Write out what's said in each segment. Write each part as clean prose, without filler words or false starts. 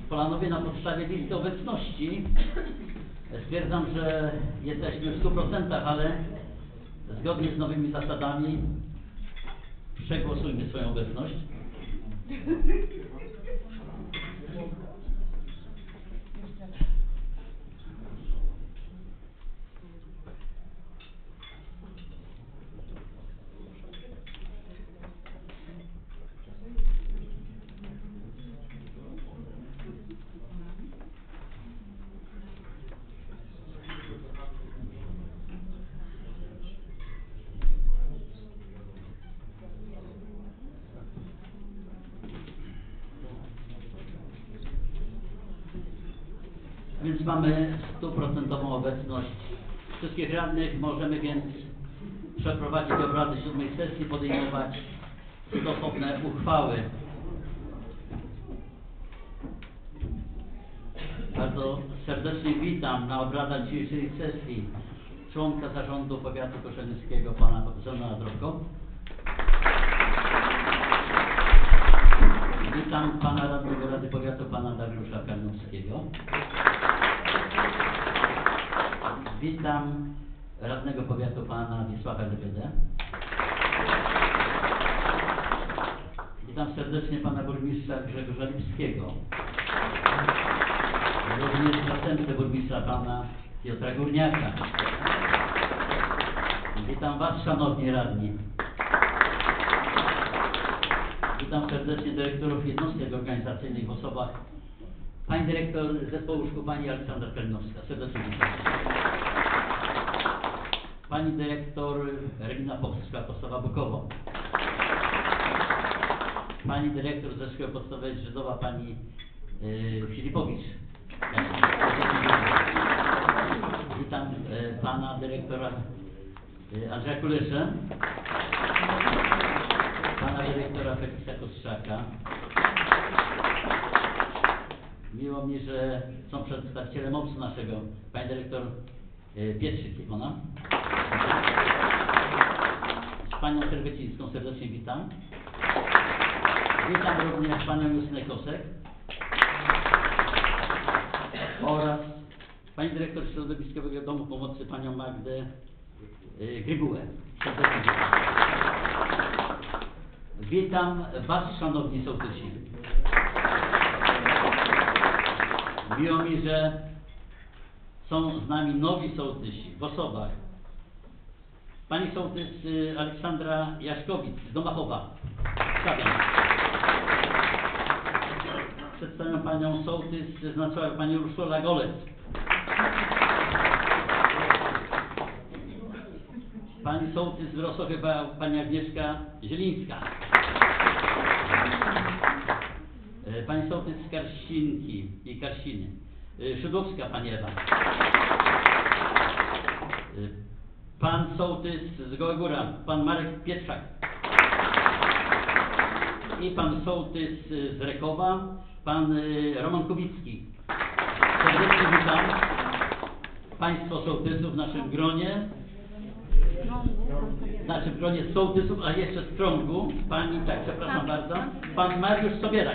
Polanowie, na podstawie listy obecności stwierdzam, że jesteśmy w 100%, ale zgodnie z nowymi zasadami przegłosujmy swoją obecność. Więc mamy 100% obecność wszystkich radnych. Możemy więc przeprowadzić obrady 7. sesji, podejmować stosowne uchwały. Bardzo serdecznie witam na obradach dzisiejszej sesji członka zarządu powiatu koszalińskiego, pana Zona Drobko. Witam pana radnego Rady Powiatu, pana Dariusza Karnowskiego. Witam radnego powiatu, pana Wiesława Lebedę. Witam serdecznie pana burmistrza Grzegorza Lipskiego. Również zastępcę burmistrza, pana Piotra Górniaka. Witam was, szanowni radni. Witam serdecznie dyrektorów jednostek organizacyjnych w osobach pani dyrektor zespołu szkół, pani Aleksandra Kalinowska. Serdecznie witam. Pani dyrektor Regina Powska, podstawa Bukowo. Pani dyrektor ze szkoły podstawowej Żydowa, pani Filipowicz. Witam pana dyrektora Andrzeja Kuleszę, pana dyrektora Feliksa Kostrzaka. Miło mi, że są przedstawiciele MOPS-u naszego, pani dyrektor Pietrzyk Iwona. Z panią Serwecińską serdecznie witam. Witam również panią Justynę Kosek oraz pani dyrektor Środowiskowego Domu Pomocy, panią Magdę Grybułę. Serdecznie witam. Witam was, szanowni sołtysi. Miło mi, że są z nami nowi sołtysi w osobach pani sołtys Aleksandra Jaszkowic z Domachowa. Przedstawiam panią sołtys z Nacławia, pani Urszula Golec. Pani sołtys z Rosochyba, pani Agnieszka Zielińska. Pani sołtys z Karsinki i Karsiny. Szydłowska pani Ewa. Pan sołtys z Gołegóra, pan Marek Pietrzak. I pan sołtys z Rekowa, pan Roman Kubicki. Serdecznie witam państwo sołtysów w naszym gronie. W gronie sołtysów, a jeszcze z krągu. Pani, tak, przepraszam bardzo, pan Mariusz Sobieraj.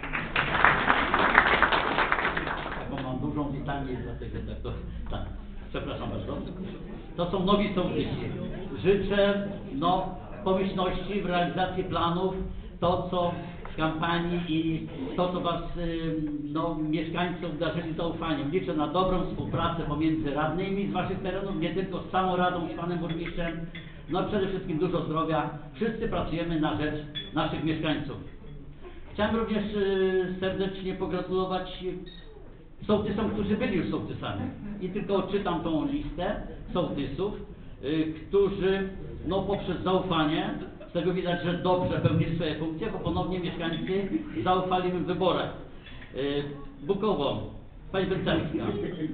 Taką mam dużą litanię, dlatego tak, przepraszam bardzo. To są nowi sołtysi. Życzę pomyślności w realizacji planów, to co w kampanii i to co was, mieszkańców darzyli zaufaniem. Liczę na dobrą współpracę pomiędzy radnymi z waszych terenów, nie tylko z całą radą, z panem burmistrzem. Przede wszystkim dużo zdrowia. Wszyscy pracujemy na rzecz naszych mieszkańców. Chciałem również serdecznie pogratulować sołtysom, którzy byli już sołtysami. I tylko odczytam tą listę sołtysów, którzy poprzez zaufanie, z tego widać, że dobrze pełnili swoje funkcje, bo ponownie mieszkańcy zaufali im w wyborach. Bukowo, pani Węcalicka.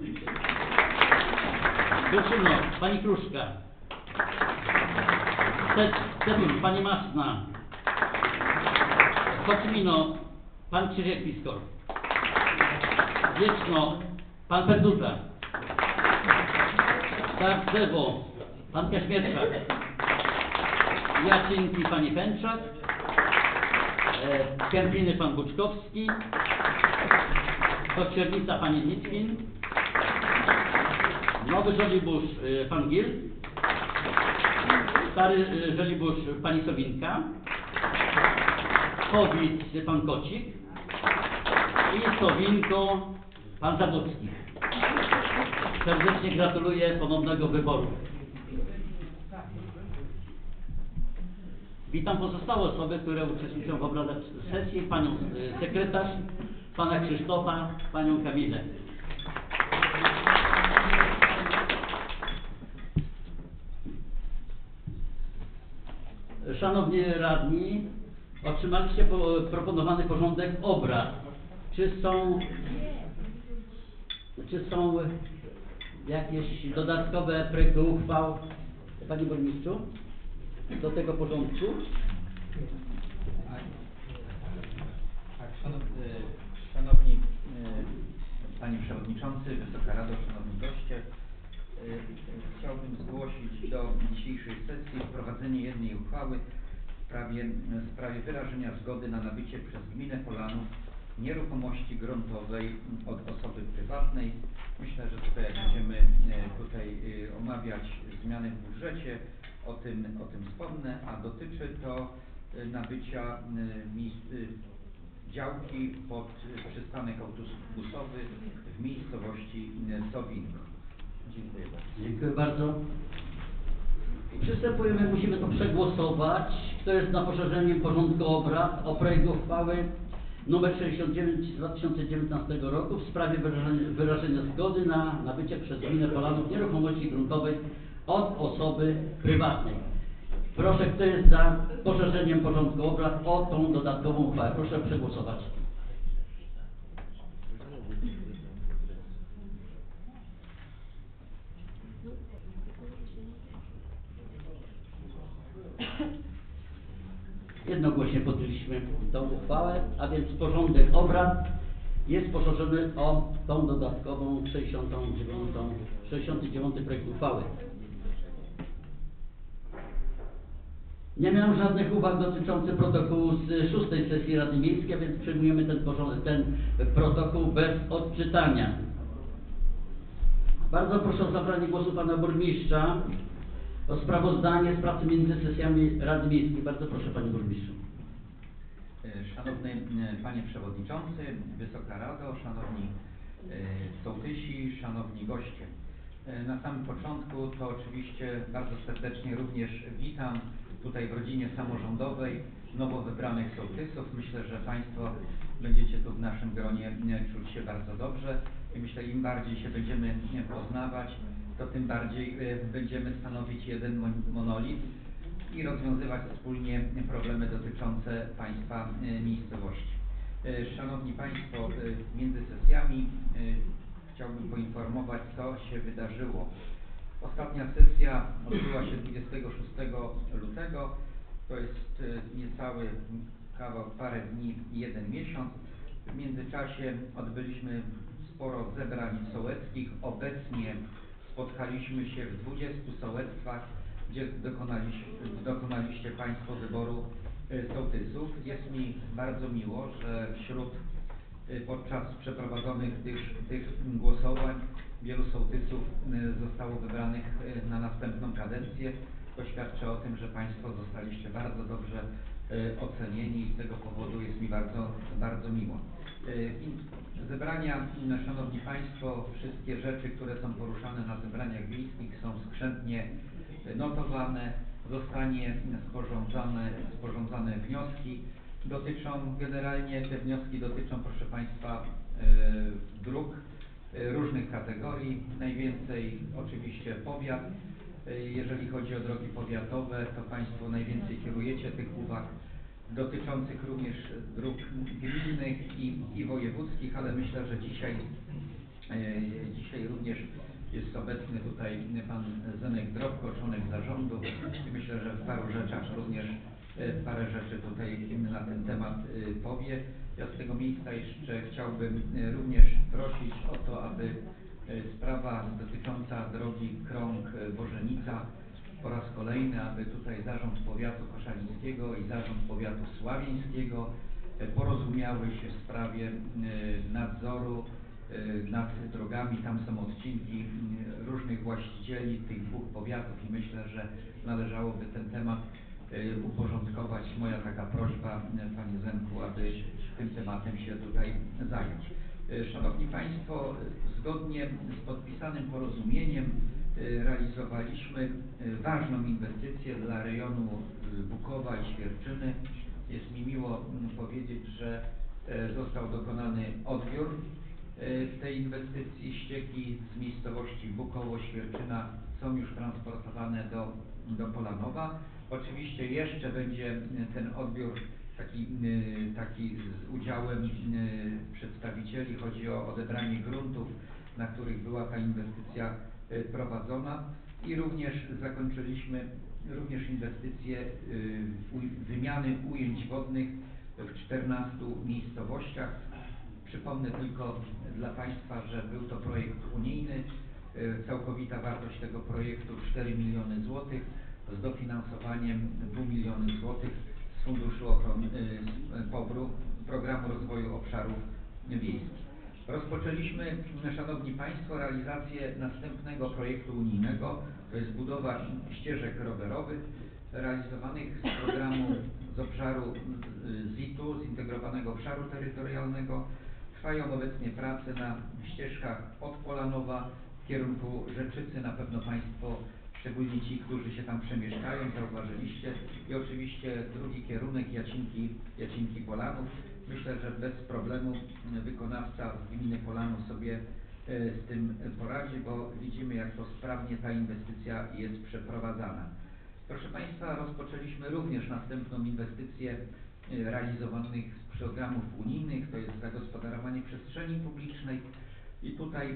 Wyszyno, pani Kruszka. Stepin, pani Masna. Kocmino, pan Krzysiek Piskor. Wieczno, pan Perduta. Starcewo, pan Kaśmierczak. Jacynki, pani Pęczak. Kępiny, pan Buczkowski. Kościernica pani Nickin, Nowy Żoliborz pan Gil, Stary Żoliborz pani Sowinka, Chowic pan Kocik i Sowinko pan Zabłocki. Serdecznie gratuluję ponownego wyboru. Witam pozostałe osoby, które uczestniczą w obradach sesji, panią sekretarz, pana Krzysztofa, panią Kamilę. Szanowni radni, otrzymaliście proponowany porządek obrad. Czy są jakieś dodatkowe projekty uchwał, panie burmistrzu, do tego porządku? Tak, szanowni Panie Przewodniczący, Wysoka Rado, Szanowni Goście, chciałbym zgłosić do dzisiejszej sesji wprowadzenie jednej uchwały w sprawie wyrażenia zgody na nabycie przez gminę Polanów nieruchomości gruntowej od osoby prywatnej. Myślę, że tutaj jak będziemy omawiać zmiany w budżecie, o tym wspomnę, a dotyczy to nabycia działki pod przystanek autobusowy w miejscowości Sowinko. Dziękuję bardzo. Dziękuję bardzo. Przystępujemy, musimy to przegłosować. Kto jest za poszerzeniem porządku obrad o projekt uchwały nr 69 z 2019 roku w sprawie wyrażenia zgody na nabycie przez gminę Polanów nieruchomości gruntowej od osoby prywatnej. Proszę, kto jest za poszerzeniem porządku obrad o tą dodatkową uchwałę? Proszę przegłosować. Jednogłośnie podjęliśmy tą uchwałę, a więc porządek obrad jest poszerzony o tą dodatkową 69 projekt uchwały. Nie miałem żadnych uwag dotyczących protokołu z 6. sesji Rady Miejskiej, więc przyjmujemy ten protokół bez odczytania. Bardzo proszę o zabranie głosu pana burmistrza o sprawozdanie z pracy między sesjami Rady Miejskiej. Bardzo proszę, panie burmistrzu. Szanowny Panie Przewodniczący, Wysoka Rado, Szanowni Sołtysi, Szanowni Goście. Na samym początku to oczywiście bardzo serdecznie również witam tutaj w rodzinie samorządowej nowo wybranych sołtysów. Myślę, że Państwo będziecie tu w naszym gronie czuć się bardzo dobrze i myślę, im bardziej się będziemy poznawać, to tym bardziej będziemy stanowić jeden monolit i rozwiązywać wspólnie problemy dotyczące Państwa miejscowości. Szanowni Państwo, między sesjami chciałbym poinformować, co się wydarzyło. Ostatnia sesja odbyła się 26 lutego, to jest niecały kawał, parę dni i 1 miesiąc. W międzyczasie odbyliśmy sporo zebrań sołeckich. Obecnie spotkaliśmy się w 20 sołectwach, gdzie dokonaliście Państwo wyboru sołtysów. Jest mi bardzo miło, że podczas przeprowadzonych tych głosowań wielu sołtysów zostało wybranych na następną kadencję. To świadczy o tym, że Państwo zostaliście bardzo dobrze ocenieni i z tego powodu jest mi bardzo, bardzo miło. Zebrania, Szanowni Państwo, wszystkie rzeczy, które są poruszane na zebraniach wiejskich są skrzętnie notowane, zostanie sporządzane wnioski. Generalnie te wnioski dotyczą, proszę Państwa, dróg różnych kategorii, najwięcej oczywiście powiat. Jeżeli chodzi o drogi powiatowe, to Państwo najwięcej kierujecie tych uwag dotyczących również dróg gminnych i wojewódzkich, ale myślę, że dzisiaj również jest obecny tutaj pan Zenek Drobko, członek zarządu i myślę, że w paru rzeczach również parę rzeczy tutaj na ten temat powie. Ja z tego miejsca jeszcze chciałbym również prosić o to, aby sprawa dotycząca drogi Krąg Bożenica po raz kolejny, aby tutaj Zarząd Powiatu Koszalińskiego i Zarząd Powiatu Sławieńskiego porozumiały się w sprawie nadzoru nad drogami. Tam są odcinki różnych właścicieli tych dwóch powiatów i myślę, że należałoby ten temat uporządkować. Moja taka prośba, Panie Zenku, aby tym tematem się tutaj zająć. Szanowni Państwo, zgodnie z podpisanym porozumieniem realizowaliśmy ważną inwestycję dla rejonu Bukowa i Świerczyny. Jest mi miło powiedzieć, że został dokonany odbiór tej inwestycji. Ścieki z miejscowości Bukowo, Świerczyna są już transportowane do Polanowa. Oczywiście jeszcze będzie ten odbiór taki z udziałem przedstawicieli. Chodzi o odebranie gruntów, na których była ta inwestycja prowadzona i również zakończyliśmy inwestycje wymiany ujęć wodnych w 14 miejscowościach. Przypomnę tylko dla Państwa, że był to projekt unijny. Całkowita wartość tego projektu 4 miliony złotych z dofinansowaniem 2 miliony złotych z Funduszu Programu Rozwoju Obszarów Wiejskich. Rozpoczęliśmy, Szanowni Państwo, realizację następnego projektu unijnego, to jest budowa ścieżek rowerowych realizowanych z programu z obszaru ZIT-u, Zintegrowanego Obszaru Terytorialnego. Trwają obecnie prace na ścieżkach od Polanowa w kierunku Rzeczycy. Na pewno Państwo, szczególnie ci, którzy się tam przemieszczają, zauważyliście. I oczywiście drugi kierunek Jacinki Polanów. Myślę, że bez problemu wykonawca z gminy Polanów sobie z tym poradzi, bo widzimy, jak to sprawnie ta inwestycja jest przeprowadzana. Proszę Państwa, rozpoczęliśmy również następną inwestycję realizowanych z programów unijnych, to jest zagospodarowanie przestrzeni publicznej i tutaj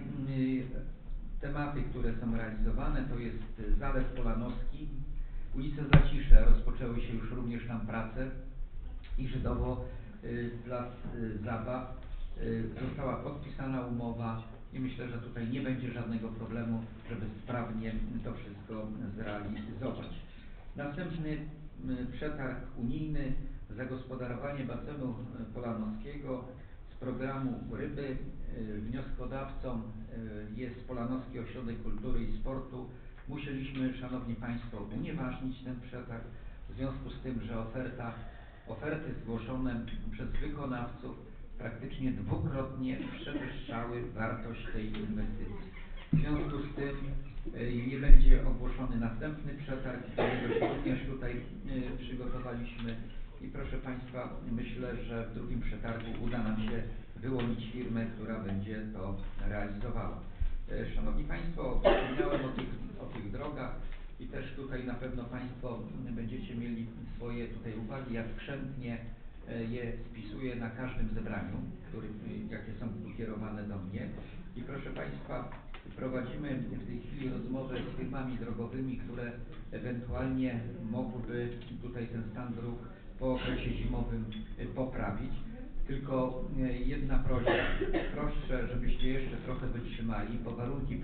tematy, które są realizowane, to jest Zalew Polanowski, ulica Zacisze, rozpoczęły się już również tam prace i Żydowo plac zabaw, została podpisana umowa i myślę, że tutaj nie będzie żadnego problemu, żeby sprawnie to wszystko zrealizować. Następny przetarg unijny, zagospodarowanie basenu polanowskiego z programu Ryby. Wnioskodawcą jest Polanowski Ośrodek Kultury i Sportu. Musieliśmy, Szanowni Państwo, unieważnić ten przetarg w związku z tym, że oferty zgłoszone przez wykonawców praktycznie dwukrotnie przewyższały wartość tej inwestycji. W związku z tym nie będzie ogłoszony następny przetarg, którego się również tutaj przygotowaliśmy i proszę Państwa, myślę, że w drugim przetargu uda nam się wyłonić firmę, która będzie to realizowała. Szanowni Państwo, wspomniałem o tych drogach i też tutaj na pewno Państwo będziecie mieli swoje tutaj uwagi, ja skrzętnie je spisuję na każdym zebraniu, jakie są kierowane do mnie. I proszę Państwa, prowadzimy w tej chwili rozmowę z firmami drogowymi, które ewentualnie mogłyby tutaj ten stan dróg po okresie zimowym poprawić. Tylko jedna prośba, proszę, żebyście jeszcze trochę wytrzymali, bo warunki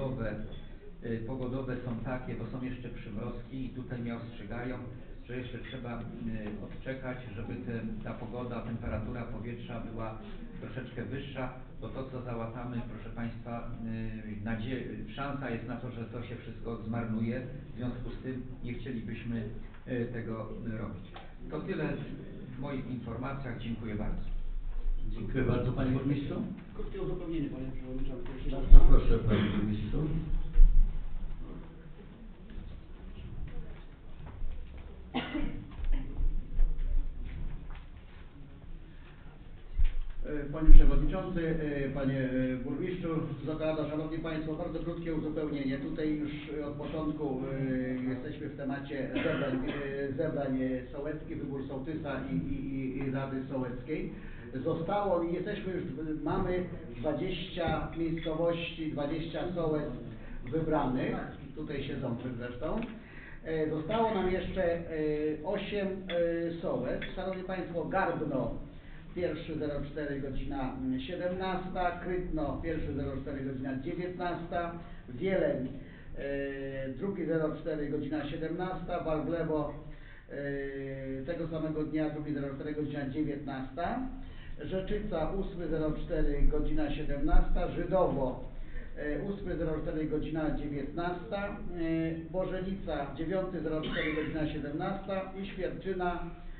pogodowe są takie, bo są jeszcze przymrozki i tutaj mnie ostrzegają, że jeszcze trzeba odczekać, żeby ta pogoda, temperatura powietrza była troszeczkę wyższa, bo to, co załatamy, proszę Państwa, szansa jest na to, że to się wszystko zmarnuje, w związku z tym nie chcielibyśmy tego robić. To tyle w moich informacjach, dziękuję bardzo. Dziękuję bardzo, Panie Burmistrzu. Krótkie uzupełnienie, Panie Przewodniczący. Bardzo proszę, Panie Burmistrzu. Panie Przewodniczący, Panie Burmistrzu, Zagrada, Szanowni Państwo, bardzo krótkie uzupełnienie. Tutaj już od początku jesteśmy w temacie zebrań sołeckich, wybór sołtysa i Rady Sołeckiej. Mamy 20 miejscowości, 20 sołec wybranych, tutaj siedzących zresztą. Zostało nam jeszcze 8 sołec. Szanowni Państwo, Garbno, pierwszy 04 godzina 17, Krytno, pierwszy 04 godzina 19, Wieleń, drugi 04 godzina 17, Warblewo tego samego dnia, drugi 04 godzina 19. Rzeczyca 8.04 godzina 17, Żydowo 8.04 godzina 19, Bożenica 9.04 godzina 17 i Świerczyna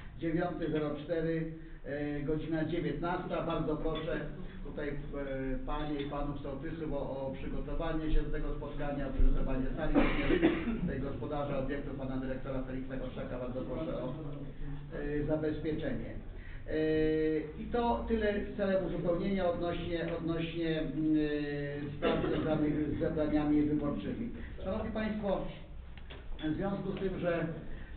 9.04 godzina 19. Bardzo proszę tutaj Panie i Panów sołtysów o przygotowanie się do tego spotkania, o przygotowanie sali, tutaj gospodarza obiektu, Pana Dyrektora Feliksa Koszaka, bardzo proszę o zabezpieczenie. I to tyle celem uzupełnienia odnośnie spraw związanych z zebraniami wyborczymi. Szanowni Państwo, w związku z tym, że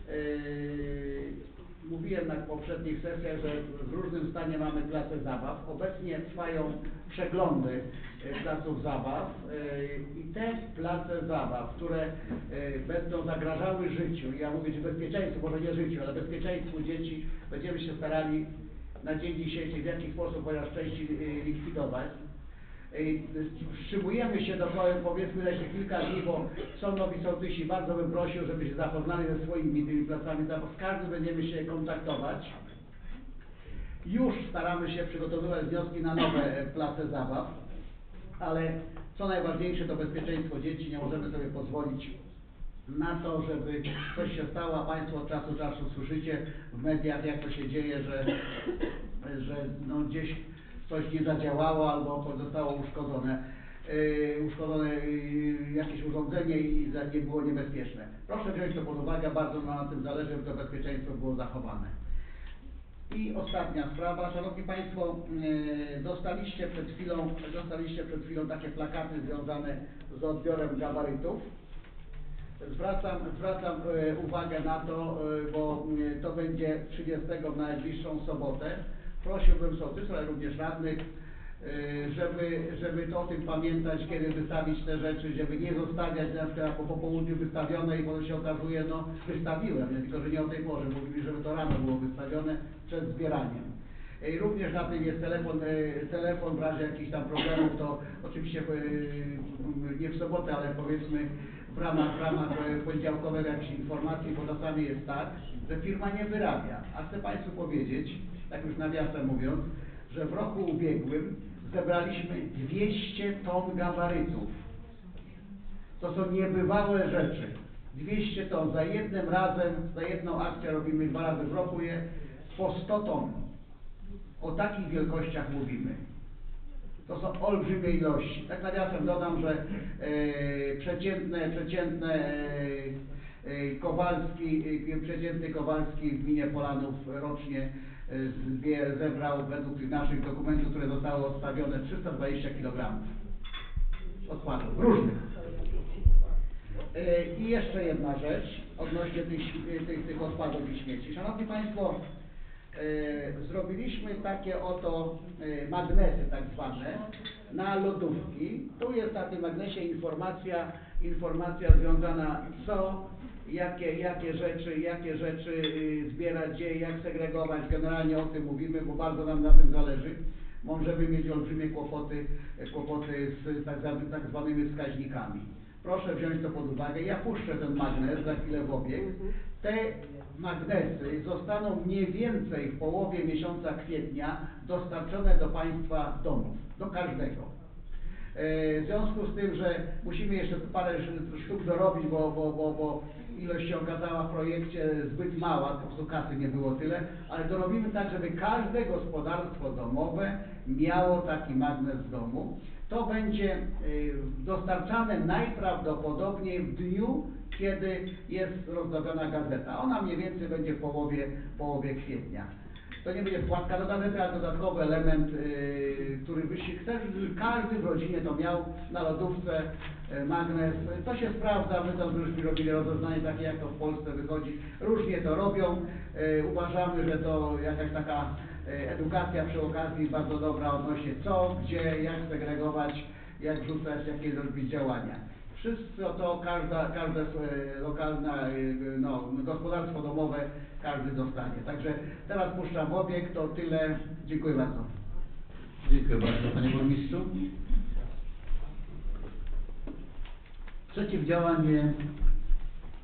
mówiłem na poprzednich sesjach, że w różnym stanie mamy place zabaw. Obecnie trwają przeglądy placów zabaw i te place zabaw, które będą zagrażały życiu, ja mówię, że bezpieczeństwu, może nie życiu, ale bezpieczeństwu dzieci, będziemy się starali na dzień dzisiejszy w jakiś sposób chociaż części likwidować. Wstrzymujemy się do, powiedzmy, jeszcze kilka dni, bo są nowi sołtysi. Bardzo bym prosił, żeby się zapoznali ze swoimi tymi placami zabaw. Z każdym będziemy się kontaktować. Już staramy się przygotowywać wnioski na nowe place zabaw, ale co najważniejsze to bezpieczeństwo dzieci. Nie możemy sobie pozwolić na to, żeby coś się stało, a Państwo od czasu do czasu słyszycie w mediach, jak to się dzieje, że no gdzieś coś nie zadziałało albo zostało uszkodzone jakieś urządzenie i nie było niebezpieczne. Proszę wziąć to pod uwagę, bardzo nam na tym zależy, żeby to bezpieczeństwo było zachowane. I ostatnia sprawa, Szanowni Państwo, dostaliście przed chwilą takie plakaty związane z odbiorem gabarytów. Zwracam uwagę na to, bo to będzie 30 w najbliższą sobotę. Prosiłbym sołtysów, ale również radnych, żeby to o tym pamiętać, kiedy wystawić te rzeczy, żeby nie zostawiać na przykład po południu wystawione i potem się okazuje, no wystawiłem, nie, tylko że nie o tej porze, mówili, żeby to rano było wystawione przed zbieraniem. Również na tym jest telefon w razie jakichś tam problemów, to oczywiście nie w sobotę, ale powiedzmy w ramach poniedziałkowych jakichś informacji, bo czasami jest tak, że firma nie wyrabia. A chcę Państwu powiedzieć, tak już nawiasem mówiąc, że w roku ubiegłym zebraliśmy 200 ton gabarytów. To są niebywałe rzeczy. 200 ton. Za jednym razem, za jedną akcję robimy 2 razy w roku je po 100 ton. O takich wielkościach mówimy. To są olbrzymie ilości. Tak nawiasem dodam, że przeciętny Kowalski w gminie Polanów rocznie zebrał według naszych dokumentów, które zostały odstawione, 320 kg odpadów różnych. I jeszcze jedna rzecz odnośnie tych odpadów i śmieci. Szanowni Państwo, zrobiliśmy takie oto magnesy tak zwane na lodówki. Tu jest na tym magnesie informacja związana jakie rzeczy zbierać, gdzie, jak segregować. Generalnie o tym mówimy, bo bardzo nam na tym zależy. Możemy mieć olbrzymie kłopoty z tak zwanymi wskaźnikami. Proszę wziąć to pod uwagę. Ja puszczę ten magnes za chwilę w obieg. Te magnesy zostaną mniej więcej w połowie miesiąca kwietnia dostarczone do Państwa domów, do każdego. W związku z tym, że musimy jeszcze parę sztuk dorobić, bo ilość się okazała w projekcie zbyt mała, po prostu kasy nie było tyle, ale dorobimy tak, żeby każde gospodarstwo domowe miało taki magnes w domu. To będzie dostarczane najprawdopodobniej w dniu, kiedy jest rozdrobiona gazeta. Ona mniej więcej będzie w połowie kwietnia. To nie będzie wkładka do gazety, ale dodatkowy element, który chce, żeby każdy w rodzinie to miał na lodówce magnes. To się sprawdza, my tam żeśmy robili rozeznanie takie, jak to w Polsce wychodzi. Różnie to robią. Uważamy, że to jakaś taka edukacja przy okazji bardzo dobra odnośnie co, gdzie, jak segregować, jak wrzucać, jakie zrobić działania. Wszystko to, każde lokalne gospodarstwo domowe, każdy dostanie. Także teraz puszczam w obieg, to tyle. Dziękuję bardzo. Dziękuję bardzo, Panie Burmistrzu. Przeciwdziałanie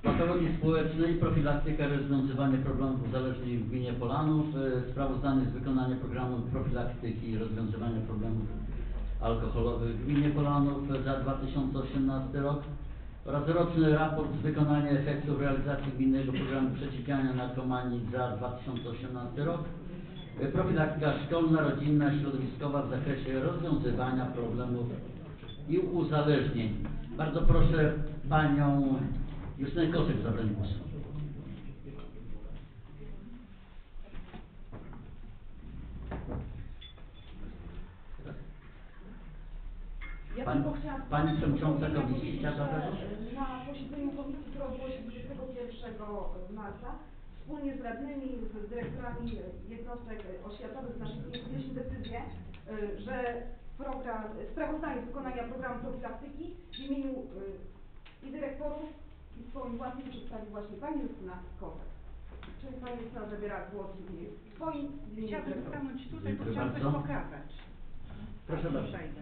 patologii społecznej, profilaktyka, rozwiązywanie problemów uzależnień w gminie Polanów, sprawozdanie z wykonania programu profilaktyki i rozwiązywania problemów alkoholowych w gminie Polanów za 2018 rok oraz roczny raport z wykonania efektów realizacji gminnego programu przeciwdziałania narkomanii za 2018 rok, profilaktyka szkolna, rodzinna, środowiskowa w zakresie rozwiązywania problemów i uzależnień. Bardzo proszę Panią Justynę Kosek o zabranie głosu. Ja Pani- tylko chciałam... Pani Przewodnicząca Komisji chciała że zabrać głos? na posiedzeniu komisji, które odbyło się 21 marca, wspólnie z radnymi, z dyrektorami jednostek oświatowych z naszej gminy podjęliśmy decyzję, że sprawozdanie z wykonania programu profilaktyki w imieniu i dyrektorów i swoim własnym przedstawi właśnie Pani Justyna Kozak. Czyli Pani Justyna zabiera głos w swoim imieniu. Chciałabym stanąć tutaj, bo Dziękuję chciałam coś bardzo. pokazać. Proszę bardzo. Przejdę.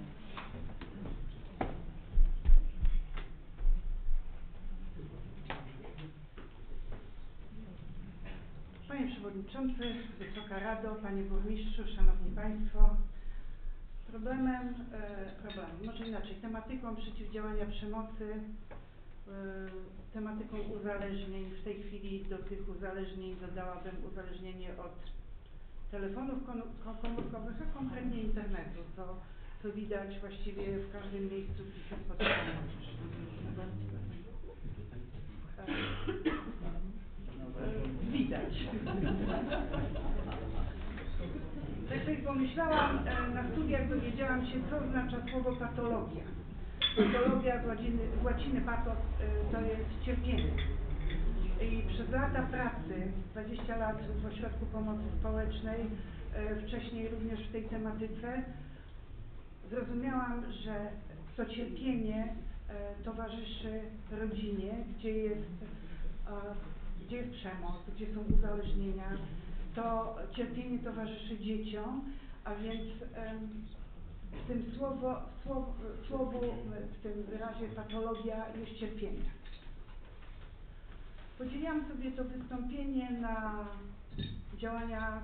Panie Przewodniczący, Wysoka Rado, Panie Burmistrzu, Szanowni Państwo. Może inaczej, tematyką przeciwdziałania przemocy, tematyką uzależnień, w tej chwili do tych uzależnień dodałabym uzależnienie od telefonów komórkowych, a konkretnie internetu, co widać właściwie w każdym miejscu, gdzie się spotykamy. Widać. Tak sobie pomyślałam, na studiach dowiedziałam się, co oznacza słowo patologia. Patologia z łaciny patos to jest cierpienie. I przez lata pracy, 20 lat w Ośrodku Pomocy Społecznej, wcześniej również w tej tematyce, zrozumiałam, że to cierpienie towarzyszy rodzinie, gdzie jest przemoc, gdzie są uzależnienia. To cierpienie towarzyszy dzieciom, a więc w tym w tym wyrazie patologia jest cierpienie. Podzieliłam sobie to wystąpienie na działania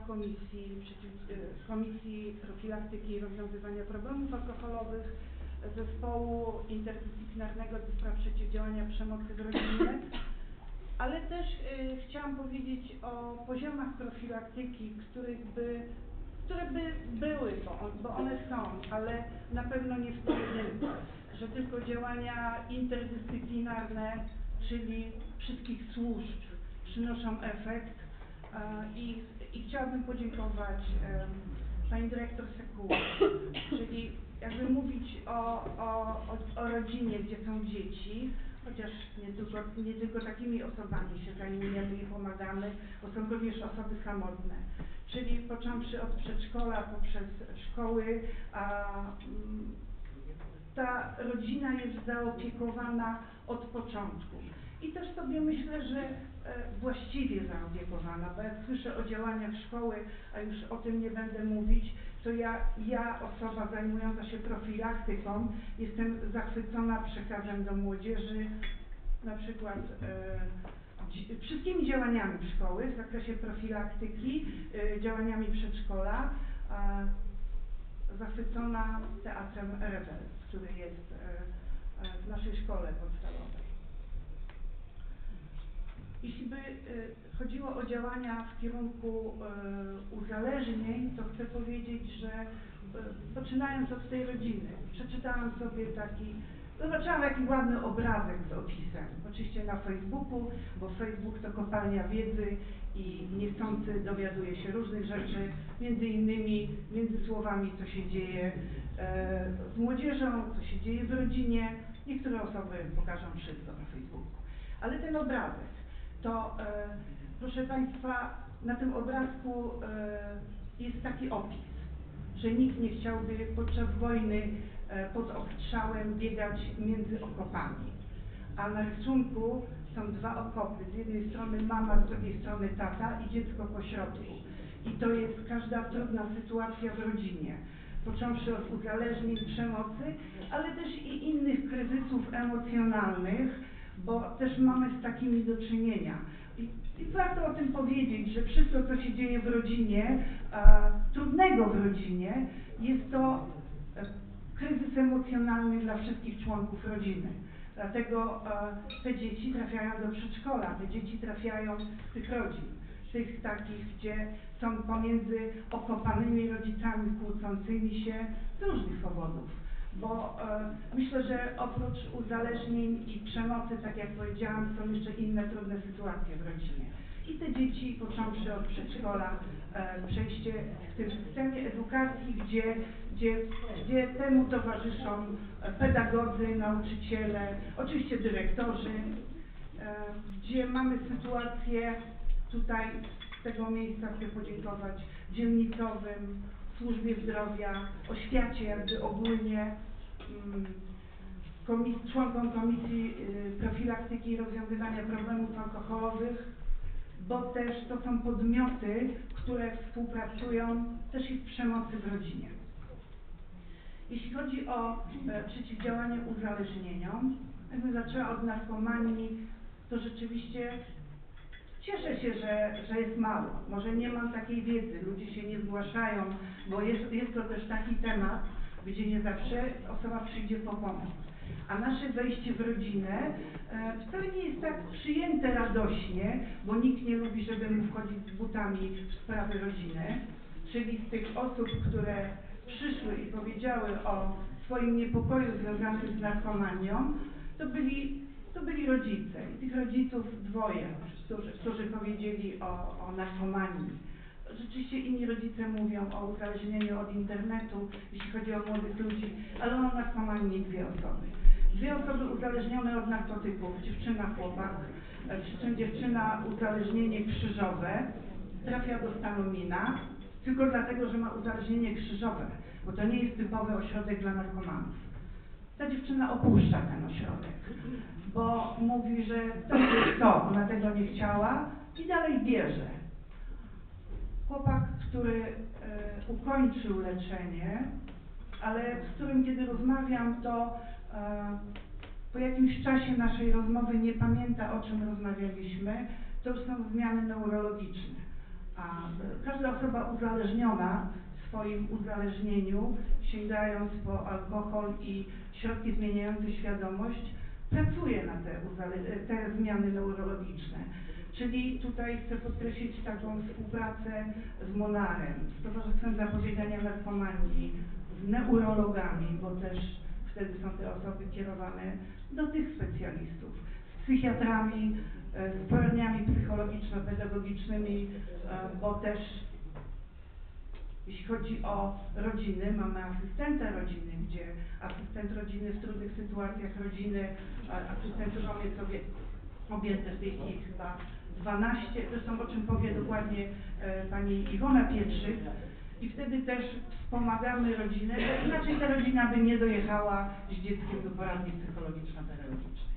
Komisji Profilaktyki i Rozwiązywania Problemów Alkoholowych, Zespołu Interdyscyplinarnego do spraw przeciwdziałania przemocy w rodzinie, ale też chciałam powiedzieć o poziomach profilaktyki, które by były, bo one są, ale na pewno nie w pojedynku, że tylko działania interdyscyplinarne, czyli wszystkich służb przynoszą efekt i chciałabym podziękować Pani Dyrektor Sekuła, czyli jakby mówić o rodzinie, gdzie są dzieci, chociaż nie tylko takimi osobami się zajmujemy i pomagamy, bo są również osoby samotne. Czyli począwszy od przedszkola, poprzez szkoły, ta rodzina jest zaopiekowana od początku. I też sobie myślę, że właściwie zaopiekowana, bo jak słyszę o działaniach szkoły, a już o tym nie będę mówić, to ja osoba zajmująca się profilaktyką, jestem zachwycona przekazem do młodzieży, na przykład wszystkimi działaniami szkoły w zakresie profilaktyki, działaniami przedszkola, zachwycona teatrem Rebel, który jest w naszej szkole podstawowej. Jeśli by chodziło o działania w kierunku uzależnień, to chcę powiedzieć, że poczynając od tej rodziny, przeczytałam sobie zobaczyłam jakiś ładny obrazek z opisem, oczywiście na Facebooku, bo Facebook to kopalnia wiedzy i niechcący dowiaduje się różnych rzeczy, między innymi między słowami, co się dzieje z młodzieżą, co się dzieje w rodzinie. Niektóre osoby pokażą wszystko na Facebooku. Ale ten obrazek, to proszę Państwa, na tym obrazku jest taki opis, że nikt nie chciałby podczas wojny pod ostrzałem biegać między okopami. A na rysunku są dwa okopy, z jednej strony mama, z drugiej strony tata i dziecko po środku. I to jest każda trudna sytuacja w rodzinie, począwszy od uzależnień, przemocy, ale też i innych kryzysów emocjonalnych, bo też mamy z takimi do czynienia. I warto o tym powiedzieć, że wszystko, co się dzieje w rodzinie, trudnego w rodzinie, jest to kryzys emocjonalny dla wszystkich członków rodziny. Dlatego te dzieci trafiają do przedszkola, te dzieci trafiają z tych rodzin, tych takich, gdzie są pomiędzy okopanymi rodzicami kłócącymi się z różnych powodów. Bo myślę, że oprócz uzależnień i przemocy, tak jak powiedziałam, są jeszcze inne trudne sytuacje w rodzinie. I te dzieci, począwszy od przedszkola, przejście w tym systemie edukacji, gdzie temu towarzyszą pedagodzy, nauczyciele, oczywiście dyrektorzy, gdzie mamy sytuację, tutaj z tego miejsca chcę podziękować dzielnicowym, służbie zdrowia, oświacie jakby ogólnie, członkom Komisji Profilaktyki i Rozwiązywania Problemów Alkoholowych, bo też to są podmioty, które współpracują też i w przemocy w rodzinie. Jeśli chodzi o przeciwdziałanie uzależnieniom, jakbym zaczęła od narkomanii, to rzeczywiście cieszę się, że jest mało. Może nie mam takiej wiedzy, ludzie się nie zgłaszają, bo jest to też taki temat, gdzie nie zawsze osoba przyjdzie po pomoc. A nasze wejście w rodzinę wcale nie jest tak przyjęte radośnie, bo nikt nie lubi, żeby mu wchodzić z butami w sprawy rodziny. Czyli z tych osób, które przyszły i powiedziały o swoim niepokoju związanym z narkomanią, to byli rodzice. I tych rodziców dwoje, którzy powiedzieli o narkomanii. Rzeczywiście inni rodzice mówią o uzależnieniu od internetu, jeśli chodzi o młodych ludzi, ale o narkomanii dwie osoby. Dwie osoby uzależnione od narkotyków, dziewczyna, chłopak, przy czym dziewczyna uzależnienie krzyżowe, trafia do Stanomina, tylko dlatego, że ma uzależnienie krzyżowe, bo to nie jest typowy ośrodek dla narkomanów. Ta dziewczyna opuszcza ten ośrodek, bo mówi, że to jest to, ona tego nie chciała i dalej bierze. Chłopak, który ukończył leczenie, ale z którym kiedy rozmawiam, to po jakimś czasie naszej rozmowy nie pamięta, o czym rozmawialiśmy, to już są zmiany neurologiczne. A każda osoba uzależniona w swoim uzależnieniu, sięgając po alkohol i środki zmieniające świadomość, pracuje na te zmiany neurologiczne. Czyli tutaj chcę podkreślić taką współpracę z Monarem, z Towarzystwem Zapobiegania Narkomanii, z neurologami, bo też wtedy są te osoby kierowane do tych specjalistów, z psychiatrami, z poradniami psychologiczno-pedagogicznymi, bo też jeśli chodzi o rodziny, mamy asystenta rodziny, gdzie asystent rodziny w trudnych sytuacjach rodziny, asystentów mamy sobie objęte w tej chwili chyba 12, zresztą o czym powie dokładnie pani Iwona Pietrzyk, i wtedy też wspomagamy rodzinę, bo inaczej ta rodzina by nie dojechała z dzieckiem do poradni psychologiczno-pedagogicznej.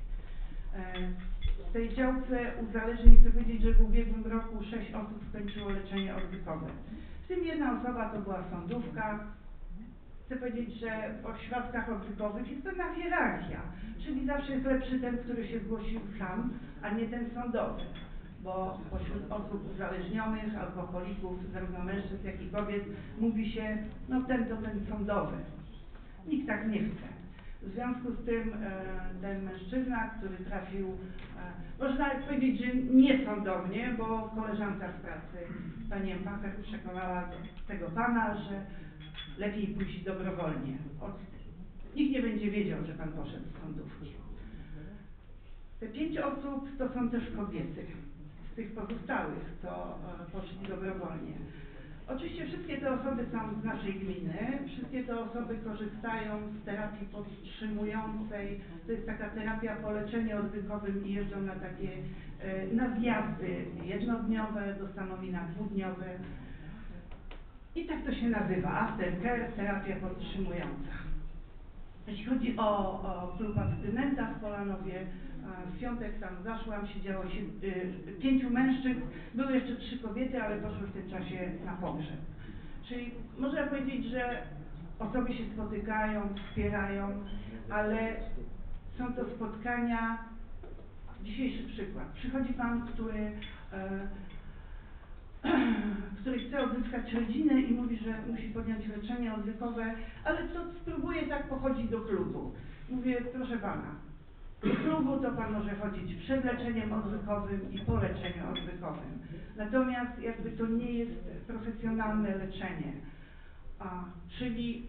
W tej działce uzależnień chcę powiedzieć, że w ubiegłym roku 6 osób skończyło leczenie odwykowe. W tym jedna osoba to była sądówka. Chcę powiedzieć, że w ośrodkach odwykowych jest pewna hierarchia, czyli zawsze jest lepszy ten, który się zgłosił sam, a nie ten sądowy. Bo pośród osób uzależnionych, alkoholików, zarówno mężczyzn, jak i kobiet, mówi się, no ten to ten sądowy. Nikt tak nie chce. W związku z tym ten mężczyzna, który trafił, można powiedzieć, że niesądownie, bo koleżanka z pracy, pani Empacher, przekonała tego pana, że lepiej pójść dobrowolnie. Nikt nie będzie wiedział, że pan poszedł z sądówki. Te 5 osób to są też kobiety. Z tych pozostałych, co poszli dobrowolnie. Oczywiście wszystkie te osoby są z naszej gminy, wszystkie te osoby korzystają z terapii podtrzymującej, to jest taka terapia po leczeniu odwykowym i jeżdżą na takie na zjazdy jednodniowe, do Stanomina dwudniowe. I tak to się nazywa, aftercare, terapia podtrzymująca. Jeśli chodzi o klub abstynenta w Polanowie, w piątek tam zaszłam, siedziało się 5 mężczyzn, były jeszcze 3 kobiety, ale poszły w tym czasie na pogrzeb. Czyli można powiedzieć, że osoby się spotykają, wspierają, ale są to spotkania Dzisiejszy przykład. Przychodzi pan, który chce odzyskać rodzinę i mówi, że musi podjąć leczenie odwykowe, ale to spróbuje tak pochodzić do klubu. Mówię, proszę pana, do klubu to pan może chodzić przed leczeniem odwykowym i po leczeniu odwykowym. Natomiast jakby to nie jest profesjonalne leczenie. Czyli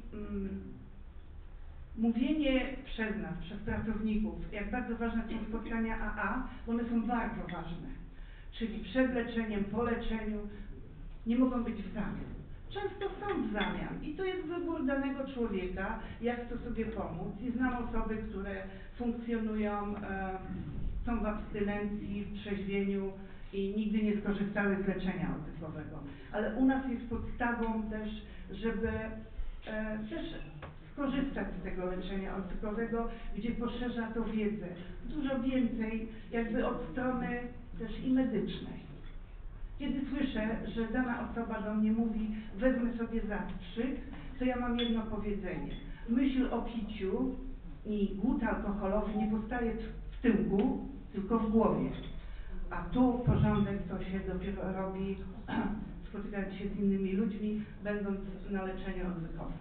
mówienie przez nas, przez pracowników, jak bardzo ważne są spotkania AA, bo one są bardzo ważne. Czyli przed leczeniem, po leczeniu nie mogą być w zamian. Często są w zamian i to jest wybór danego człowieka, jak to sobie pomóc. I znam osoby, które funkcjonują, są w abstynencji, w trzeźwieniu i nigdy nie skorzystały z leczenia odwykowego. Ale u nas jest podstawą też, żeby też skorzystać z tego leczenia odwykowego, gdzie poszerza to wiedzę. Dużo więcej jakby od strony też i medycznej. Kiedy słyszę, że dana osoba do mnie mówi, wezmę sobie zastrzyk, to ja mam jedno powiedzenie. Myśl o piciu i głód alkoholowy nie powstaje w tyłku, tylko w głowie. A tu porządek to się dopiero robi, spotykając się z innymi ludźmi, będąc na leczeniu odwykowym.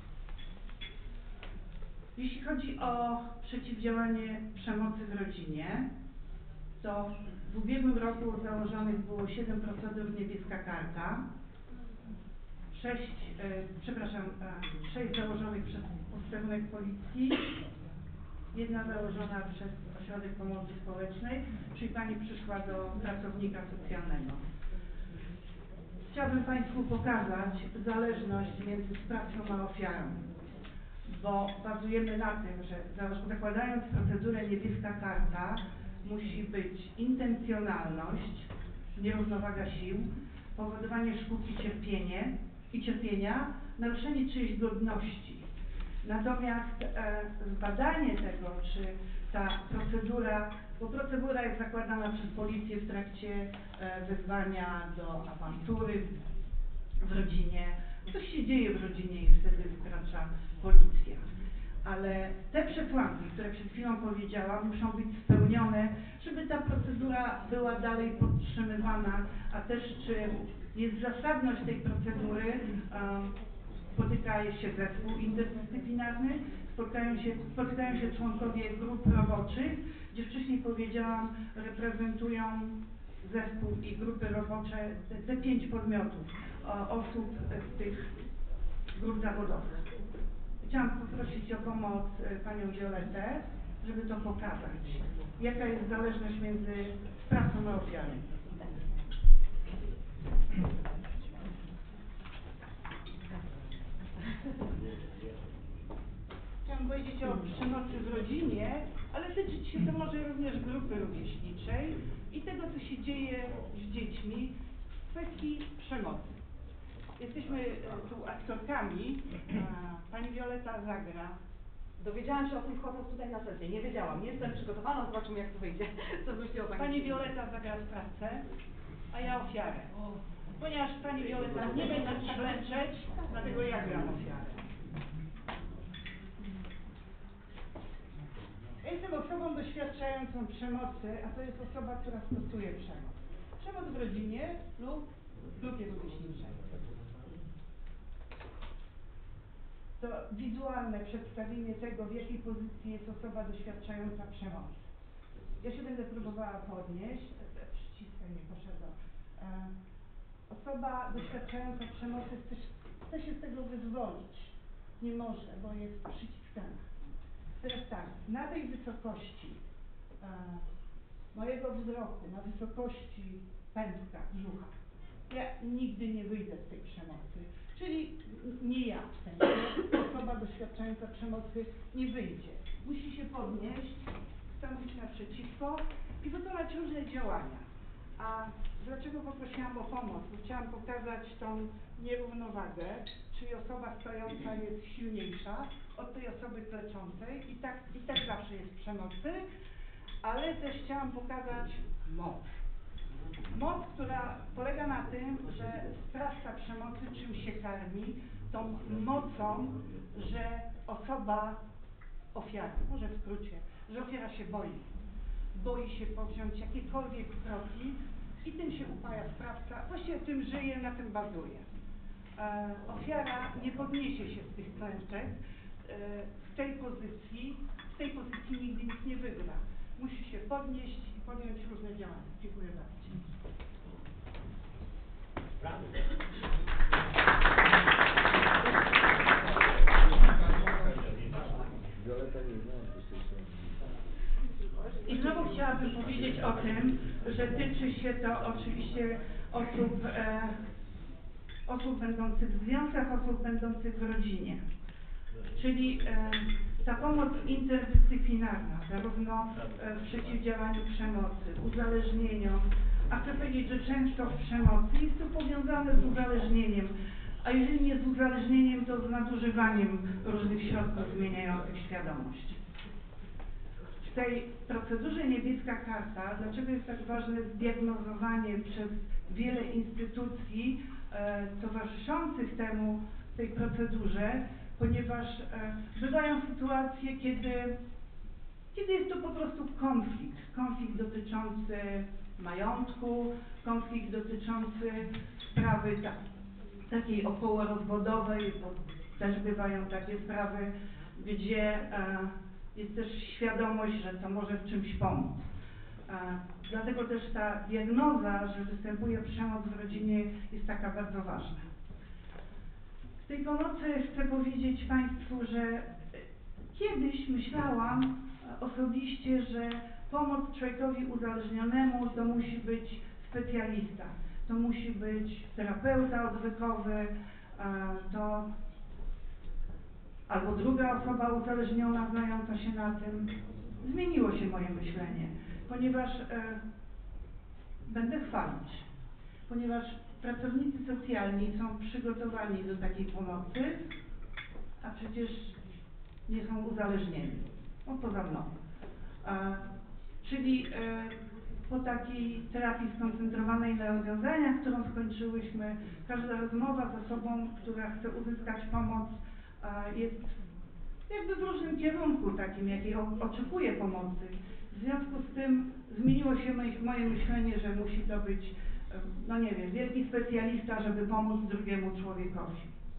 Jeśli chodzi o przeciwdziałanie przemocy w rodzinie, to w ubiegłym roku założonych było 7 procedur Niebieska Karta, 6 założonych przez posterunek policji, 1 założona przez Ośrodek Pomocy Społecznej, czyli pani przyszła do pracownika socjalnego. Chciałabym państwu pokazać zależność między sprawcą a ofiarą, bo bazujemy na tym, że zakładając procedurę Niebieska Karta, musi być intencjonalność, nierównowaga sił, powodowanie szkód i cierpienia, naruszenie czyjejś godności. Natomiast zbadanie tego, czy ta procedura, bo procedura jest zakładana przez policję w trakcie wezwania do awantury w rodzinie, coś się dzieje w rodzinie i wtedy wkracza policja. Ale te przesłanki, które przed chwilą powiedziałam, muszą być spełnione, żeby ta procedura była dalej podtrzymywana, a też czy jest zasadność tej procedury, spotyka się zespół interdyscyplinarny, spotykają się członkowie grup roboczych, gdzie wcześniej powiedziałam, reprezentują zespół i grupy robocze, te 5 podmiotów, osób z tych grup zawodowych. Chciałam poprosić o pomoc panią Violettę, żeby to pokazać. Jaka jest zależność między sprawcą a ofiarą. Chciałam powiedzieć o przemocy w rodzinie, ale tyczyć się to może również grupy rówieśniczej i tego, co się dzieje z dziećmi w kwestii przemocy. Jesteśmy tu aktorkami. Pani Violetta zagra. Dowiedziałam się o tym wchodząc tutaj na sesję. Nie wiedziałam, nie jestem przygotowana, zobaczymy jak to wyjdzie. Co myśli o Pani Violetta zagra sprawcę, a ja ofiarę. Ponieważ pani Violetta nie będzie klęczeć, dlatego ja gram ofiarę. Ja jestem osobą doświadczającą przemocy, a to jest osoba, która stosuje przemoc. Przemoc w rodzinie lub w grupie rówieśniczej. To wizualne przedstawienie tego, w jakiej pozycji jest osoba doświadczająca przemocy. Ja się będę próbowała podnieść, przyciskaj nie poszedł. Osoba doświadczająca przemocy chce się z tego wyzwolić. Nie może, bo jest przyciskana. Teraz tak, na tej wysokości mojego wzroku, na wysokości pępka, brzucha, ja nigdy nie wyjdę z tej przemocy. Czyli nie ja, w sensie osoba doświadczająca przemocy nie wyjdzie. Musi się podnieść, stanąć naprzeciwko i wykonać różne działania. A dlaczego poprosiłam o pomoc? Bo chciałam pokazać tą nierównowagę, czyli osoba stojąca jest silniejsza od tej osoby kleczącej i tak zawsze jest przemocy, ale też chciałam pokazać moc. Moc, która polega na tym, że sprawca przemocy czym się karmi, tą mocą, że osoba ofiara, może w skrócie, że ofiara się boi. boi się podjąć jakiekolwiek kroki i tym się upaja sprawca, właściwie tym żyje, na tym bazuje. Ofiara nie podniesie się z tych klęczek, w tej pozycji nigdy nikt nie wygra. Musi się podnieść i podjąć różne działania. Dziękuję bardzo. I znowu chciałabym powiedzieć o tym, że tyczy się to oczywiście osób będących w związkach, osób będących w rodzinie. Czyli ta pomoc interdyscyplinarna, zarówno w przeciwdziałaniu przemocy, uzależnieniom, a chcę powiedzieć, że często w przemocy jest to powiązane z uzależnieniem, a jeżeli nie z uzależnieniem, to z nadużywaniem różnych środków zmieniających świadomość. W tej procedurze Niebieska Karta, dlaczego jest tak ważne zdiagnozowanie przez wiele instytucji towarzyszących tej procedurze, ponieważ bywają sytuacje, kiedy jest to po prostu konflikt dotyczący majątku, konflikt dotyczący sprawy takiej okołorozwodowej, bo też bywają takie sprawy, gdzie jest też świadomość, że to może w czymś pomóc. Dlatego też ta diagnoza, że występuje przemoc w rodzinie, jest taka bardzo ważna. W tej pomocy chcę powiedzieć Państwu, że kiedyś myślałam osobiście, że pomoc człowiekowi uzależnionemu to musi być specjalista, to musi być terapeuta odwykowy, to albo druga osoba uzależniona, znająca się na tym. Zmieniło się moje myślenie, ponieważ będę chwalić, ponieważ pracownicy socjalni są przygotowani do takiej pomocy, a przecież nie są uzależnieni, poza mną. Czyli po takiej terapii skoncentrowanej na rozwiązaniach, którą skończyłyśmy, każda rozmowa z osobą, która chce uzyskać pomoc, jest jakby w różnym kierunku takim, jakiej oczekuje pomocy. W związku z tym zmieniło się moje myślenie, że musi to być, no nie wiem, wielki specjalista, żeby pomóc drugiemu człowiekowi.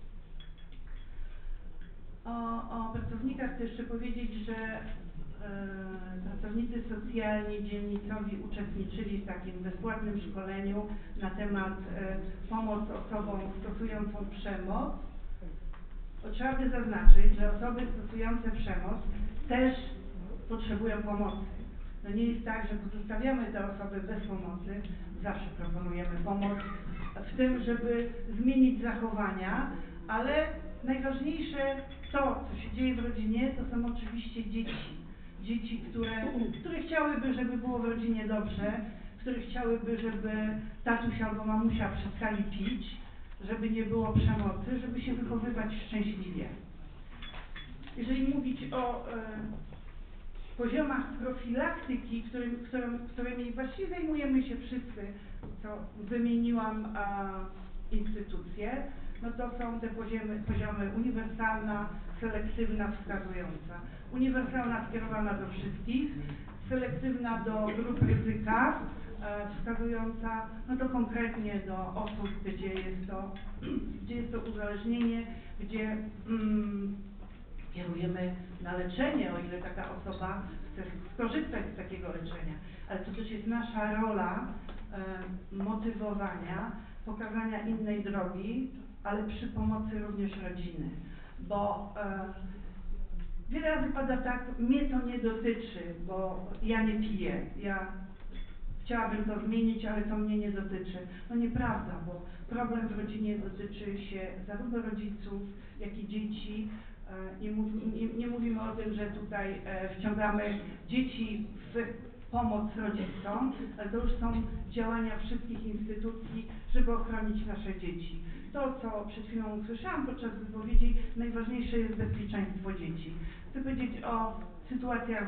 O pracownikach chcę jeszcze powiedzieć, że pracownicy socjalni, dzielnicowi uczestniczyli w takim bezpłatnym szkoleniu na temat pomoc osobom stosującą przemoc. Trzeba by zaznaczyć, że osoby stosujące przemoc też potrzebują pomocy. To nie jest tak, że pozostawiamy te osoby bez pomocy. Zawsze proponujemy pomoc w tym, żeby zmienić zachowania, ale najważniejsze to, co się dzieje w rodzinie, to są oczywiście dzieci. Dzieci, które chciałyby, żeby było w rodzinie dobrze, które chciałyby, żeby tatuś albo mamusia przestali pić, żeby nie było przemocy, żeby się wychowywać szczęśliwie. Jeżeli mówić o poziomach profilaktyki, którymi właściwie zajmujemy się wszyscy, co wymieniłam instytucje, no to są te poziomy uniwersalna, selektywna, wskazująca. Uniwersalna skierowana do wszystkich, selektywna do grup ryzyka, wskazująca no to konkretnie do osób, gdzie jest to uzależnienie, gdzie kierujemy na leczenie, o ile taka osoba chce skorzystać z takiego leczenia. Ale to też jest nasza rola motywowania, pokazania innej drogi, ale przy pomocy również rodziny. Bo wiele razy pada tak, mnie to nie dotyczy, bo ja nie piję, ja chciałabym to zmienić, ale to mnie nie dotyczy. No nieprawda, bo problem w rodzinie dotyczy się zarówno rodziców, jak i dzieci. Nie mówimy o tym, że tutaj wciągamy dzieci w pomoc rodzicom, ale to już są działania wszystkich instytucji, żeby ochronić nasze dzieci. To, co przed chwilą usłyszałam podczas wypowiedzi, najważniejsze jest bezpieczeństwo dzieci. Chcę powiedzieć o sytuacjach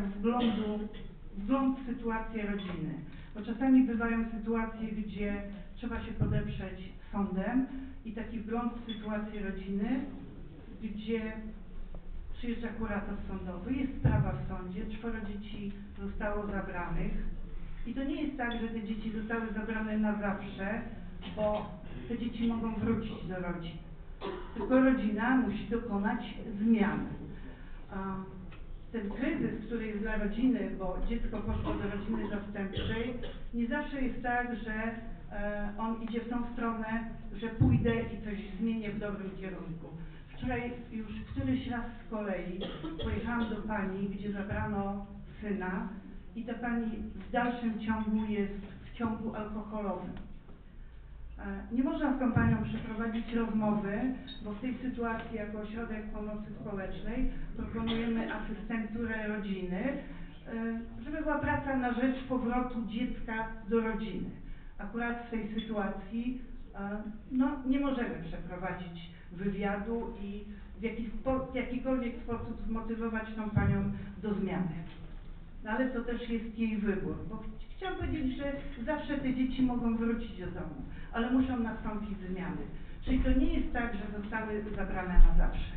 wgląd w sytuację rodziny. Bo czasami bywają sytuacje, gdzie trzeba się podeprzeć sądem i taki wgląd w sytuację rodziny, gdzie przyjeżdża kurator sądowy, jest sprawa w sądzie, 4 dzieci zostało zabranych i to nie jest tak, że te dzieci zostały zabrane na zawsze, bo te dzieci mogą wrócić do rodzin, tylko rodzina musi dokonać zmiany. Ten kryzys, który jest dla rodziny, bo dziecko poszło do rodziny zastępczej, nie zawsze jest tak, że on idzie w tą stronę, że pójdę i coś zmienię w dobrym kierunku. Wczoraj już któryś raz z kolei pojechałam do pani, gdzie zabrano syna i ta pani w dalszym ciągu jest w ciągu alkoholowym. Nie można z tą panią przeprowadzić rozmowy, bo w tej sytuacji jako Ośrodek Pomocy Społecznej proponujemy asystenturę rodziny, żeby była praca na rzecz powrotu dziecka do rodziny. Akurat w tej sytuacji no, nie możemy przeprowadzić wywiadu i w jakikolwiek sposób zmotywować tą panią do zmiany. No, ale to też jest jej wybór, bo chciałam powiedzieć, że zawsze te dzieci mogą wrócić do domu, ale muszą nastąpić zmiany. Czyli to nie jest tak, że zostały zabrane na zawsze.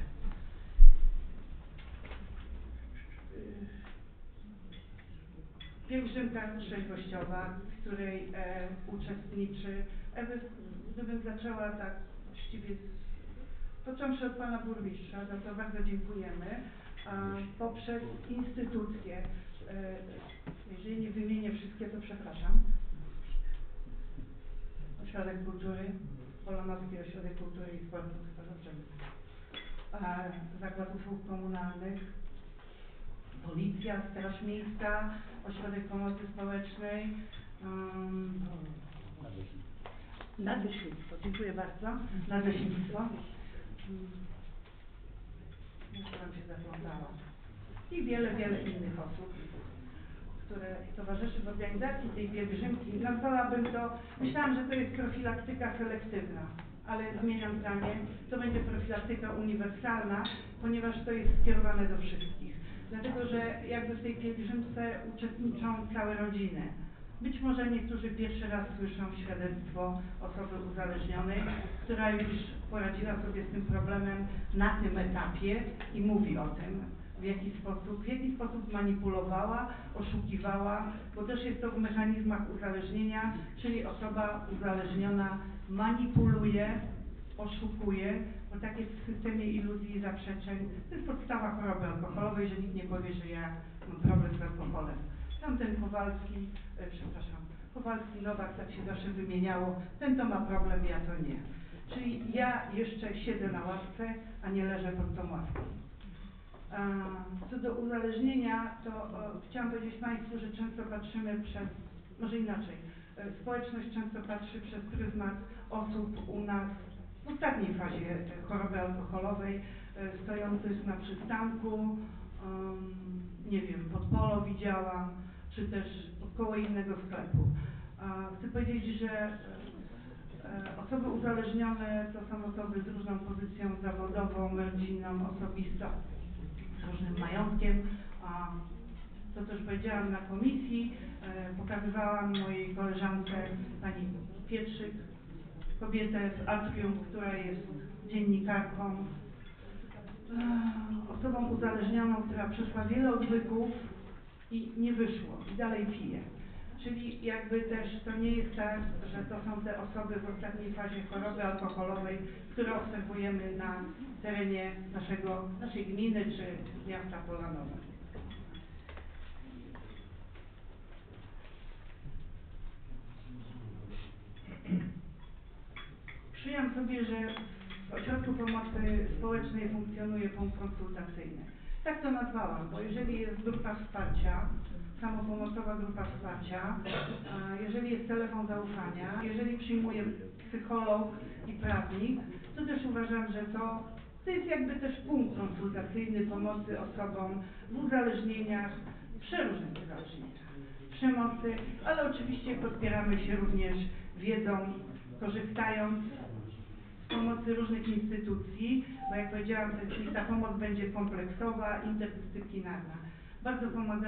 Pielgrzymka trzeźwościowa, w której uczestniczy, gdybym zaczęła tak właściwie, począwszy od pana burmistrza, za to bardzo dziękujemy, poprzez instytucje, jeżeli nie wymienię wszystkie, to przepraszam. Ośrodek Kultury, Polonowski Ośrodek Kultury i Sportu, Zakład Usług Komunalnych, Policja, Straż Miejska, Ośrodek Pomocy Społecznej, Nadleśnictwo, dziękuję bardzo, Nadleśnictwo. Jeszcze nam się zaplątało. I wiele innych osób, które towarzyszy w organizacji tej pielgrzymki. Nazwałabym to, myślałam, że to jest profilaktyka selektywna, ale zmieniam zdanie, to będzie profilaktyka uniwersalna, ponieważ to jest skierowane do wszystkich. Dlatego, że jakby w tej pielgrzymce uczestniczą całe rodziny. Być może niektórzy pierwszy raz słyszą świadectwo osoby uzależnionej, która już poradziła sobie z tym problemem na tym etapie i mówi o tym, w jaki sposób manipulowała, oszukiwała, bo też jest to w mechanizmach uzależnienia, czyli osoba uzależniona manipuluje, oszukuje, bo tak jest w systemie iluzji i zaprzeczeń. To jest podstawa choroby alkoholowej, że nikt nie powie, że ja mam problem z alkoholem. Tamten Kowalski, Nowak, tak się zawsze wymieniało, ten to ma problem, ja to nie. Czyli ja jeszcze siedzę na ławce, a nie leżę pod tą ławką. Co do uzależnienia, to chciałam powiedzieć państwu, że często patrzymy może inaczej, społeczność często patrzy przez pryzmat osób u nas w ostatniej fazie choroby alkoholowej, stojących na przystanku, nie wiem, pod polo widziałam, czy też koło innego sklepu. Chcę powiedzieć, że osoby uzależnione to są osoby z różną pozycją zawodową, rodzinną, osobistą, z różnym majątkiem. To też powiedziałam na komisji, pokazywałam mojej koleżance pani Pietrzyk, kobietę z Atrium, która jest dziennikarką, osobą uzależnioną, która przeszła wiele odwyków i nie wyszło i dalej pije. Czyli jakby też to nie jest tak, że to są te osoby w ostatniej fazie choroby alkoholowej, które obserwujemy na terenie naszej gminy czy miasta Polanowa. Przyjęłam sobie, że w Ośrodku Pomocy Społecznej funkcjonuje punkt konsultacyjny. Tak to nazwałam, bo jeżeli jest grupa wsparcia, samopomocowa grupa wsparcia, jeżeli jest telefon zaufania, jeżeli przyjmuje psycholog i prawnik, to też uważam, że to jest jakby też punkt konsultacyjny pomocy osobom w uzależnieniach, przeróżnych uzależnieniach, przemocy, ale oczywiście podpieramy się również wiedzą, korzystając z pomocy różnych instytucji, bo jak powiedziałam, ta pomoc będzie kompleksowa, interdyscyplinarna. Bardzo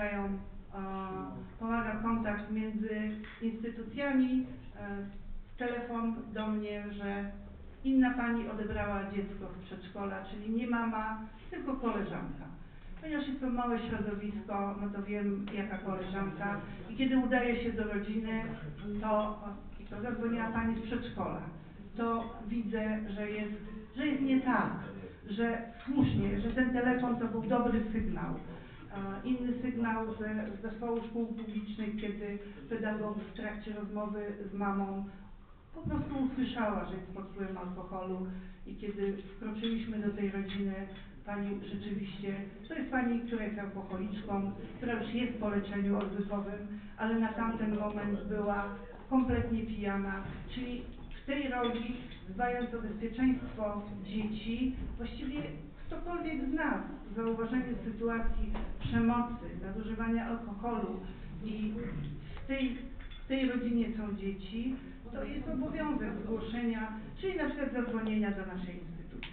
pomaga kontakt między instytucjami, telefon do mnie, że Inna pani odebrała dziecko z przedszkola, czyli nie mama, tylko koleżanka. Ponieważ jest to małe środowisko, no to wiem, jaka koleżanka. I kiedy udaje się do rodziny, to zadzwoniła pani z przedszkola, to widzę, że jest nie tak, że słusznie, że ten telefon to był dobry sygnał. Inny sygnał z zespołu szkół publicznych, kiedy pedagog w trakcie rozmowy z mamą po prostu usłyszała, że jest pod wpływem alkoholu i kiedy wkroczyliśmy do tej rodziny, pani rzeczywiście, to jest pani, która jest alkoholiczką, która już jest po leczeniu odwykowym, ale na tamten moment była kompletnie pijana, czyli w tej roli, dbając o bezpieczeństwo dzieci, właściwie ktokolwiek z nas w zauważeniu sytuacji przemocy, nadużywania alkoholu i w tej rodzinie są dzieci, to jest obowiązek zgłoszenia, czyli na przykład zadzwonienia do naszej instytucji.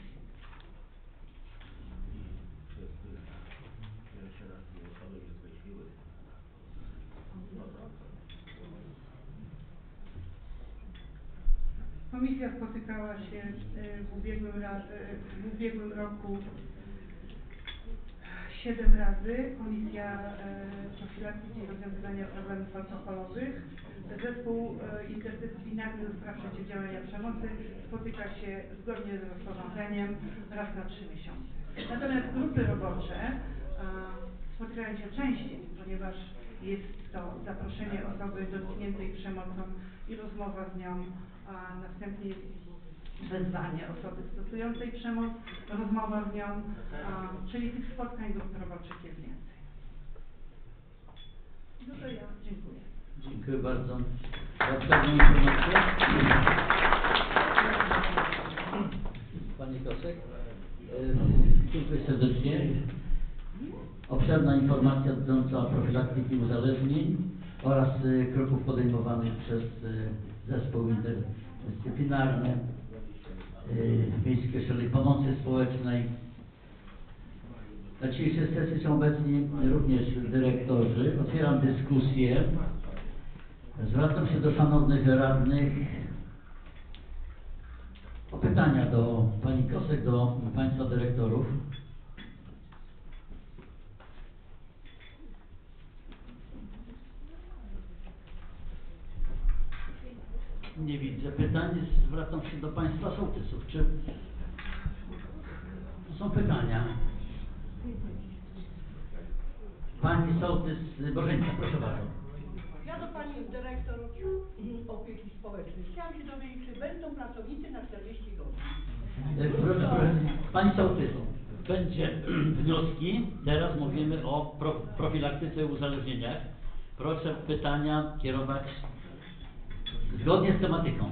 Komisja spotykała się w ubiegłym roku 7 razy. Komisja profilaktyki i rozwiązywania problemów alkoholowych. Zespół interdyscyplinarny do spraw przeciwdziałania przemocy spotyka się zgodnie z rozporządzeniem raz na 3 miesiące. Natomiast grupy robocze spotykają się częściej, ponieważ jest to zaproszenie osoby dotkniętej przemocą i rozmowa z nią, a następnie wezwanie osoby stosującej przemoc, rozmowa z nią, czyli tych spotkań grup roboczych jest więcej. No to ja dziękuję. Dziękuję bardzo za pewną informację. Pani Kosek. Dziękuję serdecznie. Obszerna informacja dotycząca profilaktyki uzależnień oraz kroków podejmowanych przez zespół interdyscyplinarny Miejskiej Ośrodek Pomocy Społecznej. Na dzisiejszej sesji są obecni również dyrektorzy. Otwieram dyskusję. Zwracam się do szanownych radnych o pytania do pani Kosek, do państwa dyrektorów. Nie widzę pytań. Zwracam się do państwa sołtysów. Czy są pytania? Pani sołtys Bożeńca, proszę bardzo. Ja do pani dyrektor opieki społecznej. Chciałam się dowiedzieć, czy będą pracownicy na 40 godzin. Proszę, pani sołtys, będzie wnioski. Teraz mówimy o profilaktyce i uzależnieniach. Proszę pytania kierować zgodnie z tematyką.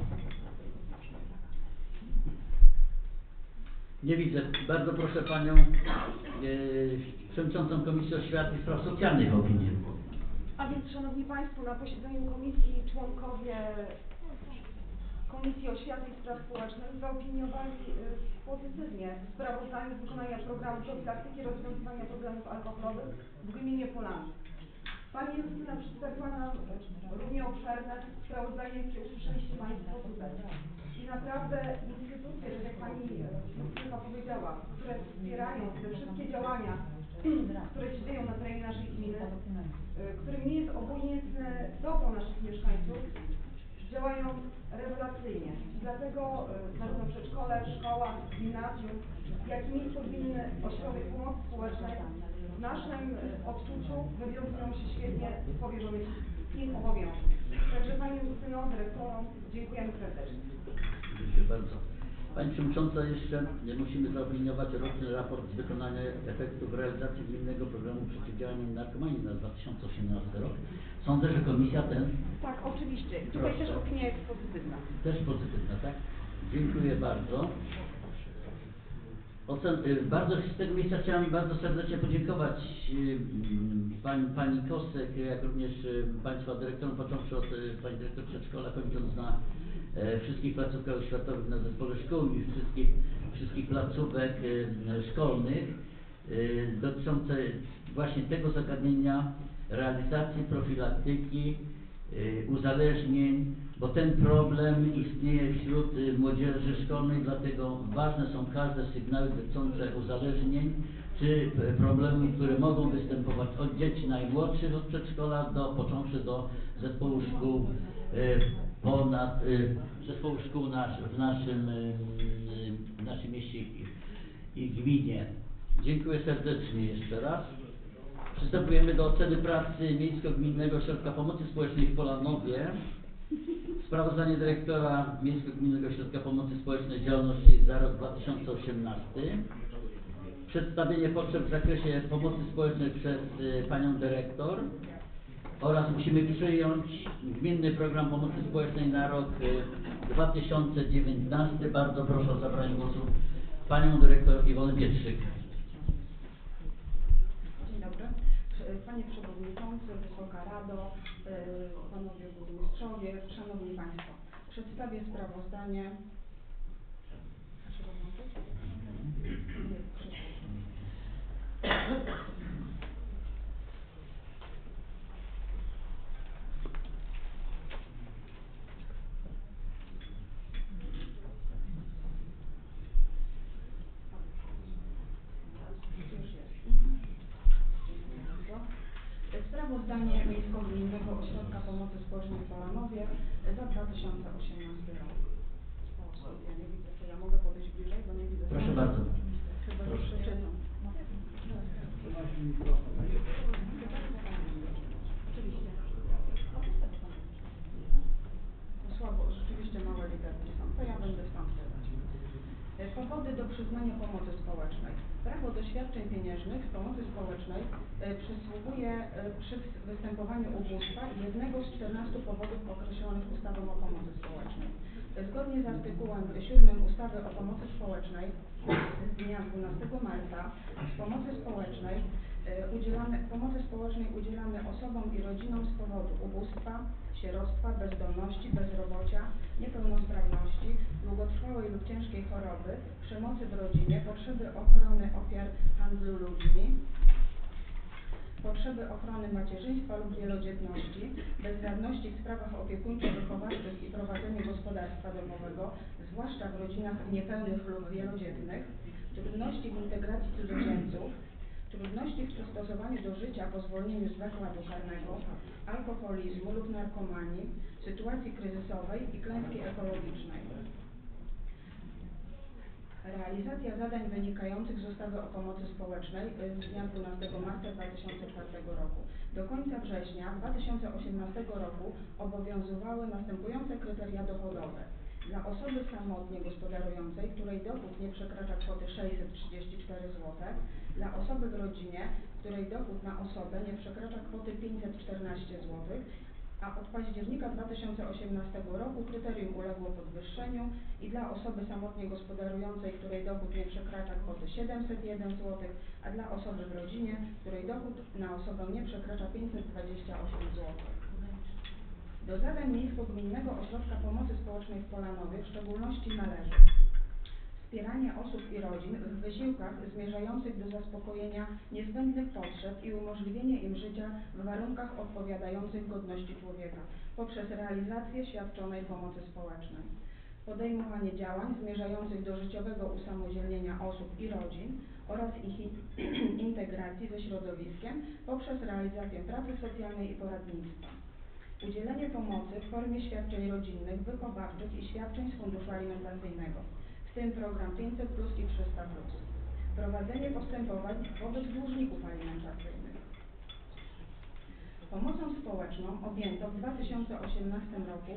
Nie widzę. Bardzo proszę panią przewodniczącą Komisji Oświaty i Spraw Socjalnych o opinię. A więc, szanowni państwo, na posiedzeniu komisji członkowie Komisji Oświaty i Spraw Społecznych zaopiniowali pozytywnie sprawozdanie z wykonania programu profilaktyki i rozwiązywania problemów alkoholowych w gminie Polany. Pani Justyna przedstawiła nam równie obszerne sprawozdanie, jakie usłyszeliście państwo tutaj. I naprawdę instytucje, tak jak pani Justyna powiedziała, które wspierają te wszystkie działania, które się dzieją na terenie naszej gminy, którym nie jest obojętne dobro naszych mieszkańców, działają rewelacyjnie. I dlatego zarówno przedszkole, szkoła, gimnazjum, jak i miejsce gminny Ośrodek Pomocy Społecznej w naszym odczuciu wywiązują się świetnie z powierzonych im obowiązków. Także Pani Justyno, dyrektorom, dziękujemy serdecznie. Dziękuję bardzo. Pani Przewodnicząca, jeszcze musimy zaopiniować roczny raport z wykonania efektów realizacji gminnego programu przeciwdziałania narkomanii na 2018 rok. Sądzę, że komisja ten... Tak, oczywiście. I tutaj też opinia jest pozytywna. Też pozytywna, tak? Dziękuję bardzo. Bardzo z tego miejsca chciałem bardzo serdecznie podziękować pani Kosek, jak również państwa dyrektorom, począwszy od pani dyrektor przedszkola, kończąc na wszystkich placówkach oświatowych, na zespole szkół i wszystkich placówek szkolnych dotyczące właśnie tego zagadnienia realizacji profilaktyki uzależnień, bo ten problem istnieje wśród młodzieży szkolnej, dlatego ważne są każde sygnały dotyczące uzależnień, czy problemów, które mogą występować od dzieci najmłodszych, od przedszkola począwszy do zespołu szkół zespołu szkół w naszym mieście i gminie. Dziękuję serdecznie jeszcze raz. Przystępujemy do oceny pracy Miejsko-Gminnego Ośrodka Pomocy Społecznej w Polanowie. Sprawozdanie dyrektora Miejsko-Gminnego Ośrodka Pomocy Społecznej działalności za rok 2018. Przedstawienie potrzeb w zakresie pomocy społecznej przez panią dyrektor oraz musimy przyjąć Gminny Program Pomocy Społecznej na rok 2019. Bardzo proszę o zabranie głosu panią dyrektor Iwonę Pietrzyk. Dzień dobry. Panie Przewodniczący, Wysoka Rado, Panowie Burmistrzowie, Szanowni Państwo. Przedstawię sprawozdanie. Sprawozdanie Miejsko-Gminnego Ośrodka Pomocy Społecznej w Polanowie za 2018 rok. Ja nie widzę, to ja mogę podejść bliżej, bo nie widzę. Proszę bardzo. Chyba już przeczytam. Oczywiście. Słabo, rzeczywiście małe literki są, to ja będę stąd czytać. Powody do przyznania pomocy społecznej. Prawo do świadczeń pieniężnych z pomocy społecznej przysługuje przy występowaniu ubóstwa jednego z 14 powodów określonych ustawą o pomocy społecznej. Zgodnie z artykułem 7 ustawy o pomocy społecznej z dnia 12 marca pomocy społecznej udzielamy osobom i rodzinom z powodu ubóstwa, sieroctwa, bezdomności, bezrobocia, niepełnosprawności, długotrwałej lub ciężkiej choroby, przemocy w rodzinie, potrzeby ochrony ofiar handlu ludźmi, potrzeby ochrony macierzyństwa lub wielodzietności, bezradności w sprawach opiekuńczo-wychowawczych i prowadzeniu gospodarstwa domowego, zwłaszcza w rodzinach niepełnych lub wielodzietnych, trudności w integracji cudzoziemców, trudności w przystosowaniu do życia po zwolnieniu z zakładu karnego, alkoholizmu lub narkomanii, sytuacji kryzysowej i klęski ekologicznej. Realizacja zadań wynikających z ustawy o pomocy społecznej z dnia 12 marca 2004 roku. Do końca września 2018 roku obowiązywały następujące kryteria dochodowe. Dla osoby samotnie gospodarującej, której dochód nie przekracza kwoty 634 zł, dla osoby w rodzinie, której dochód na osobę nie przekracza kwoty 514 zł, a od października 2018 roku kryterium uległo podwyższeniu i dla osoby samotnie gospodarującej, której dochód nie przekracza kwoty 701 zł, a dla osoby w rodzinie, której dochód na osobę nie przekracza 528 zł. Do zadań Miejsko-Gminnego Ośrodka Pomocy Społecznej w Polanowie w szczególności należy wspieranie osób i rodzin w wysiłkach zmierzających do zaspokojenia niezbędnych potrzeb i umożliwienie im życia w warunkach odpowiadających godności człowieka poprzez realizację świadczonej pomocy społecznej. Podejmowanie działań zmierzających do życiowego usamodzielnienia osób i rodzin oraz ich integracji ze środowiskiem poprzez realizację pracy socjalnej i poradnictwa. Udzielenie pomocy w formie świadczeń rodzinnych, wychowawczych i świadczeń z funduszu alimentacyjnego, w tym program 500+ i 300+. Prowadzenie postępowań wobec dłużników alimentacyjnych. Pomocą społeczną objęto w 2018 roku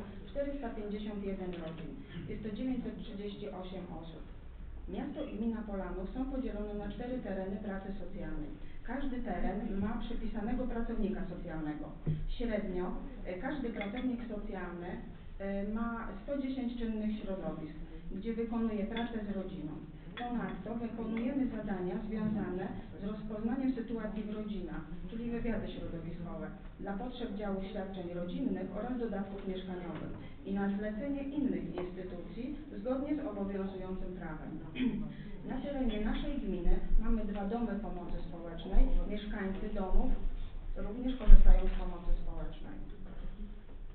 451 rodzin. Jest to 938 osób. Miasto i gmina Polanów są podzielone na 4 tereny pracy socjalnej. Każdy teren ma przypisanego pracownika socjalnego. Średnio każdy pracownik socjalny ma 110 czynnych środowisk, gdzie wykonuje pracę z rodziną. Ponadto wykonujemy zadania związane z rozpoznaniem sytuacji w rodzinach, czyli wywiady środowiskowe, dla potrzeb działu świadczeń rodzinnych oraz dodatków mieszkaniowych i na zlecenie innych instytucji zgodnie z obowiązującym prawem. Na terenie naszej gminy mamy 2 domy pomocy społecznej. Mieszkańcy domów również korzystają z pomocy społecznej.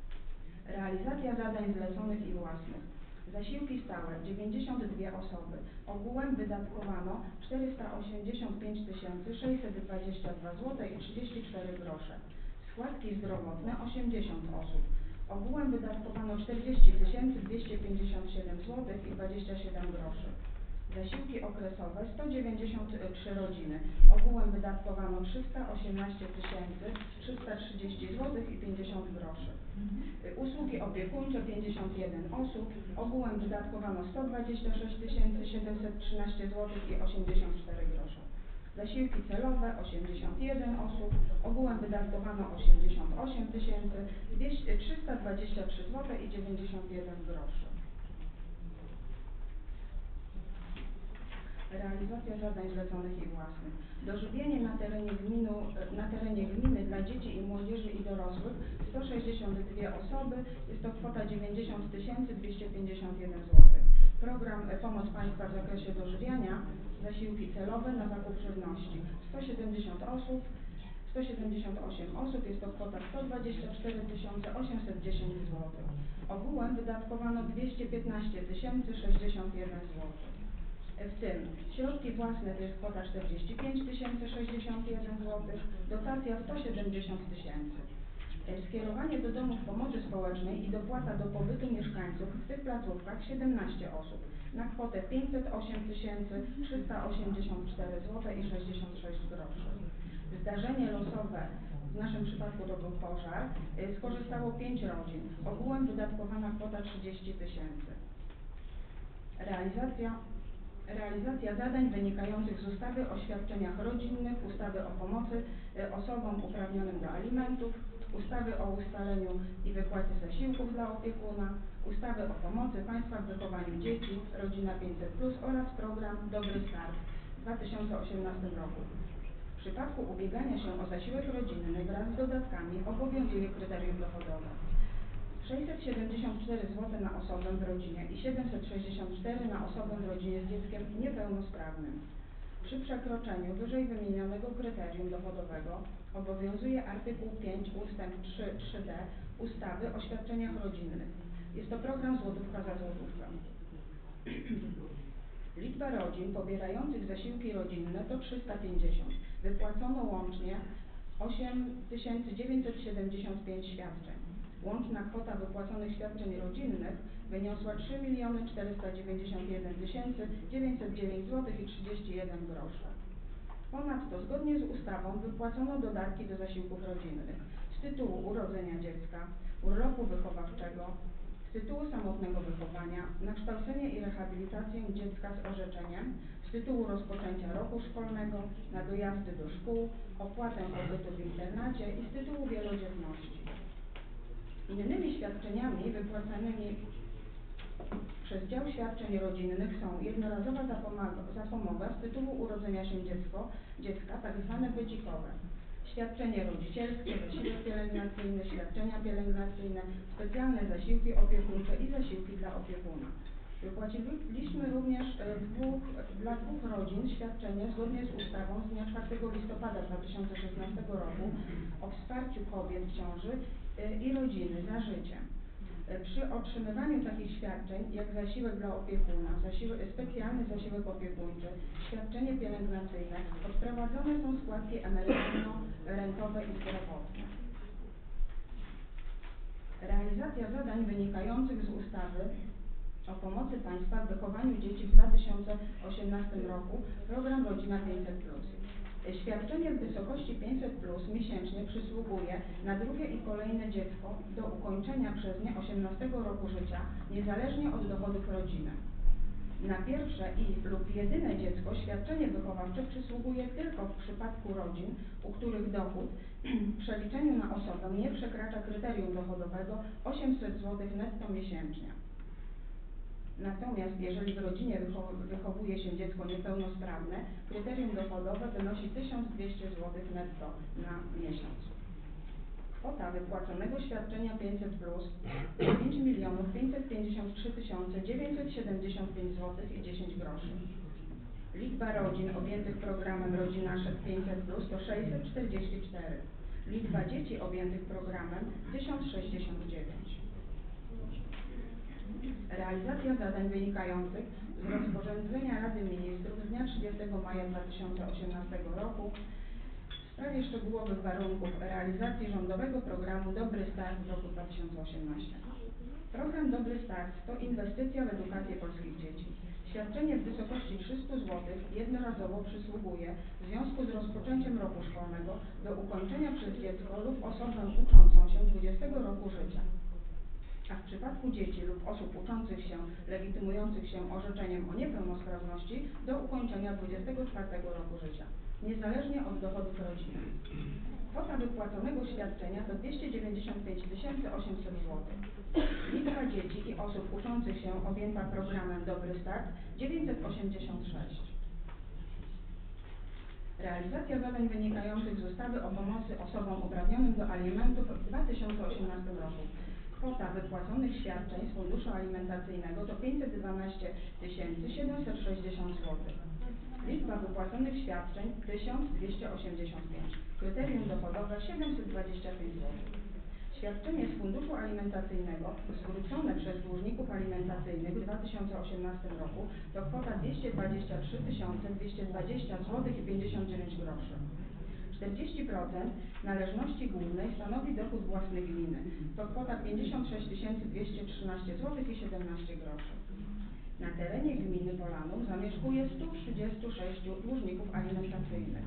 Realizacja zadań zleconych i własnych. Zasiłki stałe 92 osoby. Ogółem wydatkowano 485 622 zł i 34 grosze. Składki zdrowotne 80 osób. Ogółem wydatkowano 40 257 zł i 27 groszy. Zasiłki okresowe 193 rodziny. Ogółem wydatkowano 318 330 zł i 50 groszy. Usługi opiekuńcze 51 osób. Ogółem wydatkowano 126 713 zł i 84 grosze. Zasiłki celowe 81 osób. Ogółem wydatkowano 88 323 zł i 91 groszy. Realizacja zadań zleconych i własnych. Dożywienie na terenie gminy dla dzieci i młodzieży i dorosłych 162 osoby, jest to kwota 90 251 zł. Program Pomoc Państwa w zakresie dożywiania, zasiłki celowe na zakup żywności 178 osób, jest to kwota 124 810 zł. Ogółem wydatkowano 215 061 zł. W tym środki własne to jest kwota 45 061 zł, dotacja 170 000. Skierowanie do domów pomocy społecznej i dopłata do pobytu mieszkańców w tych placówkach 17 osób na kwotę 508 384 zł i 66 groszy. Zdarzenie losowe, w naszym przypadku to był pożar, skorzystało 5 rodzin. Ogółem wydatkowana kwota 30 000. Realizacja zadań wynikających z ustawy o świadczeniach rodzinnych, ustawy o pomocy osobom uprawnionym do alimentów, ustawy o ustaleniu i wypłacie zasiłków dla opiekuna, ustawy o pomocy państwa w wychowaniu dzieci, Rodzina 500+, oraz program Dobry Start w 2018 roku. W przypadku ubiegania się o zasiłek rodzinny wraz z dodatkami obowiązuje kryterium dochodowe. 674 zł na osobę w rodzinie i 764 na osobę w rodzinie z dzieckiem niepełnosprawnym. Przy przekroczeniu wyżej wymienionego kryterium dochodowego obowiązuje artykuł 5 ustęp 3d ustawy o świadczeniach rodzinnych. Jest to program złotówka za złotówkę. Liczba rodzin pobierających zasiłki rodzinne to 350. Wypłacono łącznie 8975 świadczeń. Łączna kwota wypłaconych świadczeń rodzinnych wyniosła 3 491 909 zł i 31 groszy. Ponadto zgodnie z ustawą wypłacono dodatki do zasiłków rodzinnych z tytułu urodzenia dziecka, urlopu wychowawczego, z tytułu samotnego wychowania, na kształcenie i rehabilitację dziecka z orzeczeniem, z tytułu rozpoczęcia roku szkolnego, na dojazdy do szkół, opłatę pobytu w internacie i z tytułu wielodzietności. Innymi świadczeniami wypłacanymi przez dział świadczeń rodzinnych są jednorazowa zapomoga z tytułu urodzenia się dziecka, tzw. wydzikowe, świadczenie rodzicielskie, zasiłek pielęgnacyjny, świadczenia pielęgnacyjne, specjalne zasiłki opiekuńcze i zasiłki dla opiekuna. Wypłaciliśmy również dla dwóch rodzin świadczenie zgodnie z ustawą z dnia 4 listopada 2016 roku o wsparciu kobiet w ciąży i rodziny za życie. Przy otrzymywaniu takich świadczeń, jak zasiłek dla opiekuna, specjalny zasiłek opiekuńczy, świadczenie pielęgnacyjne, odprowadzone są składki emerytalno-rentowe i zdrowotne. Realizacja zadań wynikających z ustawy o pomocy państwa w wychowaniu dzieci w 2018 roku, program Rodzina 500+. Świadczenie w wysokości 500+ miesięcznie przysługuje na drugie i kolejne dziecko do ukończenia przez nie 18 roku życia, niezależnie od dochodów rodziny. Na pierwsze lub jedyne dziecko świadczenie wychowawcze przysługuje tylko w przypadku rodzin, u których dochód w przeliczeniu na osobę nie przekracza kryterium dochodowego 800 zł netto miesięcznie. Natomiast jeżeli w rodzinie wychowuje się dziecko niepełnosprawne, kryterium dochodowe wynosi 1200 zł netto na miesiąc. Kwota wypłaconego świadczenia 500+ to 5 553 975 zł i 10 groszy. Liczba rodzin objętych programem Rodzina 500+ to 644. Liczba dzieci objętych programem 1069. Realizacja zadań wynikających z rozporządzenia Rady Ministrów z dnia 30 maja 2018 roku w sprawie szczegółowych warunków realizacji rządowego programu Dobry Start w roku 2018. Program Dobry Start to inwestycja w edukację polskich dzieci. Świadczenie w wysokości 300 zł jednorazowo przysługuje w związku z rozpoczęciem roku szkolnego do ukończenia przez dziecko lub osobę uczącą się 20 roku życia. A w przypadku dzieci lub osób uczących się, legitymujących się orzeczeniem o niepełnosprawności do ukończenia 24 roku życia, niezależnie od dochodów rodziny. Kwota wypłaconego świadczenia to 295 800 zł. Liczba dzieci i osób uczących się objęta programem Dobry Start 986. Realizacja zadań wynikających z ustawy o pomocy osobom uprawnionym do alimentów w 2018 roku. Kwota wypłaconych świadczeń z funduszu alimentacyjnego to 512 760 zł. Liczba wypłaconych świadczeń 1285. Kryterium dochodowe 725 zł. Świadczenie z funduszu alimentacyjnego zwrócone przez dłużników alimentacyjnych w 2018 roku to kwota 223 220 zł i 59 groszy. 40% należności głównej stanowi dochód własny gminy. To kwota 56 213 zł i 17 groszy. Na terenie gminy Polanów zamieszkuje 136 dłużników alimentacyjnych.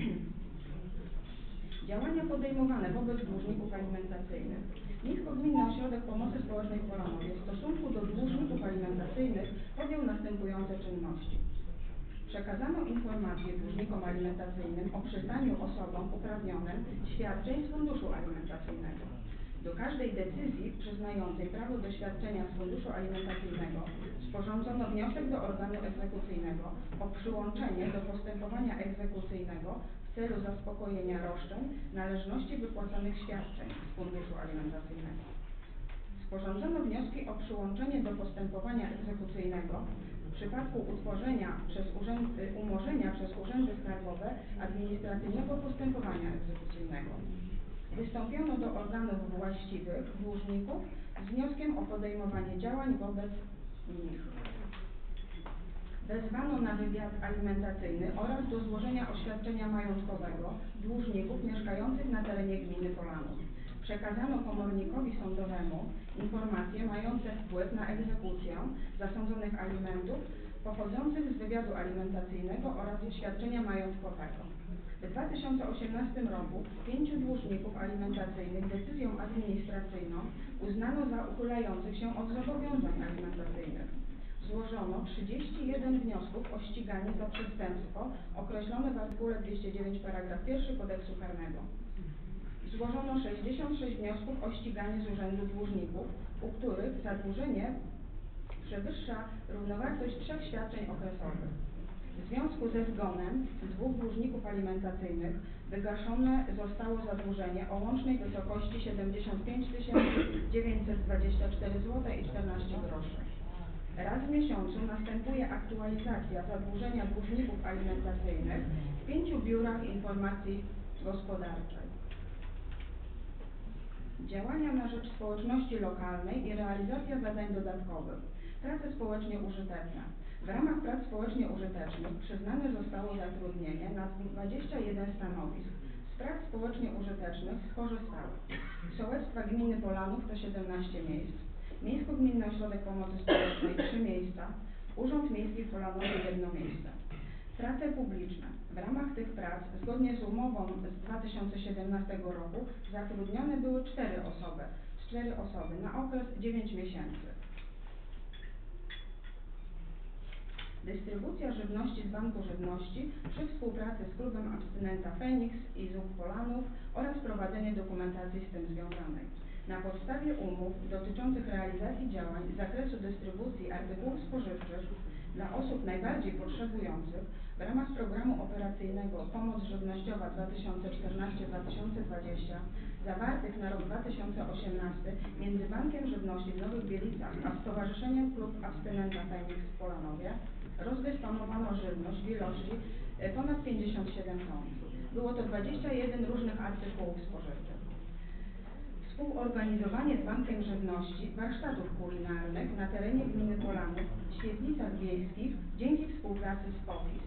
Działania podejmowane wobec dłużników alimentacyjnych. Miejsko-Gminny Ośrodek Pomocy Społecznej w Polanowie w stosunku do dłużników alimentacyjnych podjął następujące czynności. Przekazano informacje dłużnikom alimentacyjnym o przystaniu osobom uprawnionym świadczeń z funduszu alimentacyjnego. Do każdej decyzji przyznającej prawo do świadczenia z funduszu alimentacyjnego sporządzono wniosek do organu egzekucyjnego o przyłączenie do postępowania egzekucyjnego w celu zaspokojenia roszczeń należności wypłaconych świadczeń z funduszu alimentacyjnego. Sporządzono wnioski o przyłączenie do postępowania egzekucyjnego w przypadku umorzenia przez urzędy skarbowe administracyjnego postępowania egzekucyjnego. Wystąpiono do organów właściwych dłużników z wnioskiem o podejmowanie działań wobec nich. Wezwano na wywiad alimentacyjny oraz do złożenia oświadczenia majątkowego dłużników mieszkających na terenie gminy Polanów. Przekazano komornikowi sądowemu informacje mające wpływ na egzekucję zasądzonych alimentów pochodzących z wywiadu alimentacyjnego oraz świadczenia majątkowego. W 2018 roku 5 dłużników alimentacyjnych decyzją administracyjną uznano za uchylających się od zobowiązań alimentacyjnych. Złożono 31 wniosków o ściganie za przestępstwo określone w artykule 209 paragraf 1 Kodeksu Karnego. Złożono 66 wniosków o ściganie z urzędu dłużników, u których zadłużenie przewyższa równowartość 3 świadczeń okresowych. W związku ze zgonem 2 dłużników alimentacyjnych wygaszone zostało zadłużenie o łącznej wysokości 75 924 zł i 14 groszy. Raz w miesiącu następuje aktualizacja zadłużenia dłużników alimentacyjnych w 5 biurach informacji gospodarczej. Działania na rzecz społeczności lokalnej i realizacja zadań dodatkowych. Prace społecznie użyteczne. W ramach prac społecznie użytecznych przyznane zostało zatrudnienie na 21 stanowisk. Z prac społecznie użytecznych skorzystały Sołectwa Gminy Polanów to 17 miejsc, Miejsko-Gminny Ośrodek Pomocy Społecznej 3 miejsca, Urząd Miejski w Polanowie 1 miejsce. Prace publiczne. W ramach tych prac, zgodnie z umową z 2017 roku, zatrudnione były 4 osoby na okres 9 miesięcy. Dystrybucja żywności z Banku Żywności przy współpracy z Klubem Abstynenta Feniks i ZUK Polanów oraz prowadzenie dokumentacji z tym związanej. Na podstawie umów dotyczących realizacji działań z zakresu dystrybucji artykułów spożywczych dla osób najbardziej potrzebujących w ramach programu operacyjnego Pomoc Żywnościowa 2014-2020 zawartych na rok 2018 między Bankiem Żywności w Nowych Bielicach a Stowarzyszeniem Klub Abstynenta Feniks w Polanowie rozdysponowano żywność w ilości ponad 57 ton. Było to 21 różnych artykułów spożywczych. W Współorganizowanie z Bankiem Żywności warsztatów kulinarnych na terenie gminy Polanów w świetlicach wiejskich dzięki współpracy z POFIS.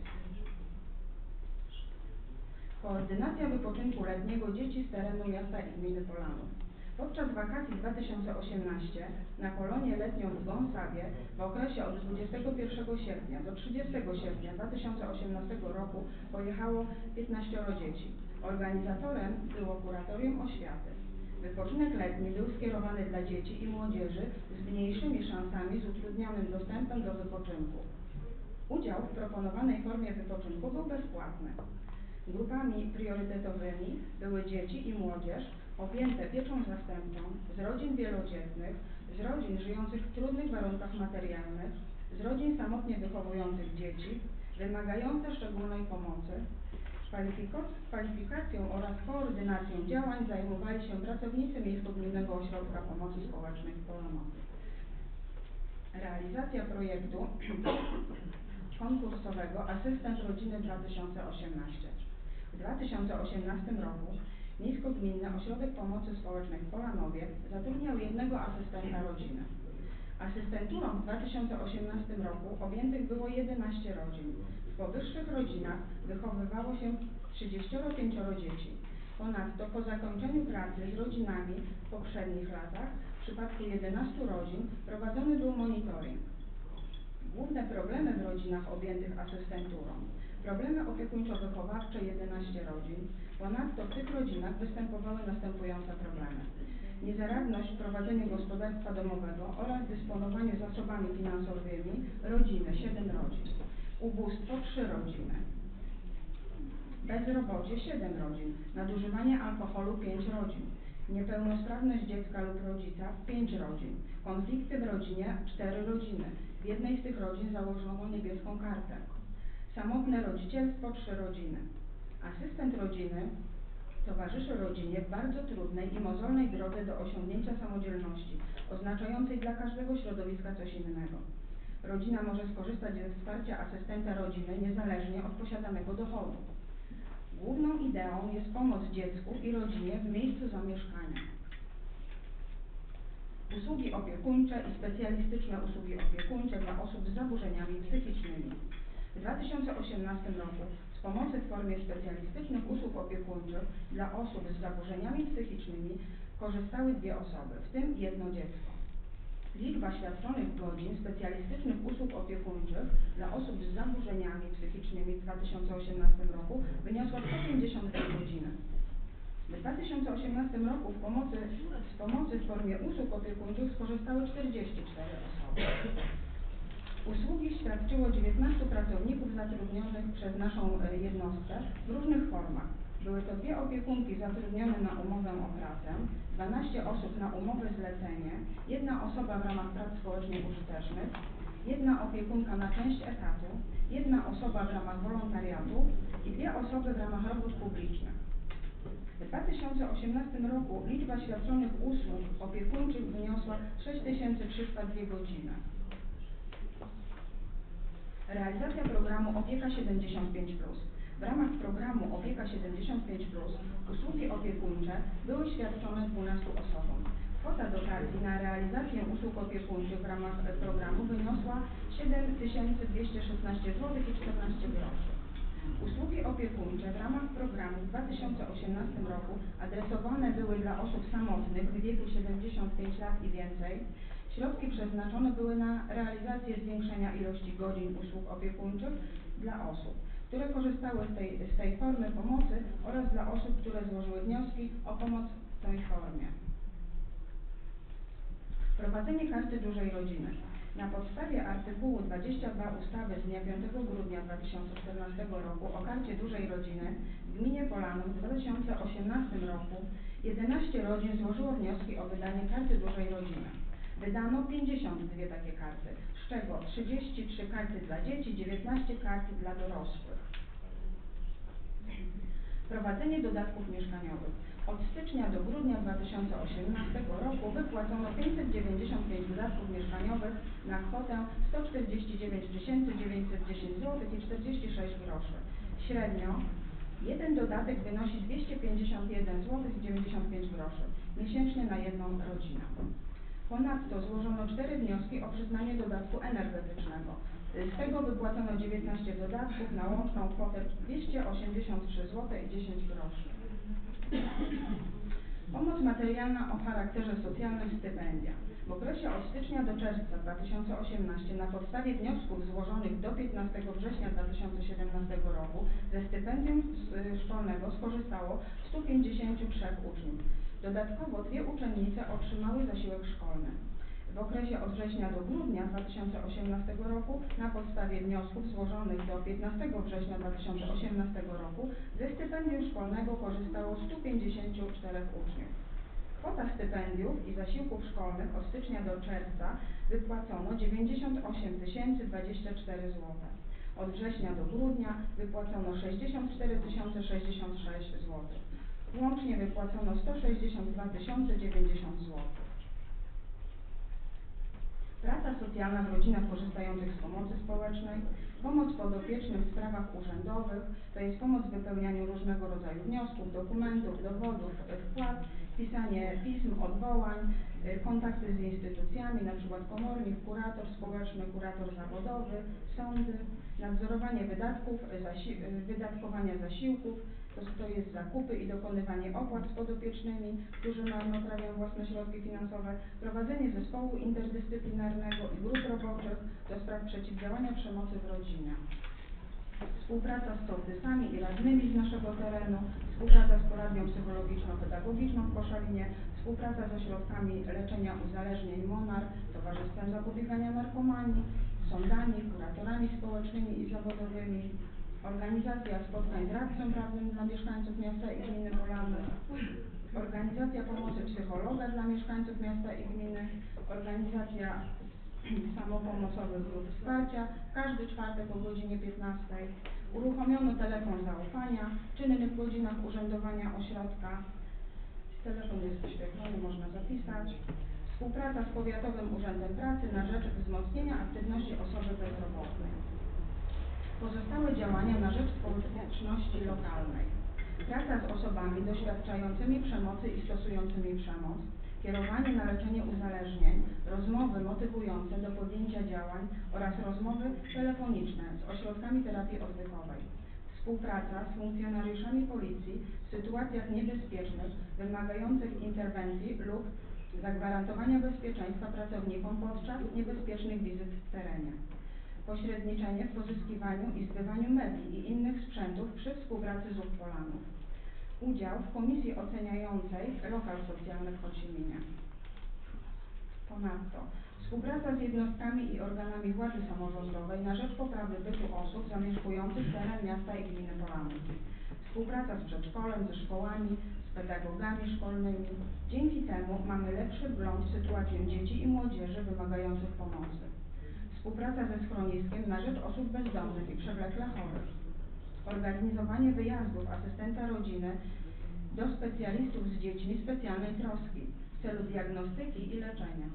Koordynacja wypoczynku letniego dzieci z terenu miasta i gminy Polanów. Podczas wakacji 2018 na kolonię letnią w Gąsawie w okresie od 21 sierpnia do 30 sierpnia 2018 roku pojechało 15 dzieci. Organizatorem było Kuratorium Oświaty. Wypoczynek letni był skierowany dla dzieci i młodzieży z mniejszymi szansami z utrudnionym dostępem do wypoczynku. Udział w proponowanej formie wypoczynku był bezpłatny. Grupami priorytetowymi były dzieci i młodzież objęte pieczą zastępczą z rodzin wielodzietnych, z rodzin żyjących w trudnych warunkach materialnych, z rodzin samotnie wychowujących dzieci, wymagające szczególnej pomocy. Kwalifikacją oraz koordynacją działań zajmowali się pracownicy Miejsko-Gminnego Ośrodka Pomocy Społecznej w Polanowie. Realizacja projektu konkursowego Asystent Rodziny 2018. W 2018 roku Miejsko-Gminny Ośrodek Pomocy Społecznej w Polanowie zatrudniał jednego asystenta rodziny. Asystenturą w 2018 roku objętych było 11 rodzin. W powyższych rodzinach wychowywało się 35 dzieci. Ponadto po zakończeniu pracy z rodzinami w poprzednich latach w przypadku 11 rodzin prowadzony był monitoring. Główne problemy w rodzinach objętych asystenturą. Problemy opiekuńczo-wychowawcze 11 rodzin. Ponadto w tych rodzinach występowały następujące problemy. Niezaradność w prowadzeniu gospodarstwa domowego oraz dysponowaniu zasobami finansowymi rodziny 7 rodzin. Ubóstwo 3 rodziny. Bezrobocie 7 rodzin. Nadużywanie alkoholu 5 rodzin. Niepełnosprawność dziecka lub rodzica 5 rodzin. Konflikty w rodzinie 4 rodziny. W jednej z tych rodzin założono niebieską kartę. Samotne rodzicielstwo 3 rodziny. Asystent rodziny towarzyszy rodzinie w bardzo trudnej i mozolnej drodze do osiągnięcia samodzielności, oznaczającej dla każdego środowiska coś innego. Rodzina może skorzystać ze wsparcia asystenta rodziny niezależnie od posiadanego dochodu. Główną ideą jest pomoc dziecku i rodzinie w miejscu zamieszkania. Usługi opiekuńcze i specjalistyczne usługi opiekuńcze dla osób z zaburzeniami psychicznymi. W 2018 roku z pomocy w formie specjalistycznych usług opiekuńczych dla osób z zaburzeniami psychicznymi korzystały 2 osoby, w tym 1 dziecko. Liczba świadczonych godzin specjalistycznych usług opiekuńczych dla osób z zaburzeniami psychicznymi w 2018 roku wyniosła 152 godziny. W 2018 roku z pomocy w formie usług opiekuńczych skorzystały 44 osoby. Usługi świadczyło 19 pracowników zatrudnionych przez naszą jednostkę w różnych formach. Były to 2 opiekunki zatrudnione na umowę o pracę, 12 osób na umowę zlecenie, 1 osoba w ramach prac społecznie użytecznych, 1 opiekunka na część etatu, 1 osoba w ramach wolontariatu i 2 osoby w ramach robót publicznych. W 2018 roku liczba świadczonych usług opiekuńczych wyniosła 6302 godziny. Realizacja programu Opieka 75+. W ramach programu Opieka 75+ usługi opiekuńcze były świadczone 12 osobom. Kwota dotacji na realizację usług opiekuńczych w ramach programu wyniosła 7216 zł i 14 groszy. Usługi opiekuńcze w ramach programu w 2018 roku adresowane były dla osób samotnych w wieku 75 lat i więcej. Środki przeznaczone były na realizację zwiększenia ilości godzin usług opiekuńczych dla osób, które korzystały z tej formy pomocy oraz dla osób, które złożyły wnioski o pomoc w tej formie. Wprowadzenie Karty Dużej Rodziny. Na podstawie artykułu 22 ustawy z dnia 5 grudnia 2014 roku o Karcie Dużej Rodziny w gminie Polanów w 2018 roku 11 rodzin złożyło wnioski o wydanie Karty Dużej Rodziny. Wydano 52 takie karty, z czego 33 karty dla dzieci, 19 kart dla dorosłych. Wprowadzenie dodatków mieszkaniowych. Od stycznia do grudnia 2018 roku wypłacono 595 dodatków mieszkaniowych na kwotę 149 910 zł i 46 groszy. Średnio Jeden dodatek wynosi 251 zł 95 groszy miesięcznie na jedną rodzinę. Ponadto złożono 4 wnioski o przyznanie dodatku energetycznego. Z tego wypłacono 19 dodatków na łączną kwotę 283 zł i 10 groszy. Pomoc materialna o charakterze socjalnym, stypendia. W okresie od stycznia do czerwca 2018 na podstawie wniosków złożonych do 15 września 2017 roku ze stypendium szkolnego skorzystało 153 uczniów. Dodatkowo 2 uczennice otrzymały zasiłek szkolny. W okresie od września do grudnia 2018 roku na podstawie wniosków złożonych do 15 września 2018 roku ze stypendium szkolnego korzystało 154 uczniów. Kwota stypendiów i zasiłków szkolnych od stycznia do czerwca wypłacono 98 024 zł. Od września do grudnia wypłacono 64 066 zł. Łącznie wypłacono 162 090 zł. Praca socjalna w rodzinach korzystających z pomocy społecznej, pomoc podopiecznym w sprawach urzędowych, to jest pomoc w wypełnianiu różnego rodzaju wniosków, dokumentów, dowodów, wpłat, pisanie pism, odwołań, kontakty z instytucjami, np. komornik, kurator społeczny, kurator zawodowy, sądy, nadzorowanie wydatków, wydatkowania zasiłków, to jest zakupy i dokonywanie opłat z podopiecznymi, którzy marnotrawią własne środki finansowe, prowadzenie zespołu interdyscyplinarnego i grup roboczych do spraw przeciwdziałania przemocy w rodzinie. Współpraca z sołtysami i radnymi z naszego terenu, współpraca z poradnią psychologiczno-pedagogiczną w Koszalinie, współpraca z ośrodkami leczenia uzależnień MONAR, Towarzystwem Zapobiegania Narkomanii, sądami, kuratorami społecznymi i zawodowymi, organizacja spotkań z radcą prawnym dla mieszkańców miasta i gminy Polany, organizacja pomocy psychologa dla mieszkańców miasta i gminy, organizacja samopomocowych grup wsparcia, każdy czwartek o godzinie 15. Uruchomiono telefon zaufania, czynny w godzinach urzędowania ośrodka. Telefon jest wyświetlony, można zapisać. Współpraca z Powiatowym Urzędem Pracy na rzecz wzmocnienia aktywności osoby bezrobotnej. Pozostałe działania na rzecz społeczności lokalnej. Praca z osobami doświadczającymi przemocy i stosującymi przemoc. Kierowanie na leczenie uzależnień, rozmowy motywujące do podjęcia działań oraz rozmowy telefoniczne z ośrodkami terapii odwykowej. Współpraca z funkcjonariuszami policji w sytuacjach niebezpiecznych, wymagających interwencji lub zagwarantowania bezpieczeństwa pracownikom podczas niebezpiecznych wizyt w terenie. Pośredniczenie w pozyskiwaniu i zbywaniu mebli i innych sprzętów przy współpracy z Polanów. Udział w komisji oceniającej lokal socjalny w Chociminie. Ponadto współpraca z jednostkami i organami władzy samorządowej na rzecz poprawy bytu osób zamieszkujących teren miasta i gminy Polanów. Współpraca z przedszkolem, ze szkołami, z pedagogami szkolnymi. Dzięki temu mamy lepszy wgląd w sytuację dzieci i młodzieży wymagających pomocy. Współpraca ze schroniskiem na rzecz osób bezdomnych i przewlekle chorych. Organizowanie wyjazdów asystenta rodziny do specjalistów z dziećmi specjalnej troski w celu diagnostyki i leczenia.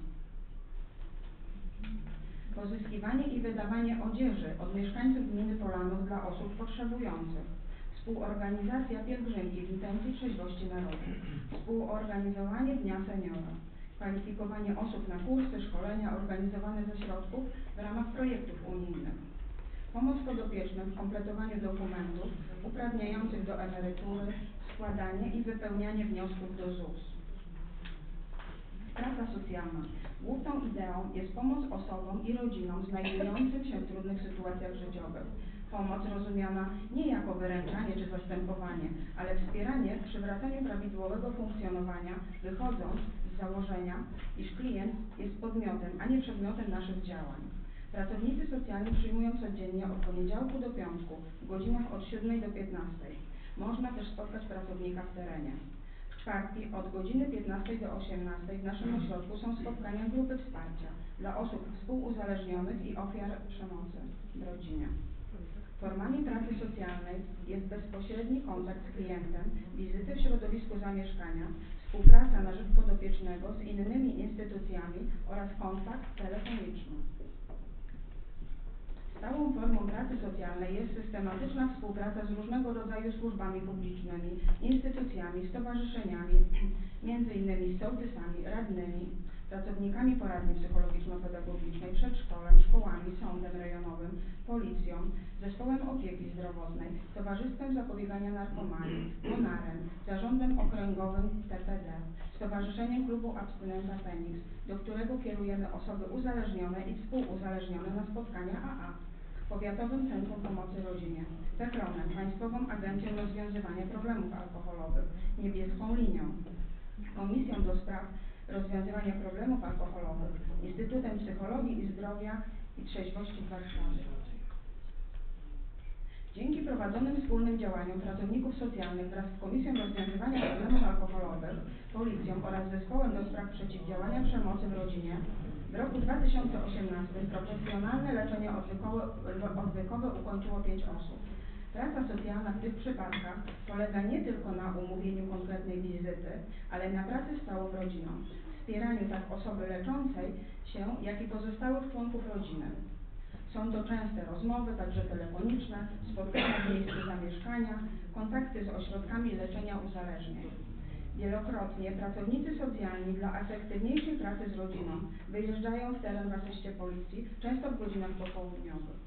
Pozyskiwanie i wydawanie odzieży od mieszkańców gminy Polanów dla osób potrzebujących. Współorganizacja pielgrzymki w intencji trzeźwości narodu. Współorganizowanie Dnia Seniora. Kwalifikowanie osób na kursy, szkolenia organizowane ze środków w ramach projektów unijnych. Pomoc podopiecznym w kompletowaniu dokumentów uprawniających do emerytury, składanie i wypełnianie wniosków do ZUS. Praca socjalna. Główną ideą jest pomoc osobom i rodzinom znajdującym się w trudnych sytuacjach życiowych. Pomoc rozumiana nie jako wyręczanie czy zastępowanie, ale wspieranie w przywracaniu prawidłowego funkcjonowania, wychodząc z założenia, iż klient jest podmiotem, a nie przedmiotem naszych działań. Pracownicy socjalni przyjmują codziennie od poniedziałku do piątku w godzinach od 7 do 15. Można też spotkać pracownika w terenie. W czwartki od godziny 15 do 18 w naszym ośrodku są spotkania grupy wsparcia dla osób współuzależnionych i ofiar przemocy w rodzinie. Formami pracy socjalnej jest bezpośredni kontakt z klientem, wizyty w środowisku zamieszkania, współpraca na rzecz podopiecznego z innymi instytucjami oraz kontakt telefoniczny. Stałą formą pracy socjalnej jest systematyczna współpraca z różnego rodzaju służbami publicznymi, instytucjami, stowarzyszeniami, m.in. z sołtysami, radnymi, pracownikami poradni psychologiczno-pedagogicznej, przedszkolem, szkołami, sądem rejonowym, policją, zespołem opieki zdrowotnej, Towarzystwem Zapobiegania Narkomanii, Monarem, Zarządem Okręgowym TPD, Stowarzyszeniem Klubu Abstynenta Feniks, do którego kierujemy osoby uzależnione i współuzależnione na spotkania AA, Powiatowym Centrum Pomocy Rodzinie, PEPRON-em, Państwową Agencją Rozwiązywania Problemów Alkoholowych, Niebieską Linią, Komisją do Spraw Rozwiązywania Problemów Alkoholowych, Instytutem Psychologii i Zdrowia i Trzeźwości w Warszawie. Dzięki prowadzonym wspólnym działaniom pracowników socjalnych wraz z Komisją Rozwiązywania Problemów Alkoholowych, Policją oraz Zespołem do Spraw Przeciwdziałania Przemocy w Rodzinie w roku 2018 profesjonalne leczenie odwykowe ukończyło 5 osób. Praca socjalna w tych przypadkach polega nie tylko na umówieniu konkretnej wizyty, ale na pracy z całą rodziną, wspieraniu tak osoby leczącej się, jak i pozostałych członków rodziny. Są to częste rozmowy, także telefoniczne, spotkania w miejscu zamieszkania, kontakty z ośrodkami leczenia uzależnień. Wielokrotnie pracownicy socjalni dla efektywniejszej pracy z rodziną wyjeżdżają w teren w asyście policji, często w godzinach popołudniowych.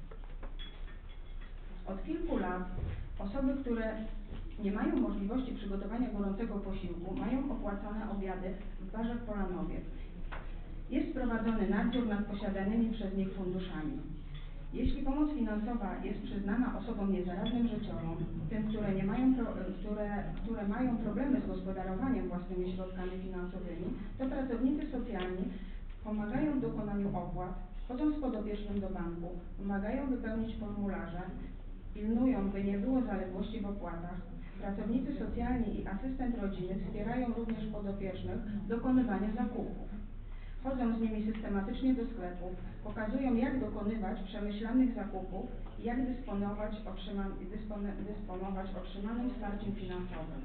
Od kilku lat osoby, które nie mają możliwości przygotowania gorącego posiłku, mają opłacone obiady w barze w Polanowie. Jest prowadzony nadzór nad posiadanymi przez nich funduszami. Jeśli pomoc finansowa jest przyznana osobom niezaradnym życiowo, tym, które mają problemy z gospodarowaniem własnymi środkami finansowymi, to pracownicy socjalni pomagają w dokonaniu opłat, chodzą z podopiecznym do banku, pomagają wypełnić formularze, pilnują, by nie było zaległości w opłatach. Pracownicy socjalni i asystent rodziny wspierają również podopiecznych w dokonywaniu zakupów. Chodzą z nimi systematycznie do sklepów, pokazują, jak dokonywać przemyślanych zakupów i jak dysponować otrzymanym wsparciem finansowym.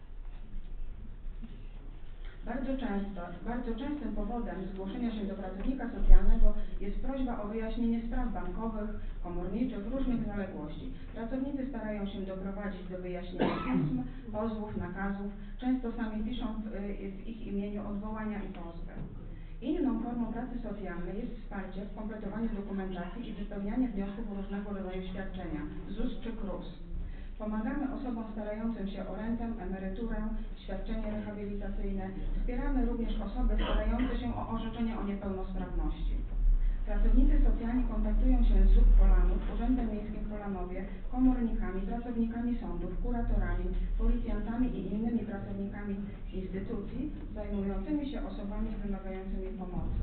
Bardzo częstym powodem zgłoszenia się do pracownika socjalnego jest prośba o wyjaśnienie spraw bankowych, komorniczych, różnych zaległości. Pracownicy starają się doprowadzić do wyjaśnienia pism, pozwów, nakazów, często sami piszą w ich imieniu odwołania i pozwy. Inną formą pracy socjalnej jest wsparcie w kompletowaniu dokumentacji i wypełnianie wniosków o różnego rodzaju świadczenia, ZUS czy KRUS. Pomagamy osobom starającym się o rentę, emeryturę, świadczenie rehabilitacyjne. Wspieramy również osoby starające się o orzeczenie o niepełnosprawności. Pracownicy socjalni kontaktują się z ZUP Polanów, Urzędem Miejskim w Polanowie, komornikami, pracownikami sądów, kuratorami, policjantami i innymi pracownikami instytucji zajmującymi się osobami wymagającymi pomocy.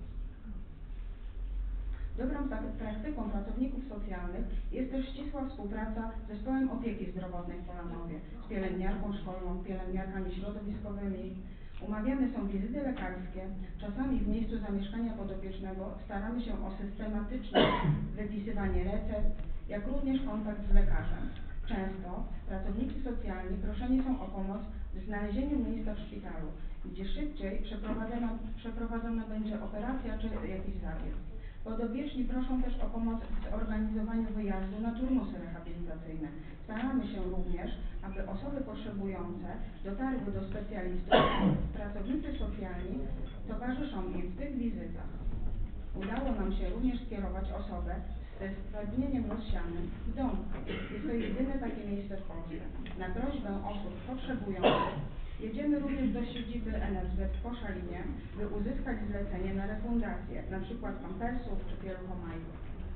Dobrą praktyką pracowników socjalnych jest też ścisła współpraca z Zespołem Opieki Zdrowotnej w Polanowie, z pielęgniarką szkolną, pielęgniarkami środowiskowymi. Umawiane są wizyty lekarskie, czasami w miejscu zamieszkania podopiecznego staramy się o systematyczne wypisywanie recept, jak również kontakt z lekarzem. Często pracownicy socjalni proszeni są o pomoc w znalezieniu miejsca w szpitalu, gdzie szybciej przeprowadzona będzie operacja czy jakiś zabieg. Podopieczni proszą też o pomoc w zorganizowaniu wyjazdu na turnusy rehabilitacyjne. Staramy się również, aby osoby potrzebujące dotarły do specjalistów. Pracownicy socjalni towarzyszą im w tych wizytach. Udało nam się również skierować osobę ze stwardnieniem rozsianym w Dąbku. Jest to jedyne takie miejsce w Polsce. Na prośbę osób potrzebujących jedziemy również do siedziby NFZ w Koszalinie, by uzyskać zlecenie na refundację, np. pampersów czy pieluchomajów.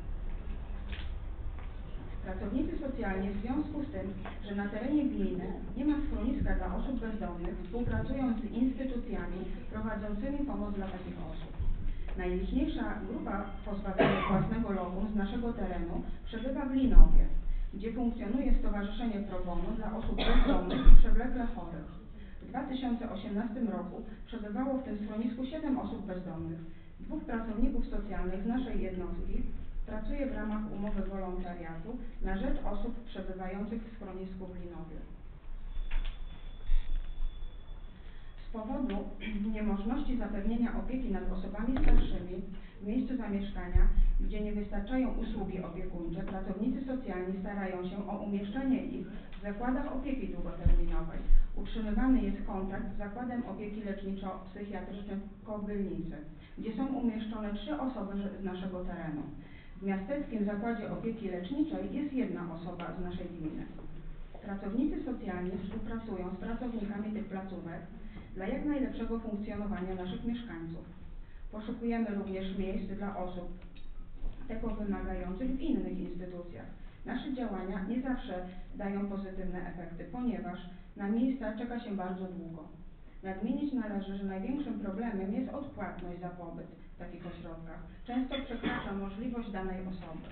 Pracownicy socjalni w związku z tym, że na terenie gminy nie ma schroniska dla osób bezdomnych, współpracują z instytucjami prowadzącymi pomoc dla takich osób. Najliczniejsza grupa pozbawionych własnego lokum z naszego terenu przebywa w Linowie, gdzie funkcjonuje Stowarzyszenie Pro Bono dla osób bezdomnych i przewlekle chorych. W 2018 roku przebywało w tym schronisku 7 osób bezdomnych. 2 pracowników socjalnych z naszej jednostki pracuje w ramach umowy wolontariatu na rzecz osób przebywających w schronisku w Linowie. powodu niemożności zapewnienia opieki nad osobami starszymi w miejscu zamieszkania, gdzie nie wystarczają usługi opiekuńcze, pracownicy socjalni starają się o umieszczenie ich w zakładach opieki długoterminowej. Utrzymywany jest kontakt z Zakładem Opieki Leczniczo-Psychiatrycznej w Kobylnicy, gdzie są umieszczone 3 osoby z naszego terenu. W Miasteckim Zakładzie Opieki Leczniczej jest 1 osoba z naszej gminy. Pracownicy socjalni współpracują z pracownikami tych placówek dla jak najlepszego funkcjonowania naszych mieszkańców. Poszukujemy również miejsc dla osób tego wymagających w innych instytucjach. Nasze działania nie zawsze dają pozytywne efekty, ponieważ na miejsca czeka się bardzo długo. Nadmienić należy, że największym problemem jest odpłatność za pobyt w takich ośrodkach. Często przekracza możliwość danej osoby.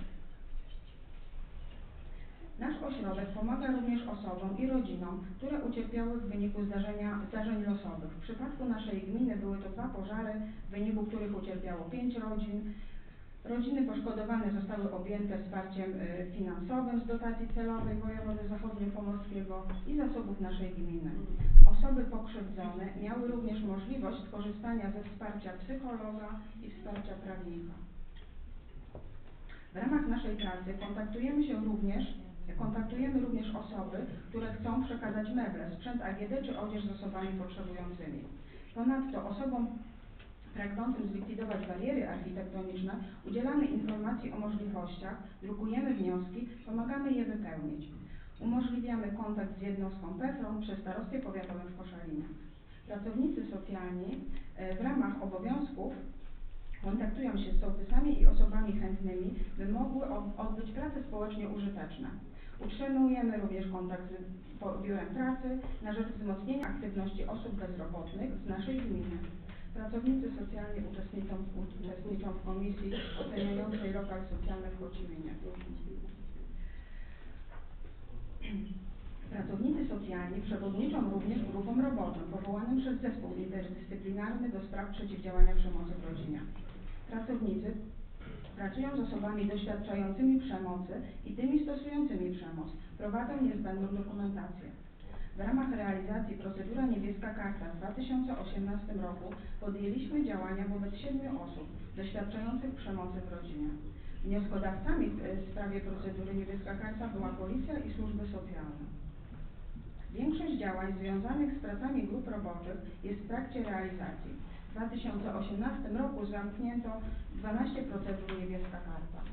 Nasz ośrodek pomaga również osobom i rodzinom, które ucierpiały w wyniku zdarzeń losowych. W przypadku naszej gminy były to 2 pożary, w wyniku których ucierpiało 5 rodzin. Rodziny poszkodowane zostały objęte wsparciem finansowym z dotacji celowej wojewody zachodniopomorskiego i zasobów naszej gminy. Osoby pokrzywdzone miały również możliwość skorzystania ze wsparcia psychologa i wsparcia prawnika. W ramach naszej pracy kontaktujemy również osoby, które chcą przekazać meble, sprzęt AGD czy odzież z osobami potrzebującymi. Ponadto osobom pragnącym zlikwidować bariery architektoniczne udzielamy informacji o możliwościach, drukujemy wnioski, pomagamy je wypełnić. Umożliwiamy kontakt z jednostką PFRON przy Starostwie Powiatowym w Koszalinie. Pracownicy socjalni w ramach obowiązków kontaktują się z sołtysami i osobami chętnymi, by mogły odbyć prace społecznie użyteczne. Utrzymujemy również kontakt z Biurem Pracy na rzecz wzmocnienia aktywności osób bezrobotnych z naszej gminy. Pracownicy socjalni uczestniczą w komisji oceniającej lokal socjalny w Chociminie. Pracownicy socjalni przewodniczą również grupom roboczym powołanym przez Zespół Interdyscyplinarny do spraw przeciwdziałania przemocy w rodzinie. Pracownicy pracują z osobami doświadczającymi przemocy i tymi stosującymi przemoc. Prowadzą niezbędną dokumentację. W ramach realizacji Procedura Niebieska Karta w 2018 roku podjęliśmy działania wobec 7 osób doświadczających przemocy w rodzinie. Wnioskodawcami w sprawie Procedury Niebieska Karta była Policja i służby socjalne. Większość działań związanych z pracami grup roboczych jest w trakcie realizacji. W 2018 roku zamknięto 12 procedur Niebieska Karta.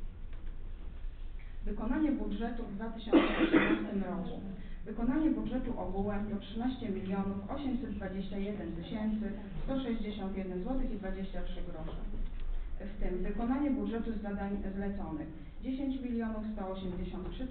Wykonanie budżetu w 2018 roku. Wykonanie budżetu ogółem to 13 821 161 zł i 23 grosze. W tym wykonanie budżetu z zadań zleconych 10 183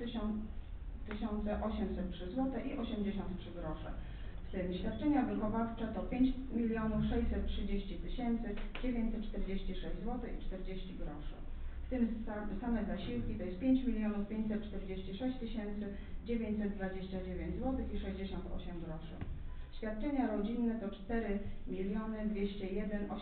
803 zł i 83 grosze. W tym świadczenia wychowawcze to 5 630 946 zł i 40 groszy. W tym same zasiłki to jest 5 546 929 zł i 68 groszy. Świadczenia rodzinne to 4 201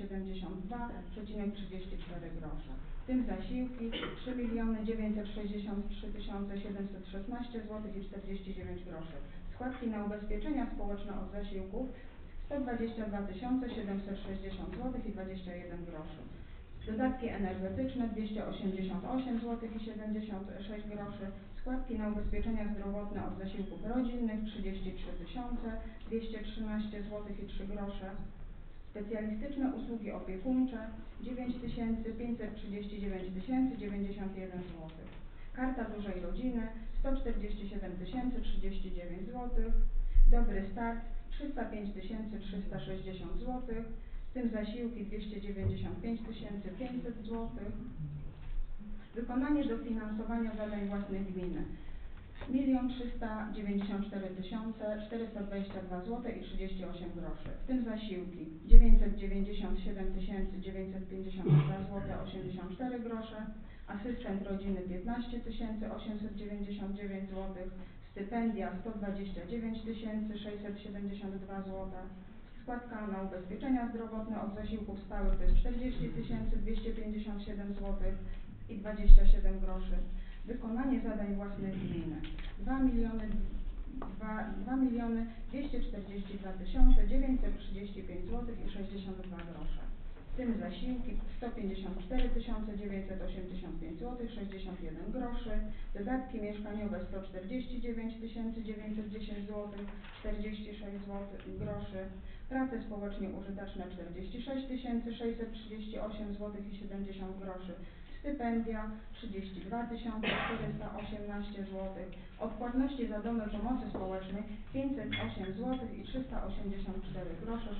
872,34 grosze. W tym zasiłki 3 963 716 zł i 49 groszy. Składki na ubezpieczenia społeczne od zasiłków 122 760 zł i 21 groszy. Dodatki energetyczne 288 zł i 76 groszy. Składki na ubezpieczenia zdrowotne od zasiłków rodzinnych 33 213 zł i 3 grosze. Specjalistyczne usługi opiekuńcze 9 539 091 zł. Karta Dużej Rodziny 147 039 zł. Dobry Start 305 360 zł. W tym zasiłki 295 500 zł. Wykonanie dofinansowania zadań własnych gminy 1 394 422 zł i 38 groszy. W tym zasiłki 997 952 zł 84 grosze. Asystent rodziny 15 899 zł. Stypendia 129 672 zł. Składka na ubezpieczenia zdrowotne od zasiłków stałych to jest 40 257 zł i 27 groszy. Wykonanie zadań własnych gminy 2 2 242 935 zł i 62 grosze. W tym zasiłki 154 985 zł 61 groszy, dodatki mieszkaniowe 149 910 zł 46 zł groszy, prace społecznie użyteczne 46 638 zł i 70 groszy, stypendia 32 418 zł, odpłatności za domy pomocy społecznej 508 zł i 384 grosze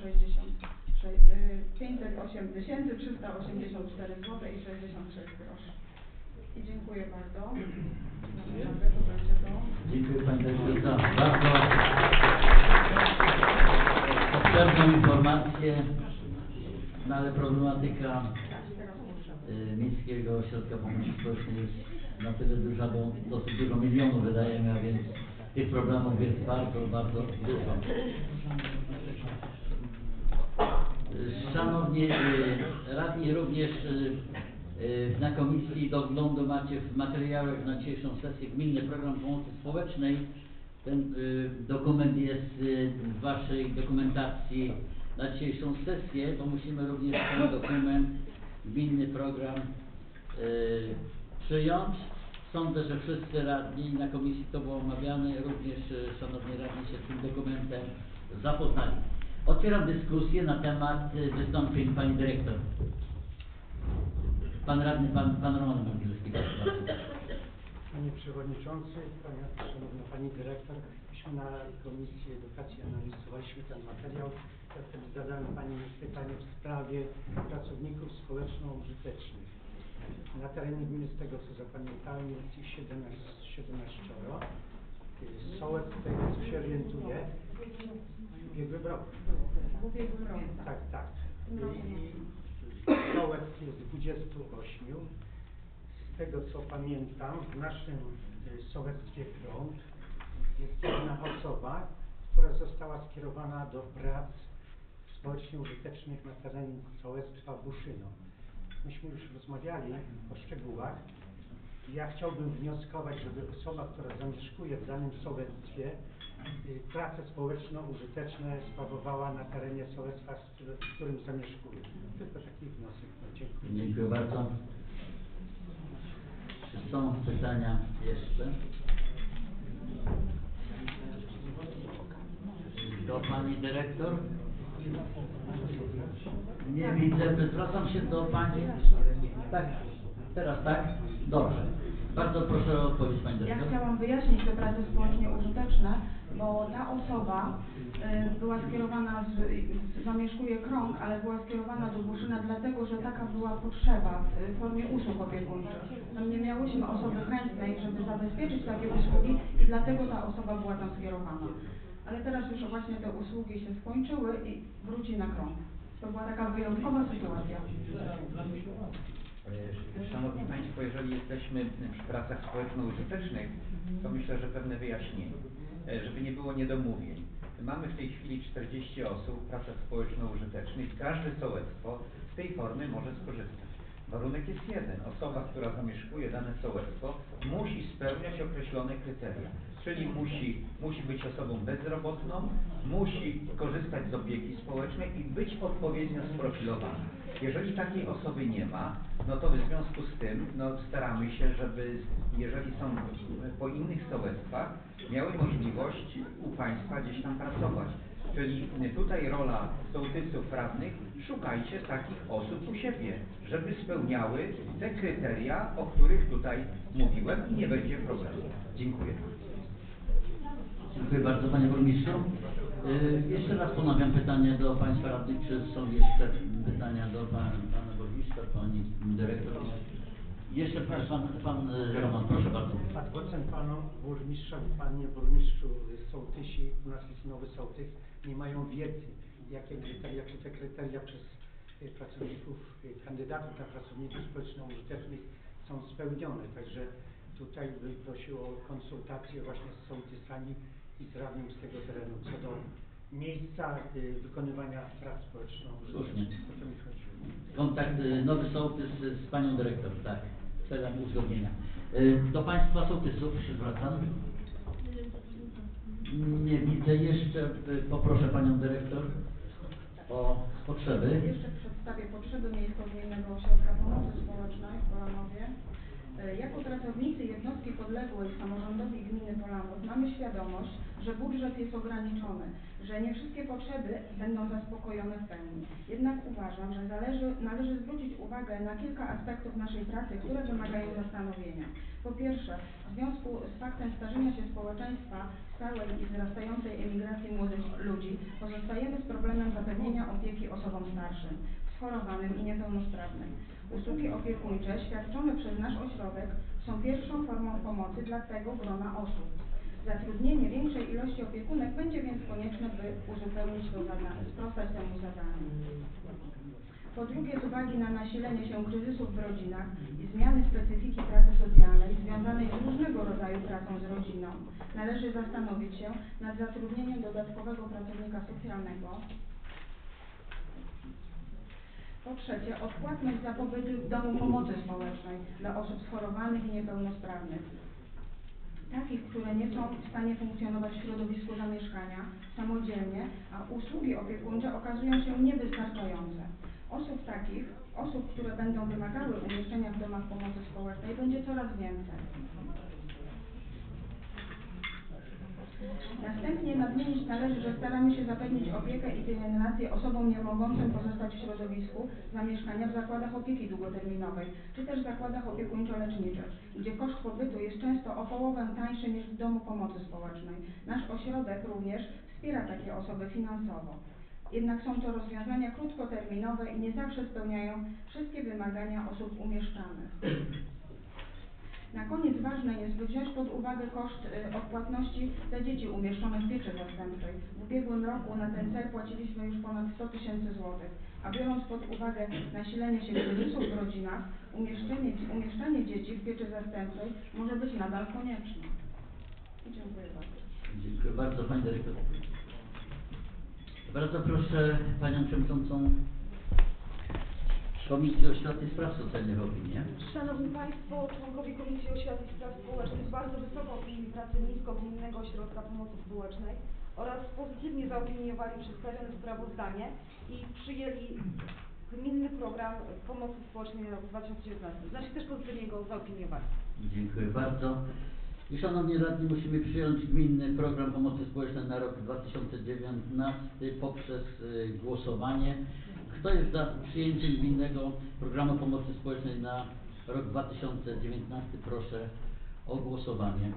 508 384 zł i 66 groszy. I dziękuję bardzo. Naprawdę to będzie to. Dziękuję Pani Dyrektor za bardzo obszerną informację, no ale problematyka Miejskiego Ośrodka Pomocy Społecznej jest na tyle duża, bo dosyć dużo milionów wydajemy, a więc tych problemów jest bardzo, bardzo dużo. Szanowni radni, również na Komisji Doglądu macie w materiałach na dzisiejszą sesję Gminny Program Pomocy Społecznej. Ten dokument jest w Waszej dokumentacji na dzisiejszą sesję, bo musimy również ten dokument, Gminny Program przyjąć. Sądzę, że wszyscy radni na komisji to było omawiane, również szanowni radni się z tym dokumentem zapoznali. Otwieram dyskusję na temat wystąpień Pani Dyrektor. Pan radny, pan Roman Angielski. Panie Przewodniczący, Szanowna Pani Dyrektor, myśmy na Komisji Edukacji analizowaliśmy ten materiał. Ja wtedy zadałem Pani pytanie w sprawie pracowników społeczno-użytecznych. Na terenie gminy, z tego co zapamiętałem, jest ich 17. Sołec, z tego co się orientuję, w ubiegłym roku. W ubiegłym roku. Tak. I sołec jest 28. Z tego co pamiętam, w naszym sołectwie Krąg jest jedna osoba, która została skierowana do prac społecznie użytecznych na terenie sołectwa Buszyno. Myśmy już rozmawiali o szczegółach. Ja chciałbym wnioskować, żeby osoba, która zamieszkuje w danym sołectwie, prace społeczno-użyteczne sprawowała na terenie sołectwa, w którym zamieszkuje. Tylko taki wniosek. No, dziękuję. Dziękuję bardzo. Czy są pytania jeszcze? Do Pani Dyrektor? Nie widzę. Zwracam się do Pani. Tak? Teraz tak? Dobrze. Bardzo proszę o odpowiedź Pani Ja Dyrektor. chciałam wyjaśnić te prace społecznie użyteczne, bo ta osoba była skierowana, zamieszkuje Krąg, ale była skierowana do Buszyna dlatego, że taka była potrzeba w formie usług opiekuńczych. Tam nie miałyśmy osoby chętnej, żeby zabezpieczyć takie usługi i dlatego ta osoba była tam skierowana. Ale teraz już właśnie te usługi się skończyły i wróci na Krąg. To była taka wyjątkowa sytuacja. Szanowni Państwo, jeżeli jesteśmy przy pracach społeczno-użytecznych, to myślę, że pewne wyjaśnienie, żeby nie było niedomówień. Mamy w tej chwili 40 osób w pracach społeczno-użytecznych. Każde sołectwo z tej formy może skorzystać. Warunek jest jeden. Osoba, która zamieszkuje dane sołectwo, musi spełniać określone kryteria. Czyli musi być osobą bezrobotną, musi korzystać z opieki społecznej i być odpowiednio sprofilowana. Jeżeli takiej osoby nie ma, no to w związku z tym staramy się, żeby jeżeli są po innych sołectwach, miały możliwość u Państwa gdzieś tam pracować. Czyli tutaj rola sołtysów radnych, szukajcie takich osób u siebie, żeby spełniały te kryteria, o których tutaj mówiłem i nie będzie problemu. Dziękuję. Dziękuję bardzo Panie Burmistrzu. Jeszcze raz ponawiam pytanie do Państwa radnych, czy są jeszcze pytania do Pana Burmistrza, Pani Dyrektor. Jeszcze pan Roman, proszę bardzo. Pod głosem Panu Burmistrzowi, Panie Burmistrzu, sołtysi, u nas jest nowy sołtys, nie mają wiedzy, jakie kryteria, czy te kryteria przez pracowników, kandydatów na pracowników społeczno-użytecznych są spełnione. Także tutaj bym prosił o konsultację właśnie z sołtysami i z radnym z tego terenu, co do miejsca wykonywania prac społeczno-użytecznych. O to mi chodziło. Kontakt, nowy sołtys z Panią Dyrektor, tak, celem uzgodnienia. Do Państwa sołtysów się zwracam. Nie widzę jeszcze. Poproszę Panią Dyrektor o potrzeby. Jeszcze przedstawię potrzeby Miejsko-Gminnego Ośrodka Pomocy Społecznej w Polanowie. Jako pracownicy jednostki podległej samorządowi gminy Polanów mamy świadomość, że budżet jest ograniczony, że nie wszystkie potrzeby będą zaspokojone w pełni. Jednak uważam, że należy zwrócić uwagę na kilka aspektów naszej pracy, które wymagają zastanowienia. Po pierwsze, w związku z faktem starzenia się społeczeństwa, stałej i wzrastającej emigracji młodych ludzi, pozostajemy z problemem zapewnienia opieki osobom starszym, schorowanym i niepełnosprawnym. Usługi opiekuńcze świadczone przez nasz ośrodek są pierwszą formą pomocy dla tego grona osób. Zatrudnienie większej ilości opiekunek będzie więc konieczne, by uzupełnić to sprostać temu zadaniu. Po drugie, z uwagi na nasilenie się kryzysów w rodzinach i zmiany specyfiki pracy socjalnej związanej z różnego rodzaju pracą z rodziną, należy zastanowić się nad zatrudnieniem dodatkowego pracownika socjalnego. Po trzecie, odpłatność za pobyt w domu pomocy społecznej dla osób schorowanych i niepełnosprawnych, takich, które nie są w stanie funkcjonować w środowisku zamieszkania samodzielnie, a usługi opiekuńcze okazują się niewystarczające. Osób, które będą wymagały umieszczenia w domach pomocy społecznej, będzie coraz więcej. Następnie nadmienić należy, że staramy się zapewnić opiekę i pielęgnację osobom nie mogącym pozostać w środowisku zamieszkania w zakładach opieki długoterminowej, czy też zakładach opiekuńczo-leczniczych, gdzie koszt pobytu jest często o połowę tańszy niż w domu pomocy społecznej. Nasz ośrodek również wspiera takie osoby finansowo. Jednak są to rozwiązania krótkoterminowe i nie zawsze spełniają wszystkie wymagania osób umieszczanych. Na koniec ważne jest, by wziąć pod uwagę koszt odpłatności za dzieci umieszczone w pieczy zastępczej. W ubiegłym roku na ten cel płaciliśmy już ponad 100 000 złotych, a biorąc pod uwagę nasilenie się kryzysów w rodzinach, umieszczanie dzieci w pieczy zastępczej może być nadal konieczne. Dziękuję bardzo. Dziękuję bardzo Pani Dyrektor. Bardzo proszę Panią Przewodniczącą Komisji Oświaty i Spraw Socjalnych o opinię. Szanowni Państwo, członkowie Komisji Oświaty i Spraw Społecznych, bardzo wysoko ocenili pracę Miejsko-Gminnego Ośrodka Pomocy Społecznej oraz pozytywnie zaopiniowali przedstawione sprawozdanie i przyjęli Gminny Program Pomocy Społecznej na rok 2019. Znaczy też pozytywnie go zaopiniowali. Dziękuję bardzo. I Szanowni Radni, musimy przyjąć Gminny Program Pomocy Społecznej na rok 2019 poprzez głosowanie. Kto jest za przyjęciem Gminnego Programu Pomocy Społecznej na rok 2019? Proszę o głosowanie.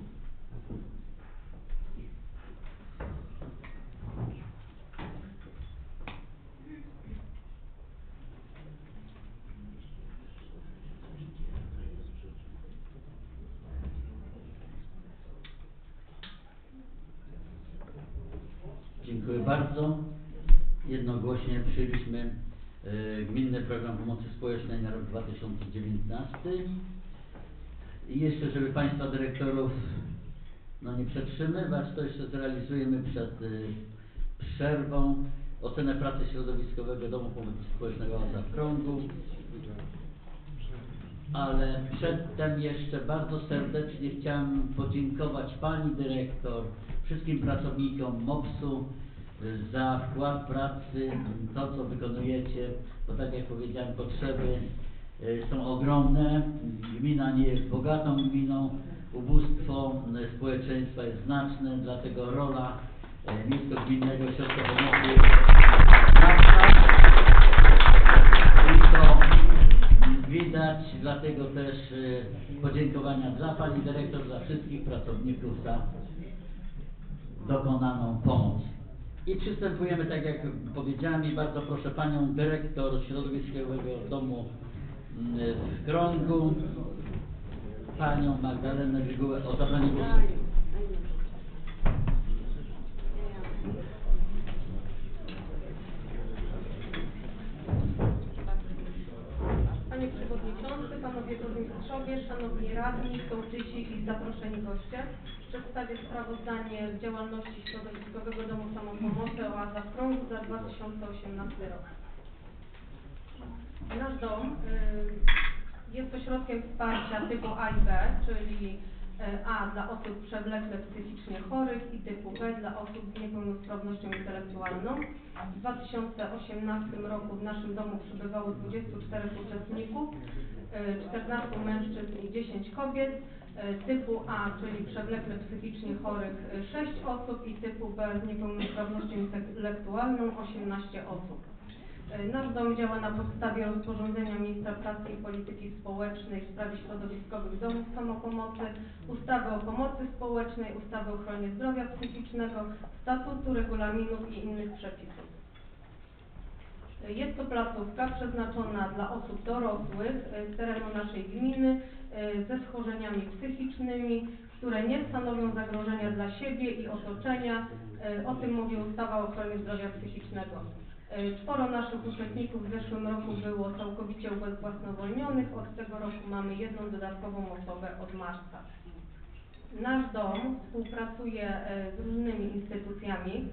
Dziękuję bardzo. Jednogłośnie przyjęliśmy Gminny Program Pomocy Społecznej na rok 2019. I jeszcze, żeby Państwa dyrektorów nie przetrzymywać, to jeszcze zrealizujemy przed przerwą ocenę pracy środowiskowego Domu Pomocy Społecznej Oaza w Krągu. Ale przedtem jeszcze bardzo serdecznie chciałem podziękować Pani Dyrektor, wszystkim pracownikom MOPS-u za wkład pracy, to co wykonujecie, bo tak jak powiedziałem, potrzeby są ogromne. Gmina nie jest bogatą gminą, ubóstwo społeczeństwa jest znaczne, dlatego rola Miejsko-Gminnego Ośrodka Pomocy jest znaczna i to widać, dlatego też podziękowania dla Pani Dyrektor, za wszystkich pracowników za dokonaną pomoc. I przystępujemy, tak jak powiedziałem, i bardzo proszę Panią Dyrektor Środowiskowego Domu w Krągu, Panią Magdalenę Grzygułę o zabranie głosu. Panie Przewodniczący, Panowie Burmistrzowie, Szanowni Radni, Sołtysi i zaproszeni goście. Przedstawię sprawozdanie z działalności Środowiskowego Domu Samopomocy Oaza w Krągu za 2018 rok. Nasz dom jest ośrodkiem wsparcia typu A i B, czyli A dla osób przewlekle psychicznie chorych i typu B dla osób z niepełnosprawnością intelektualną. W 2018 roku w naszym domu przebywało 24 uczestników, 14 mężczyzn i 10 kobiet. Typu A, czyli przewlekle psychicznie chorych 6 osób i typu B z niepełnosprawnością intelektualną 18 osób. Nasz dom działa na podstawie rozporządzenia Ministra Pracy i Polityki Społecznej w sprawie środowiskowych domów samopomocy, ustawy o pomocy społecznej, ustawy o ochronie zdrowia psychicznego, statutu, regulaminów i innych przepisów. Jest to placówka przeznaczona dla osób dorosłych z terenu naszej gminy ze schorzeniami psychicznymi, które nie stanowią zagrożenia dla siebie i otoczenia. O tym mówi ustawa o ochronie zdrowia psychicznego. 4 naszych uczestników w zeszłym roku było całkowicie ubezwłasnowolnionych. Od tego roku mamy 1 dodatkową osobę od marca. Nasz dom współpracuje z różnymi instytucjami,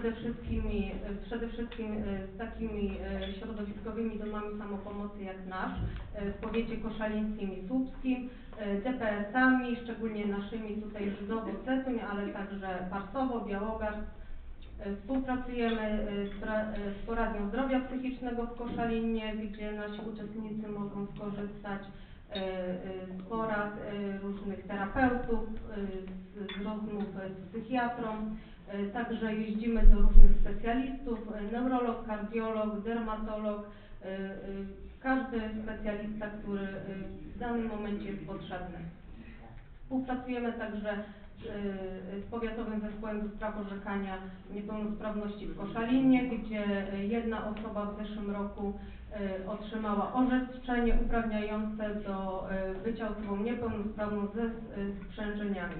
przede wszystkim z takimi środowiskowymi domami samopomocy jak nasz, w powiecie koszalińskim i słupskim, DPS-ami, szczególnie naszymi tutaj Żydowo-Cetuń, ale także Parsowo, Białogard. Współpracujemy z Poradnią Zdrowia Psychicznego w Koszalinie, gdzie nasi uczestnicy mogą skorzystać z porad różnych terapeutów, z rozmów z psychiatrą. Także jeździmy do różnych specjalistów, neurolog, kardiolog, dermatolog, każdy specjalista, który w danym momencie jest potrzebny. Współpracujemy także z Powiatowym Zespołem do Spraw Orzekania Niepełnosprawności w Koszalinie, gdzie 1 osoba w zeszłym roku otrzymała orzeczenie uprawniające do bycia osobą niepełnosprawną ze sprzężeniami.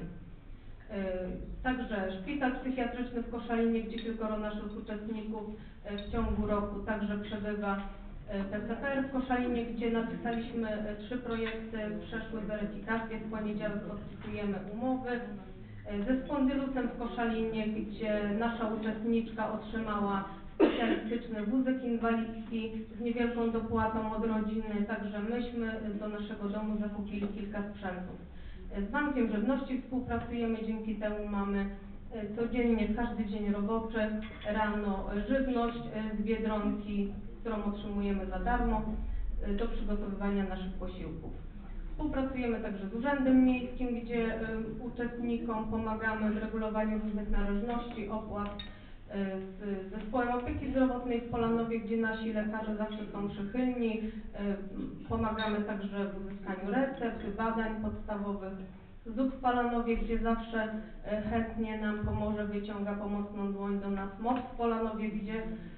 Także szpital psychiatryczny w Koszalinie, gdzie kilkoro naszych uczestników w ciągu roku także przebywa. PCPR w Koszalinie, gdzie napisaliśmy 3 projekty, przeszły weryfikację, w poniedziałek podpisujemy umowy. Ze spondylusem w Koszalinie, gdzie nasza uczestniczka otrzymała specjalistyczny wózek inwalidzki z niewielką dopłatą od rodziny, także myśmy do naszego domu zakupili kilka sprzętów. Z Bankiem Żywności współpracujemy, dzięki temu mamy codziennie, każdy dzień roboczy, rano żywność z Biedronki, którą otrzymujemy za darmo do przygotowywania naszych posiłków. Współpracujemy także z Urzędem Miejskim, gdzie uczestnikom pomagamy w regulowaniu różnych należności, opłat, z Zespołem Opieki Zdrowotnej w Polanowie, gdzie nasi lekarze zawsze są przychylni. Pomagamy także w uzyskaniu recept, badań podstawowych. ZUK w Polanowie, gdzie zawsze chętnie nam pomoże, wyciąga pomocną dłoń do nas. MOP w Polanowie, gdzie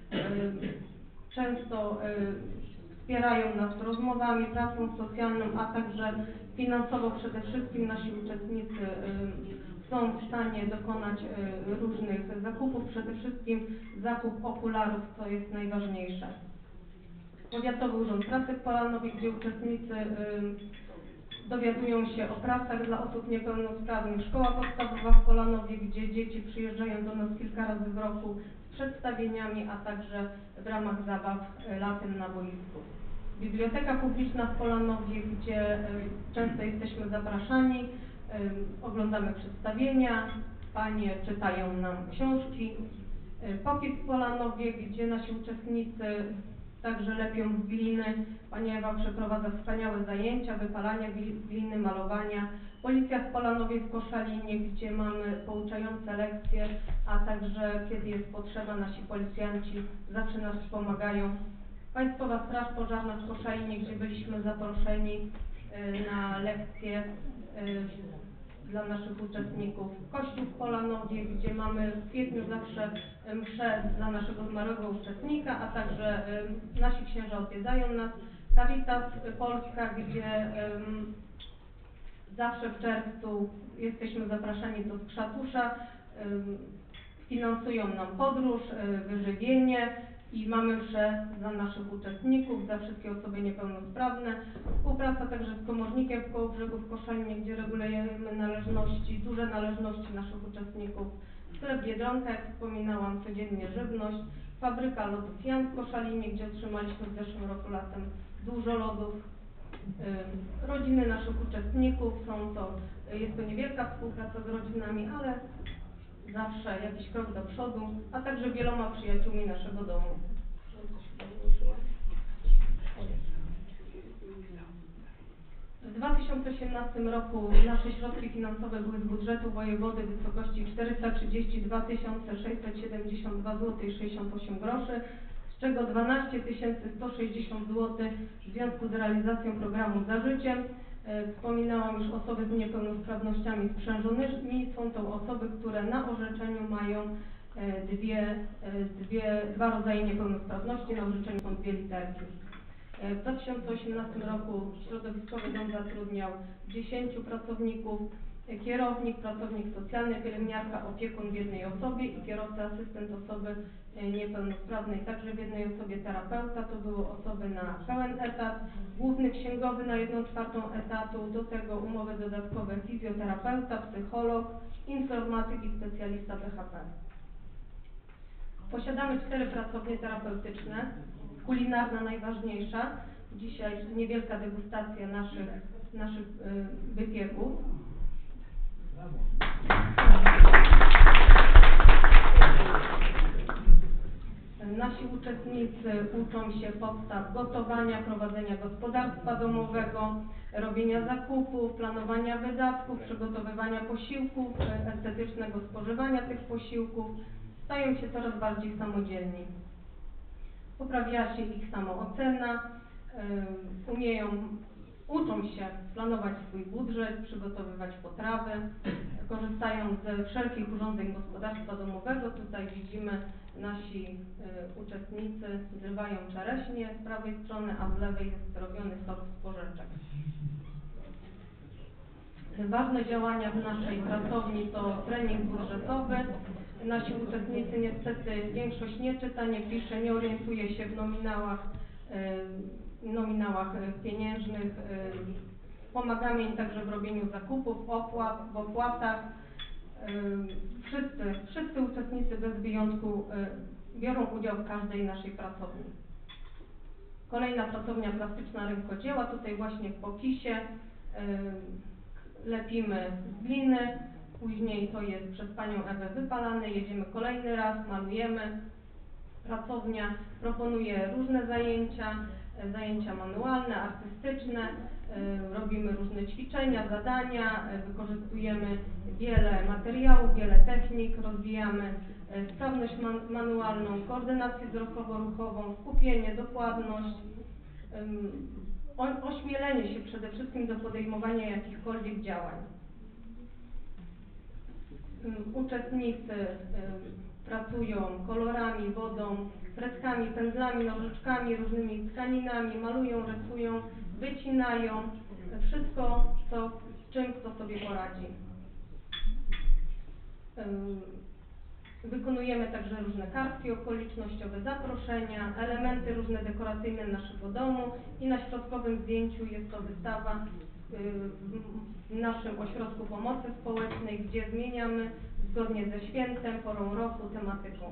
często wspierają nas rozmowami, pracą socjalną, a także finansowo przede wszystkim nasi uczestnicy są w stanie dokonać różnych zakupów, przede wszystkim zakup okularów, co jest najważniejsze. Powiatowy Urząd Pracy w Polanowie, gdzie uczestnicy dowiadują się o pracach dla osób niepełnosprawnych. Szkoła podstawowa w Polanowie, gdzie dzieci przyjeżdżają do nas kilka razy w roku z przedstawieniami, a także w ramach zabaw latem na boisku. Biblioteka publiczna w Polanowie, gdzie często jesteśmy zapraszani, oglądamy przedstawienia, panie czytają nam książki. Pokis w Polanowie, gdzie nasi uczestnicy także lepią z gliny. Pani Ewa przeprowadza wspaniałe zajęcia, wypalania gliny, malowania. Policja w Polanowie w Koszalinie, gdzie mamy pouczające lekcje, a także kiedy jest potrzeba, nasi policjanci zawsze nas wspomagają. Państwowa Straż Pożarna w Koszalinie, gdzie byliśmy zaproszeni na lekcje dla naszych uczestników. Kościół w Polanowie, gdzie mamy w kwietniu zawsze mszę dla naszego zmarłego uczestnika, a także nasi księża odwiedzają nas. Caritas Polska, gdzie zawsze w czerwcu jesteśmy zapraszani do Skrzatusza, finansują nam podróż, wyżywienie i mamy mszę dla naszych uczestników, za wszystkie osoby niepełnosprawne. Współpraca także z Komornikiem w Kołobrzegu w Koszalinie, gdzie regulujemy należności, duże należności naszych uczestników. Sklep Biedronka, jak wspominałam, codziennie żywność. Fabryka lodów Jan w Koszalinie, gdzie otrzymaliśmy w zeszłym roku latem dużo lodów. Rodziny naszych uczestników jest to niewielka współpraca z rodzinami, ale zawsze jakiś krok do przodu, a także wieloma przyjaciółmi naszego domu. W 2018 roku nasze środki finansowe były z budżetu wojewody w wysokości 432 672 zł i 68 groszy, z czego 12 160 zł w związku z realizacją programu Za Życiem. Wspominałam już osoby z niepełnosprawnościami sprzężonymi. Są to osoby, które na orzeczeniu mają dwa rodzaje niepełnosprawności. Na orzeczeniu są 2 literki. W 2018 roku Środowiskowy Dom zatrudniał 10 pracowników, kierownik, pracownik socjalny, pielęgniarka, opiekun w jednej osobie i kierowca, asystent osoby niepełnosprawnej także w jednej osobie, terapeuta, to były osoby na pełen etat, główny księgowy na 1/4 etatu, do tego umowy dodatkowe fizjoterapeuta, psycholog, informatyk i specjalista BHP. Posiadamy 4 pracownie terapeutyczne, kulinarna najważniejsza, dzisiaj niewielka degustacja naszych wypieków. Nasi uczestnicy uczą się podstaw gotowania, prowadzenia gospodarstwa domowego, robienia zakupów, planowania wydatków, przygotowywania posiłków, estetycznego spożywania tych posiłków. Stają się coraz bardziej samodzielni. Poprawia się ich samoocena, uczą się planować swój budżet, przygotowywać potrawy, korzystają ze wszelkich urządzeń gospodarstwa domowego. Tutaj widzimy nasi uczestnicy zrywają czereśnie z prawej strony, a z lewej jest robiony sok z porzeczek. Ważne działania w naszej pracowni to trening budżetowy. Nasi uczestnicy niestety większość nie czyta, nie pisze, nie orientuje się w nominałach pieniężnych. Pomagamy im także w robieniu zakupów, w opłatach. Wszyscy uczestnicy bez wyjątku biorą udział w każdej naszej pracowni. Kolejna pracownia plastyczna rękodzieła, tutaj właśnie w popisie lepimy z gliny, później to jest przez panią Ewę wypalane, jedziemy kolejny raz, malujemy. Pracownia proponuje różne zajęcia manualne, artystyczne, robimy różne ćwiczenia, zadania, wykorzystujemy wiele materiałów, wiele technik, rozwijamy sprawność manualną, koordynację wzrokowo-ruchową, skupienie, dokładność, ośmielenie się przede wszystkim do podejmowania jakichkolwiek działań. Uczestnicy pracują kolorami, wodą, fredkami, pędzlami, nożyczkami, różnymi tkaninami, malują, rysują, wycinają, wszystko, czym kto sobie poradzi. Wykonujemy także różne kartki okolicznościowe, zaproszenia, elementy różne dekoracyjne naszego domu i na środkowym zdjęciu jest to wystawa w naszym ośrodku pomocy społecznej, gdzie zmieniamy zgodnie ze świętem, porą roku, tematyką.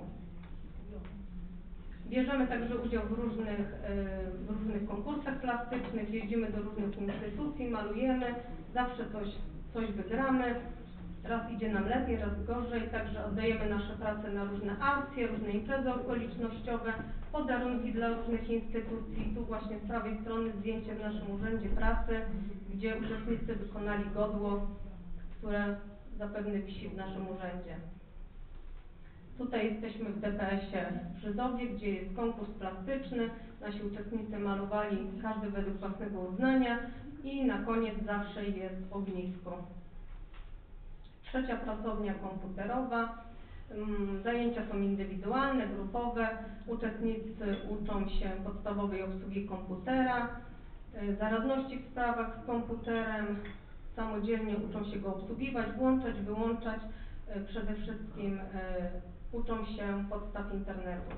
Bierzemy także udział w różnych konkursach plastycznych, jeździmy do różnych instytucji, malujemy, zawsze coś wygramy. Raz idzie nam lepiej, raz gorzej, także oddajemy nasze prace na różne akcje, różne imprezy okolicznościowe, podarunki dla różnych instytucji. Tu właśnie z prawej strony zdjęcie w naszym urzędzie pracy, gdzie uczestnicy wykonali godło, które zapewne wisi w naszym urzędzie. Tutaj jesteśmy w DPS-ie w Brzyzowie, gdzie jest konkurs plastyczny. Nasi uczestnicy malowali, każdy według własnego uznania i na koniec zawsze jest ognisko. Trzecia pracownia komputerowa. Zajęcia są indywidualne, grupowe. Uczestnicy uczą się podstawowej obsługi komputera, zaradności w sprawach z komputerem, samodzielnie uczą się go obsługiwać, włączać, wyłączać. Przede wszystkim uczą się podstaw internetu.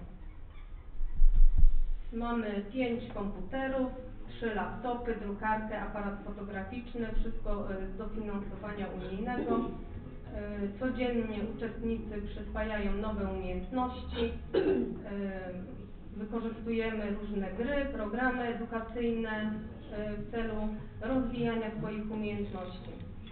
Mamy 5 komputerów, 3 laptopy, drukarkę, aparat fotograficzny, wszystko z dofinansowania unijnego. Codziennie uczestnicy przyswajają nowe umiejętności, wykorzystujemy różne gry, programy edukacyjne w celu rozwijania swoich umiejętności.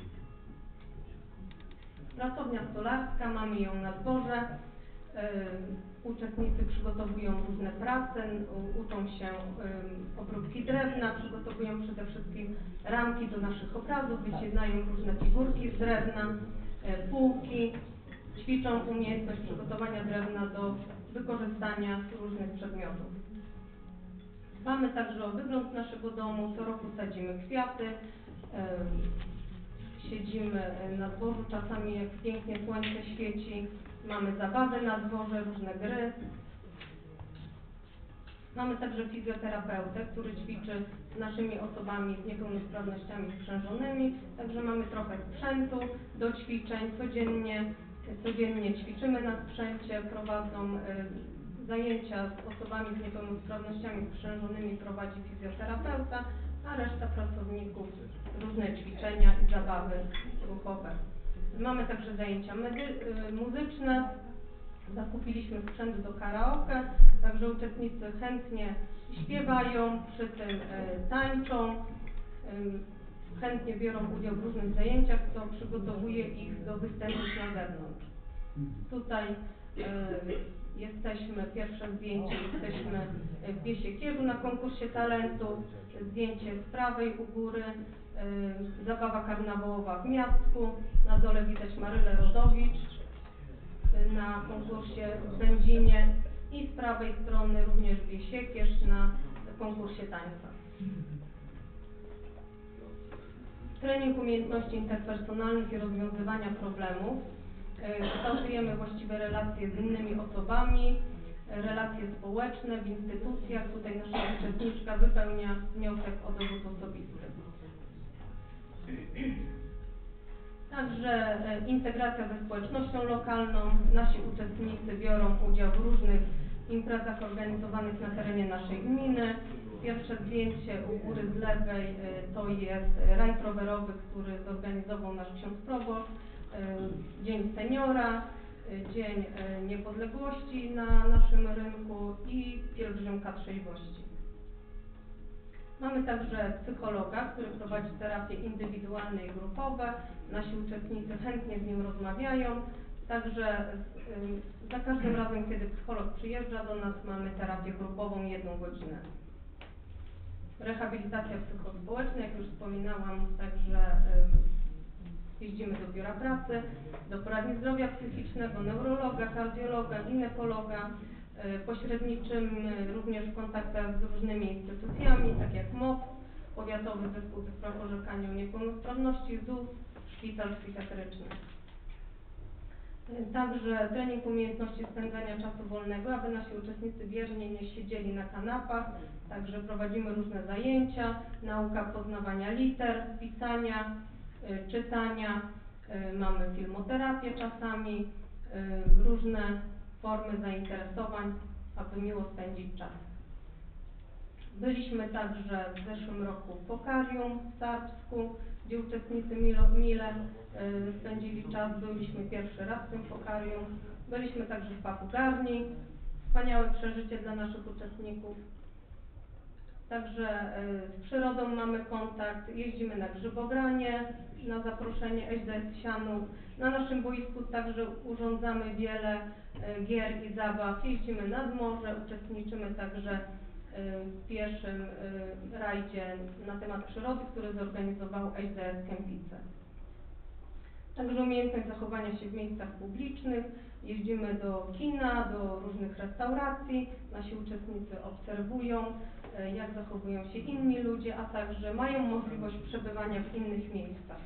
Pracownia stolarska, mamy ją na dworze. Uczestnicy przygotowują różne prace, uczą się obróbki drewna, przygotowują przede wszystkim ramki do naszych obrazów, wycinają różne figurki z drewna, półki, ćwiczą umiejętność przygotowania drewna do wykorzystania różnych przedmiotów. Dbamy także o wygląd naszego domu, co roku sadzimy kwiaty, siedzimy na dworzu, czasami jak pięknie słońce świeci, mamy zabawy na dworze, różne gry. Mamy także fizjoterapeutę, który ćwiczy z naszymi osobami z niepełnosprawnościami sprzężonymi, także mamy trochę sprzętu do ćwiczeń, codziennie ćwiczymy na sprzęcie, prowadzą zajęcia z osobami z niepełnosprawnościami sprzężonymi, prowadzi fizjoterapeuta, a reszta pracowników różne ćwiczenia i zabawy ruchowe. Mamy także zajęcia muzyczne, zakupiliśmy sprzęt do karaoke, także uczestnicy chętnie śpiewają, przy tym tańczą, chętnie biorą udział w różnych zajęciach, co przygotowuje ich do występów na zewnątrz. Tutaj jesteśmy, pierwsze zdjęcie, jesteśmy w Biesiekierzu na konkursie talentu, zdjęcie z prawej u góry, zabawa karnawałowa w Miastku, na dole widać Marylę Rodowicz na konkursie w Będzinie i z prawej strony również Biesiekierz na konkursie tańca. Trening umiejętności interpersonalnych i rozwiązywania problemów. Kształtujemy właściwe relacje z innymi osobami, relacje społeczne w instytucjach. Tutaj nasza uczestniczka wypełnia wniosek o dowód osobisty. Także integracja ze społecznością lokalną. Nasi uczestnicy biorą udział w różnych imprezach organizowanych na terenie naszej gminy. Pierwsze zdjęcie u góry z lewej to jest rajd rowerowy, który zorganizował nasz ksiądz proboszcz. Dzień seniora, Dzień Niepodległości na naszym rynku i pielgrzymka trzeźwości. Mamy także psychologa, który prowadzi terapie indywidualne i grupowe. Nasi uczestnicy chętnie z nim rozmawiają. Także za każdym razem, kiedy psycholog przyjeżdża do nas, mamy terapię grupową 1 godzinę. Rehabilitacja psychospołeczna, jak już wspominałam, także jeździmy do biura pracy, do poradni zdrowia psychicznego, neurologa, kardiologa, ginekologa. Pośredniczymy również w kontaktach z różnymi instytucjami, tak jak MOP, Powiatowy Zespół do Spraw Orzekania o Niepełnosprawności, ZUS, Szpital Psychiatryczny. Także trening umiejętności spędzania czasu wolnego, aby nasi uczestnicy biernie nie siedzieli na kanapach. Także prowadzimy różne zajęcia, nauka poznawania liter, pisania, czytania, mamy filmoterapię czasami, różne formy zainteresowań, aby miło spędzić czas. Byliśmy także w zeszłym roku w Pokarium w Sarpsku, gdzie uczestnicy mile spędzili czas. Byliśmy pierwszy raz w tym Pokarium. Byliśmy także w Papugarni. Wspaniałe przeżycie dla naszych uczestników. Także z przyrodą mamy kontakt, jeździmy na grzybogranie, na zaproszenie ŚDS Sianów. Na naszym boisku także urządzamy wiele gier i zabaw. Jeździmy nad morze, uczestniczymy także w pierwszym rajdzie na temat przyrody, który zorganizował ŚDS Kępice. Także umiejętność zachowania się w miejscach publicznych. Jeździmy do kina, do różnych restauracji. Nasi uczestnicy obserwują, jak zachowują się inni ludzie, a także mają możliwość przebywania w innych miejscach.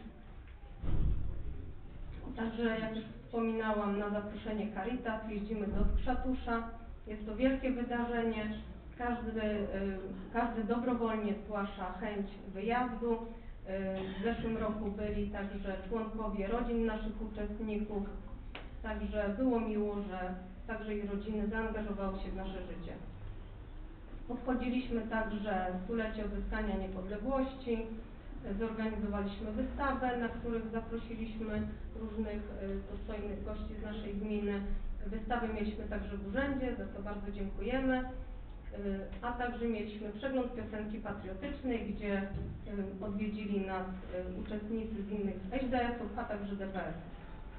Także, jak już wspominałam, na zaproszenie Caritas jeździmy do Skrzatusza. Jest to wielkie wydarzenie. Każdy dobrowolnie zgłasza chęć wyjazdu. W zeszłym roku byli także członkowie rodzin naszych uczestników. Także było miło, że także i rodziny zaangażowały się w nasze życie. Obchodziliśmy także stulecie odzyskania niepodległości. Zorganizowaliśmy wystawę, na których zaprosiliśmy różnych dostojnych gości z naszej gminy. Wystawy mieliśmy także w urzędzie, za co bardzo dziękujemy. A także mieliśmy przegląd piosenki patriotycznej, gdzie odwiedzili nas uczestnicy z innych HDS-ów, a także DPS-ów.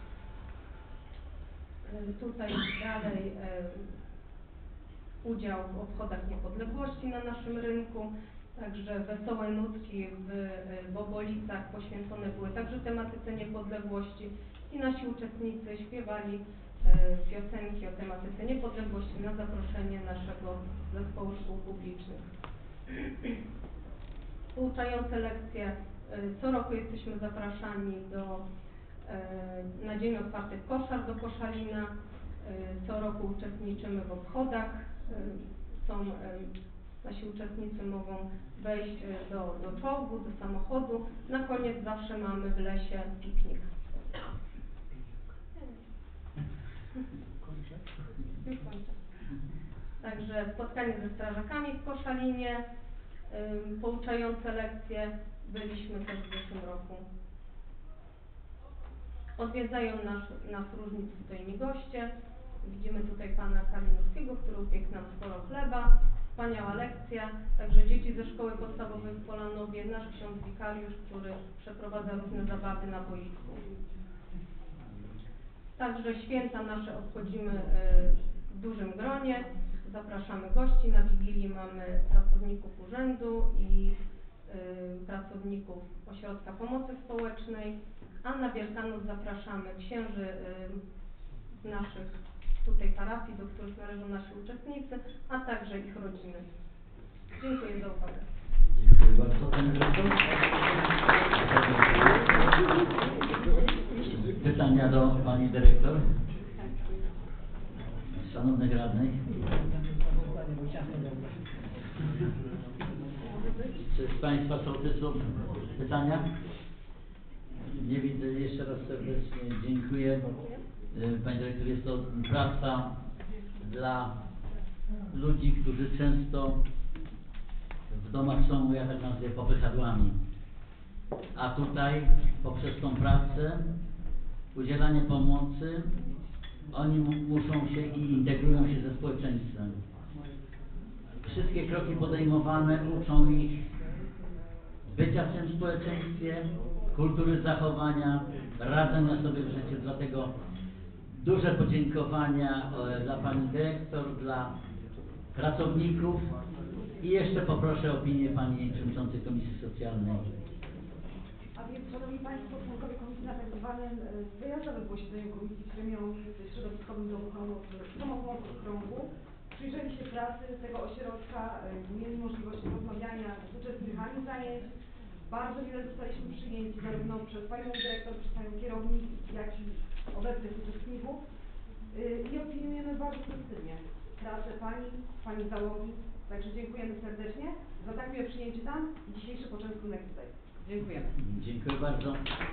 Tutaj dalej udział w obchodach niepodległości na naszym rynku, także wesołe nutki w Bobolicach poświęcone były także tematyce niepodległości i nasi uczestnicy śpiewali piosenki o tematyce niepodległości na zaproszenie naszego zespołu szkół publicznych. Pouczające lekcje. Co roku jesteśmy zapraszani na Dzień Otwartych Koszar do Koszalina. Co roku uczestniczymy w obchodach. Nasi uczestnicy mogą wejść do czołgu, do samochodu. Na koniec zawsze mamy w lesie piknik. Także spotkanie ze strażakami w Koszalinie, pouczające lekcje, byliśmy też w zeszłym roku. Odwiedzają nas różni przystojni goście. Widzimy tutaj pana Kalinowskiego, który upiekł nam sporo chleba. Wspaniała lekcja. Także dzieci ze szkoły podstawowej w Polanowie, nasz ksiądz wikariusz, który przeprowadza różne zabawy na boisku. Także święta nasze obchodzimy w dużym gronie. Zapraszamy gości. Na Wigilii mamy pracowników urzędu i pracowników Ośrodka Pomocy Społecznej, a na Wielkanoc zapraszamy księży naszych tutaj parafii, do których należą nasi uczestnicy, a także ich rodziny. Dziękuję za uwagę. Dziękuję bardzo, Pani Dyrektor. Pytania do Pani Dyrektor? Szanownych radnych? Czy z Państwa sołtysów pytania? Nie widzę. Jeszcze raz serdecznie dziękuję. Pani Dyrektor, jest to praca dla ludzi, którzy często w domach są, ja tak nazwę, popychadłami. A tutaj poprzez tą pracę, udzielanie pomocy, oni muszą się i integrują się ze społeczeństwem. Wszystkie kroki podejmowane uczą ich bycia w tym społeczeństwie, kultury zachowania, radzenia sobie w życiu. Dlatego duże podziękowania dla Pani Dyrektor, dla pracowników i jeszcze poproszę o opinię Pani Przewodniczącej Komisji Socjalnej. A więc, Szanowni Państwo, członkowie Komisji na tak zwanym wyjazdowym posiedzeniu Komisji, które miało miejsce w środowiskowym domu pomocy okrągłu, przyjrzeli się pracy tego ośrodka, mieli możliwość rozmawiania z uczestnikami zajęć. Bardzo wiele zostaliśmy przyjęci zarówno przez Panią Dyrektor, przez Panią Kierownik, jak i obecnych uczestników i opiniujemy bardzo pozytywnie pracę Pani załogi. Także dziękujemy serdecznie za tak miłe przyjęcie tam i dzisiejszy poczęstunek tutaj. Dziękujemy. Dziękuję bardzo.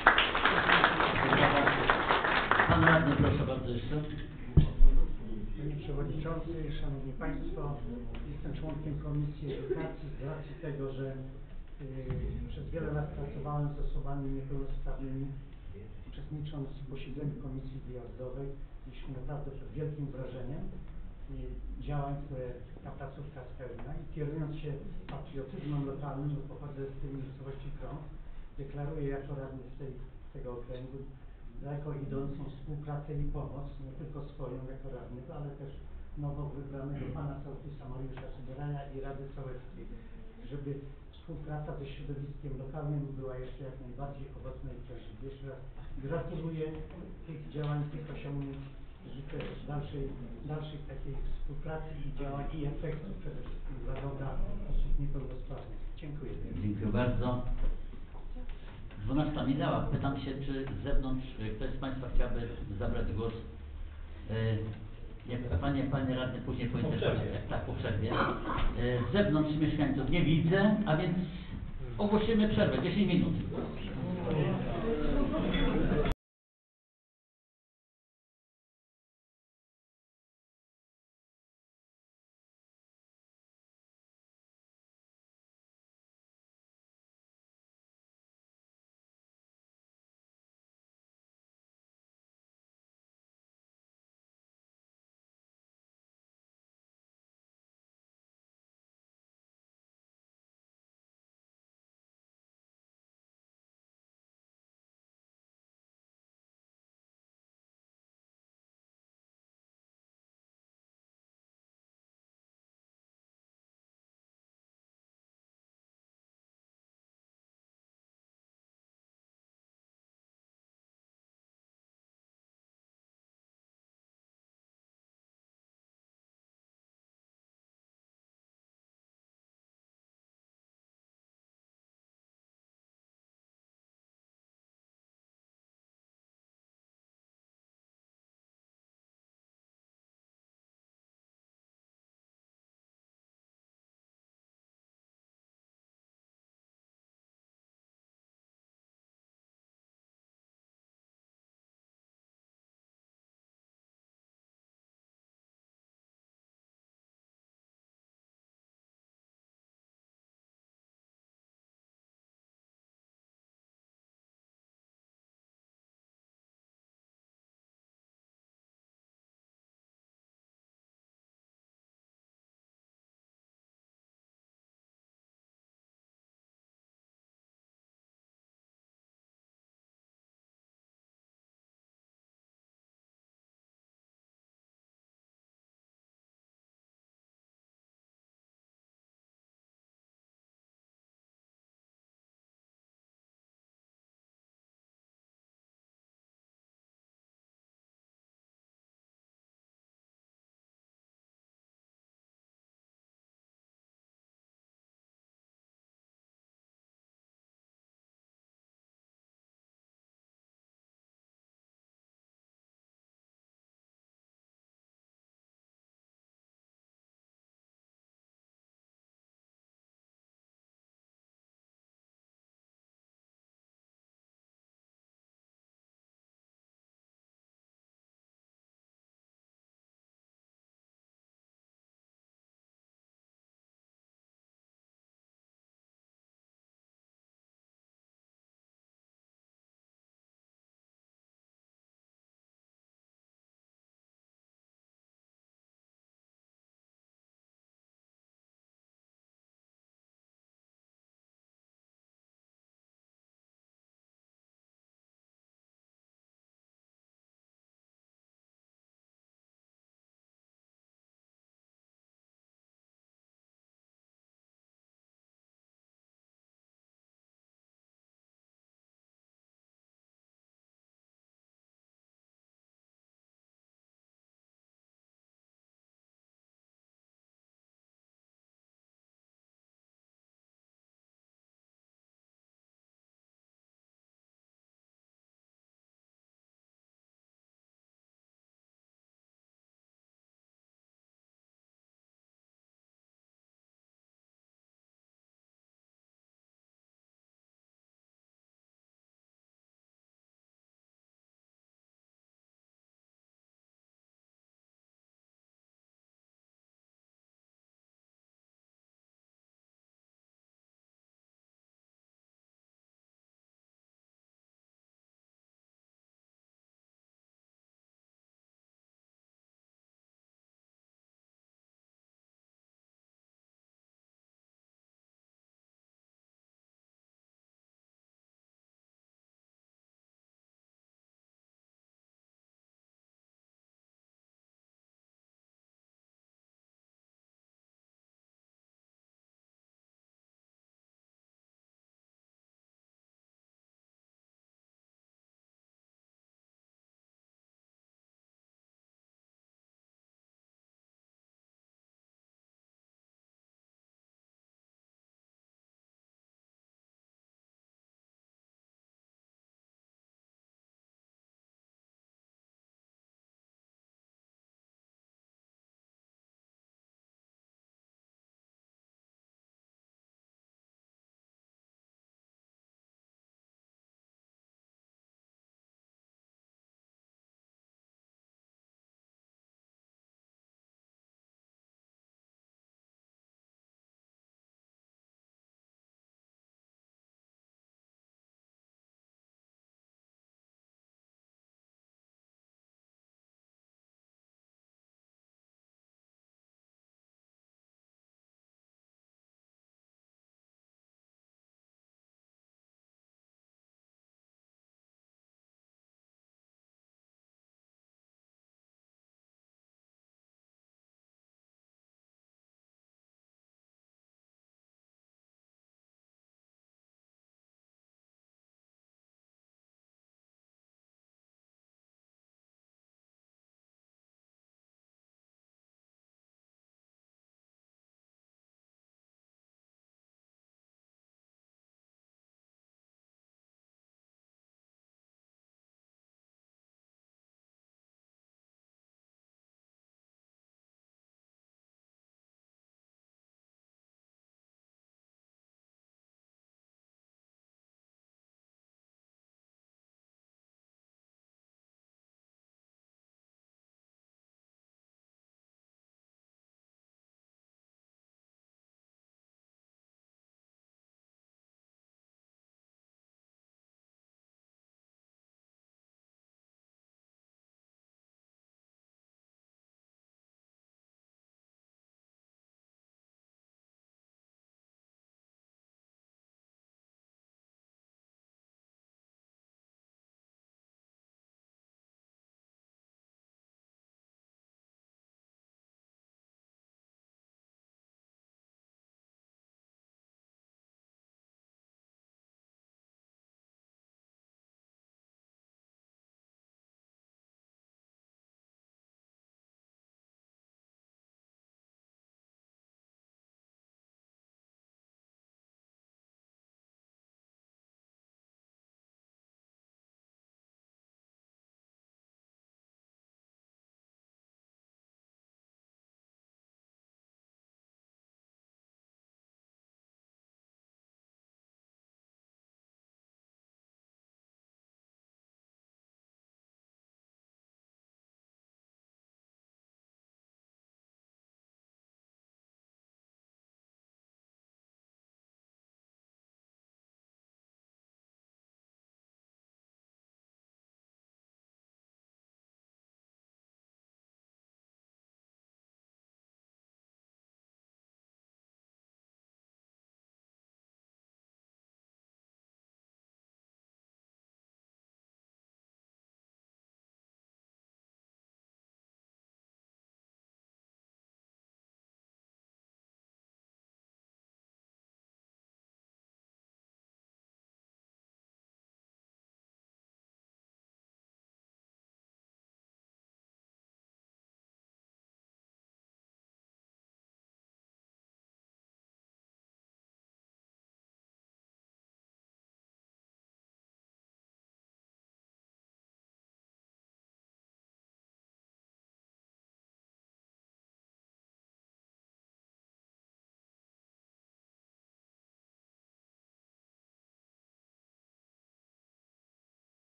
Pan radny, proszę bardzo jeszcze. Panie Przewodniczący, Szanowni Państwo, jestem członkiem Komisji Edukacji z racji tego, że przez wiele lat pracowałem z osobami niepełnosprawnymi. Uczestnicząc w posiedzeniu Komisji Wyjazdowej, byliśmy naprawdę pod wielkim wrażeniem działań, które ta placówka spełnia i kierując się patriotyzmem lokalnym, bo pochodzę z tej miejscowości Krąg, deklaruję jako radny z tego okręgu daleko idącą współpracę i pomoc, nie tylko swoją jako radnego, ale też nowo wybranego pana sołtysa Mariusza Sobierania i Rady Sołeckiej, żeby współpraca ze środowiskiem lokalnym była jeszcze jak najbardziej owocna i cieszyć. Jeszcze raz gratuluję tych działań, tych osiągnięć, życzę dalszej takiej współpracy i działań i efektów przede wszystkim dla dobra osób niepełnosprawnych. Dziękuję. Dziękuję bardzo. 12 minęła. Pytam się, czy z zewnątrz ktoś z Państwa chciałby zabrać głos? Nie, panie radny, później po interwencji. Tak, po przerwie. Z zewnątrz mieszkańców nie widzę, a więc ogłosimy przerwę, 10 minut.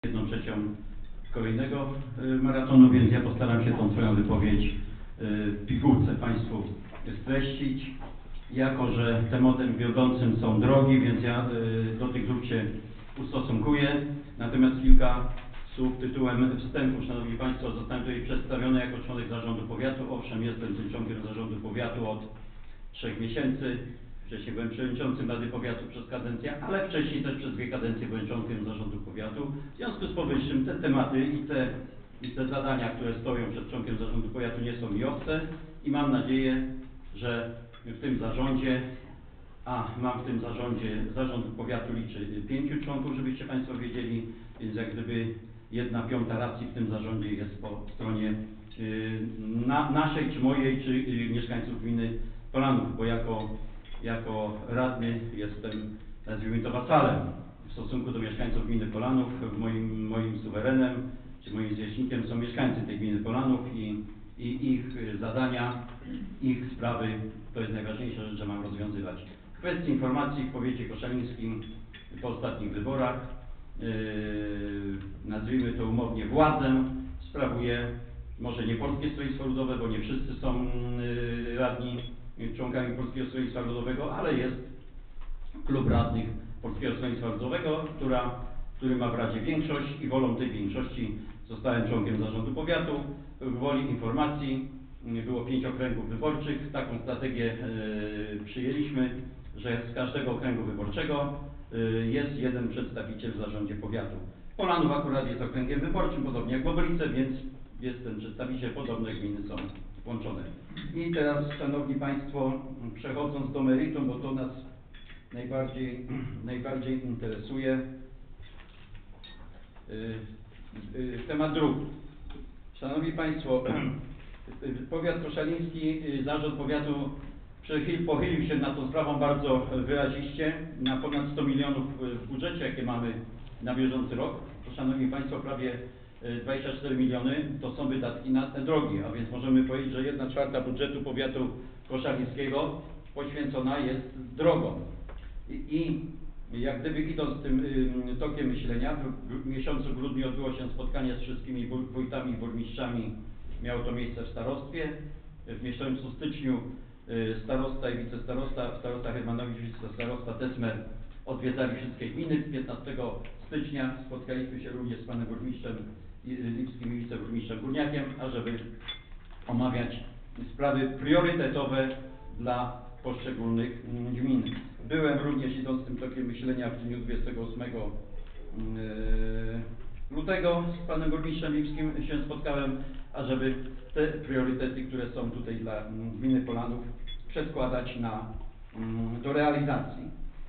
1/3 kolejnego maratonu, więc ja postaram się tą swoją wypowiedź w pigułce Państwu streścić. Jako że tematem wiodącym są drogi, więc ja do tych dróg się ustosunkuję. Natomiast kilka słów tytułem wstępu. Szanowni Państwo, zostałem tutaj przedstawiony jako członek zarządu powiatu. Owszem, jestem tym członkiem zarządu powiatu od 3 miesięcy. Wcześniej byłem przewodniczącym Rady Powiatu przez kadencję, ale wcześniej też przez 2 kadencje byłem członkiem zarządu powiatu. W związku z powyższym te tematy i te zadania, które stoją przed członkiem zarządu powiatu, nie są mi obce i mam nadzieję, że w tym zarządzie, mam w tym zarządzie, zarząd powiatu liczy 5 członków, żebyście Państwo wiedzieli, więc jak gdyby 1/5 racji w tym zarządzie jest po stronie naszej, czy mojej, czy mieszkańców gminy Polanów, bo jako radny jestem, nazwijmy to, wasalem w stosunku do mieszkańców gminy Polanów. Moim suwerenem, czy moim zwierzchnikiem są mieszkańcy tej gminy Polanów i ich zadania, ich sprawy to jest najważniejsza rzecz, że mam rozwiązywać. W kwestii informacji w powiecie koszalińskim po ostatnich wyborach, nazwijmy to umownie, władzę sprawuje może nie Polskie Stronnictwo Ludowe, bo nie wszyscy są radni członkami Polskiego Stronnictwa Ludowego, ale jest klub radnych Polskiego Stronnictwa Ludowego, który ma w Radzie większość i wolą tej większości zostałem członkiem zarządu powiatu. Gwoli informacji było 5 okręgów wyborczych. Taką strategię przyjęliśmy, że z każdego okręgu wyborczego jest 1 przedstawiciel w zarządzie powiatu. Polanów akurat jest okręgiem wyborczym, podobnie jak Bobrice, więc jest ten przedstawiciel, podobne gminy są włączone. I teraz, Szanowni Państwo, przechodząc do meritum, bo to nas najbardziej interesuje, temat dróg. Szanowni Państwo, powiat koszaliński, zarząd powiatu pochylił się nad tą sprawą bardzo wyraziście, na ponad 100 milionów w budżecie, jakie mamy na bieżący rok. To, Szanowni Państwo, prawie 24 miliony to są wydatki na te drogi, a więc możemy powiedzieć, że 1/4 budżetu powiatu koszalińskiego poświęcona jest drogom. I jak gdyby idąc tym tokiem myślenia, w miesiącu grudniu odbyło się spotkanie z wszystkimi wójtami i burmistrzami. Miało to miejsce w starostwie. W miesiącu styczniu starosta i wicestarosta, starosta Hermanowicz, wicestarosta Tesmer odwiedzali wszystkie gminy. 15 stycznia spotkaliśmy się również z panem burmistrzem lipskim i wiceburmistrzem Górniakiem, ażeby omawiać sprawy priorytetowe dla poszczególnych gmin. Byłem również, idąc tym tokiem myślenia, w dniu 28 lutego z panem burmistrzem lipskim się spotkałem, ażeby te priorytety, które są tutaj dla gminy Polanów, przedkładać do realizacji.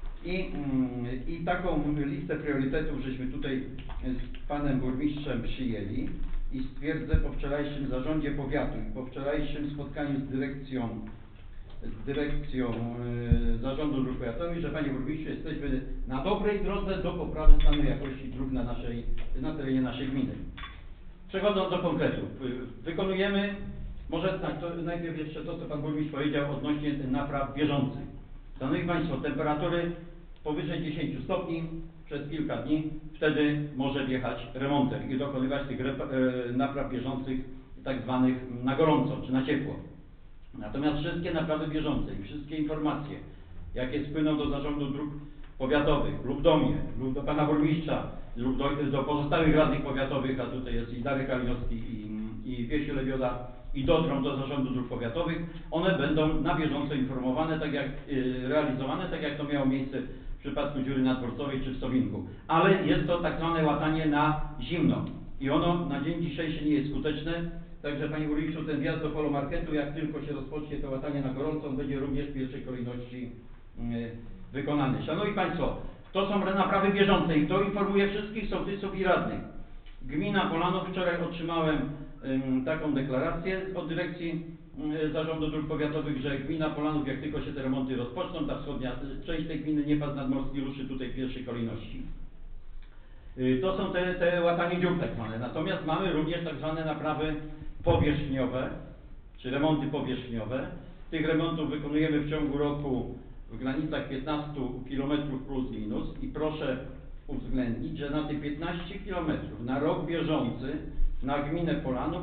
I taką listę priorytetów żeśmy tutaj z panem burmistrzem przyjęli i stwierdzę po wczorajszym zarządzie powiatu i po wczorajszym spotkaniu z dyrekcją zarządu dróg powiatowych, że panie burmistrzu, jesteśmy na dobrej drodze do poprawy stanu jakości dróg na terenie naszej gminy. Przechodząc do konkretów, wykonujemy, może tak, to najpierw jeszcze to, co pan burmistrz powiedział odnośnie napraw bieżących. Szanowni Państwo, temperatury powyżej 10 stopni przez kilka dni, wtedy może wjechać remonter i dokonywać tych napraw bieżących tak zwanych na gorąco czy na ciepło. Natomiast wszystkie naprawy bieżące i wszystkie informacje, jakie spłyną do zarządu dróg powiatowych lub do mnie, lub do pana burmistrza, lub do pozostałych radnych powiatowych, a tutaj jest i Darek Kalinowski i Wiesiu Lebioda, i dotrą do zarządu dróg powiatowych, one będą na bieżąco informowane, realizowane, tak jak to miało miejsce w przypadku dziury na Dworcowej czy w Sowinku. Ale jest to tak zwane łatanie na zimno i ono na dzień dzisiejszy nie jest skuteczne. Także panie burmistrzu, ten wjazd do polomarketu, jak tylko się rozpocznie to łatanie na gorąco, on będzie również w pierwszej kolejności wykonany. Szanowni Państwo, to są naprawy bieżące i to informuję wszystkich sołtysów i radnych. Gmina Polanów, wczoraj otrzymałem taką deklarację od dyrekcji zarządu dróg powiatowych, że gmina Polanów, jak tylko się te remonty rozpoczną, ta wschodnia część tej gminy, nie pas nadmorski, ruszy tutaj w pierwszej kolejności. To są te łatanie dziur tak zwane. Natomiast mamy również tak zwane naprawy powierzchniowe, czy remonty powierzchniowe. Tych remontów wykonujemy w ciągu roku w granicach 15 km plus minus i proszę uwzględnić, że na te 15 km na rok bieżący na gminę Polanów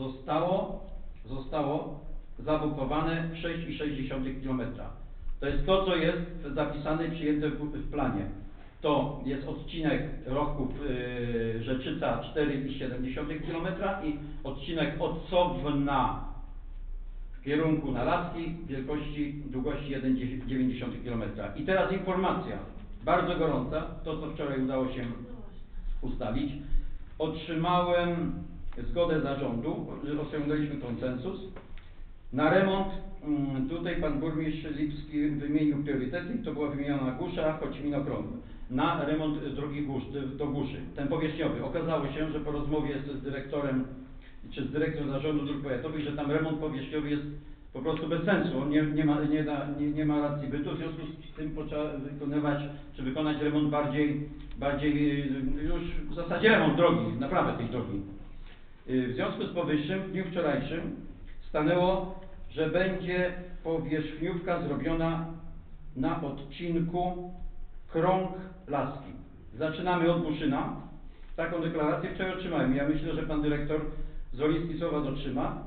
zostało zabukowane 6,6 km. To jest to, co jest zapisane i przyjęte w planie. To jest odcinek Rochów Rzeczyca 4,7 km i odcinek od Sowna w kierunku na Laski długości 1,9 km. I teraz informacja bardzo gorąca, to co wczoraj udało się ustalić. Otrzymałem zgodę zarządu, osiągnęliśmy konsensus. Na remont, tutaj pan burmistrz Lipski wymienił priorytety i to była wymieniona Gusza, Chocimino-Krąg. Na remont drogi do Guszy, ten powierzchniowy. Okazało się, że po rozmowie z dyrektorem, czy z dyrektorem zarządu dróg powiatowych, że tam remont powierzchniowy jest po prostu bez sensu. On nie ma racji bytu, w związku z tym trzeba wykonać remont bardziej już w zasadzie remont drogi, naprawę tej drogi. W związku z powyższym w dniu wczorajszym stanęło, że będzie powierzchniówka zrobiona na odcinku Krąg Laski. Zaczynamy od Buszyna. Taką deklarację wczoraj otrzymałem. Ja myślę, że pan dyrektor Zoliński słowa dotrzyma.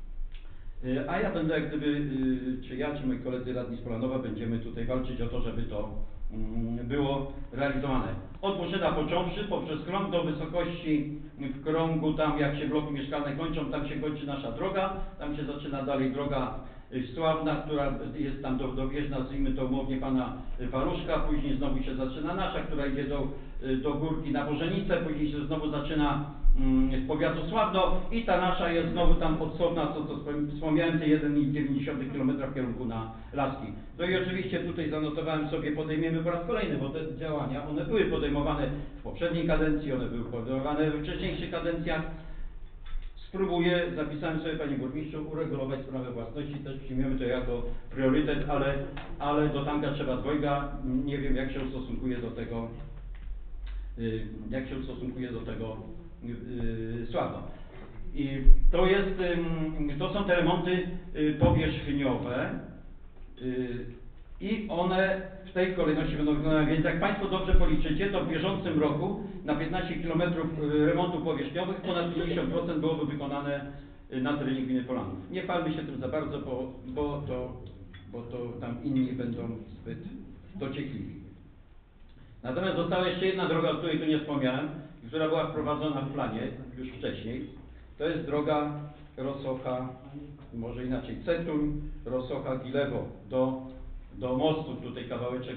A ja będę, jak gdyby, czy ja, czy moi koledzy radni z Polanowa będziemy tutaj walczyć o to, żeby to było realizowane. Od Buszyna począwszy, poprzez Krąg do wysokości w Krągu, tam jak się bloki mieszkalne kończą, tam się kończy nasza droga, tam się zaczyna dalej droga Sławna, która jest tam dowieżna, nazwijmy to umownie pana Waruszka, później znowu się zaczyna nasza, która idzie do Górki na Bożenicę, później się znowu zaczyna z powiatu Sławno i ta nasza jest znowu tam od Słowna, co wspomniałem, te 1,9 km w kierunku na Laski. No i oczywiście tutaj zanotowałem sobie, podejmiemy po raz kolejny, bo te działania, one były podejmowane w poprzedniej kadencji, one były podejmowane we wcześniejszych kadencjach. Spróbuję, zapisałem sobie, panie burmistrzu, uregulować sprawę własności, też przyjmiemy to jako priorytet, ale do tanka trzeba dwojga, nie wiem jak się ustosunkuje do tego, Sławno. I to są te remonty powierzchniowe i one w tej kolejności będą wykonane, więc jak państwo dobrze policzycie, to w bieżącym roku na 15 km remontów powierzchniowych ponad 50% byłoby wykonane na terenie gminy Polanów. Nie chwalmy się tym za bardzo, bo to tam inni będą zbyt dociekliwi. Natomiast została jeszcze jedna droga, o której tu nie wspomniałem, która była wprowadzona w planie już wcześniej. To jest droga Rosocha, może inaczej, Cetuń, Rosocha, Gilewo, do mostu, tutaj kawałeczek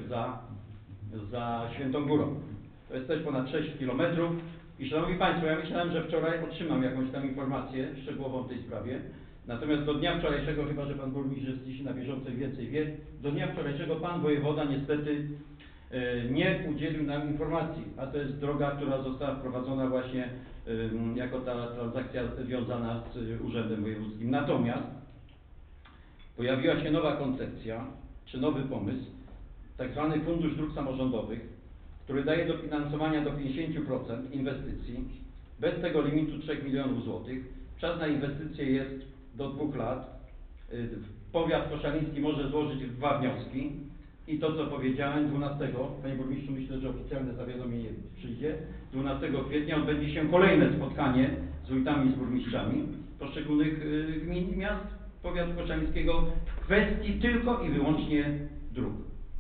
za Świętą Górą. To jest też ponad 6 km. I szanowni państwo, ja myślałem, że wczoraj otrzymam jakąś tam informację szczegółową w tej sprawie. Natomiast do dnia wczorajszego, chyba że pan burmistrz jest dziś na bieżąco i więcej wie, do dnia wczorajszego pan wojewoda niestety nie udzielił nam informacji, a to jest droga, która została wprowadzona właśnie jako ta transakcja związana z Urzędem Wojewódzkim. Natomiast pojawiła się nowa koncepcja, czy nowy pomysł, tak zwany Fundusz Dróg Samorządowych, który daje dofinansowania do 50% inwestycji, bez tego limitu 3 milionów złotych. Czas na inwestycje jest do 2 lat. Powiat koszaliński może złożyć 2 wnioski. I to, co powiedziałem, 12, panie burmistrzu, myślę, że oficjalne zawiadomienie przyjdzie, 12 kwietnia odbędzie się kolejne spotkanie z wójtami i z burmistrzami poszczególnych gmin i miast powiatu koszalińskiego w kwestii tylko i wyłącznie dróg.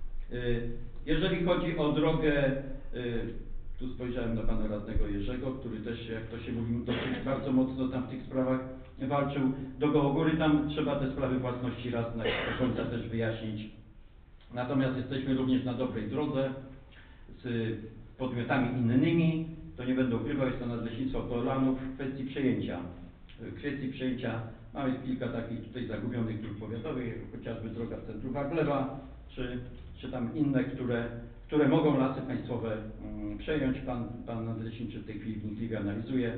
Jeżeli chodzi o drogę, tu spojrzałem na pana radnego Jerzego, który też, jak to się mówi, dosyć bardzo mocno tam w tych sprawach walczył, do Gołogóry, tam trzeba te sprawy własności raz na do końca też wyjaśnić. Natomiast jesteśmy również na dobrej drodze z podmiotami innymi, to nie będę ukrywał, jest to Nadleśnictwo Polanów w kwestii przejęcia. W kwestii przejęcia mamy kilka takich tutaj zagubionych dróg powiatowych, chociażby droga w centrum Warblewa, czy tam inne, które mogą Lasy Państwowe przejąć. Pan nadleśniczy w tej chwili wnikliwie analizuje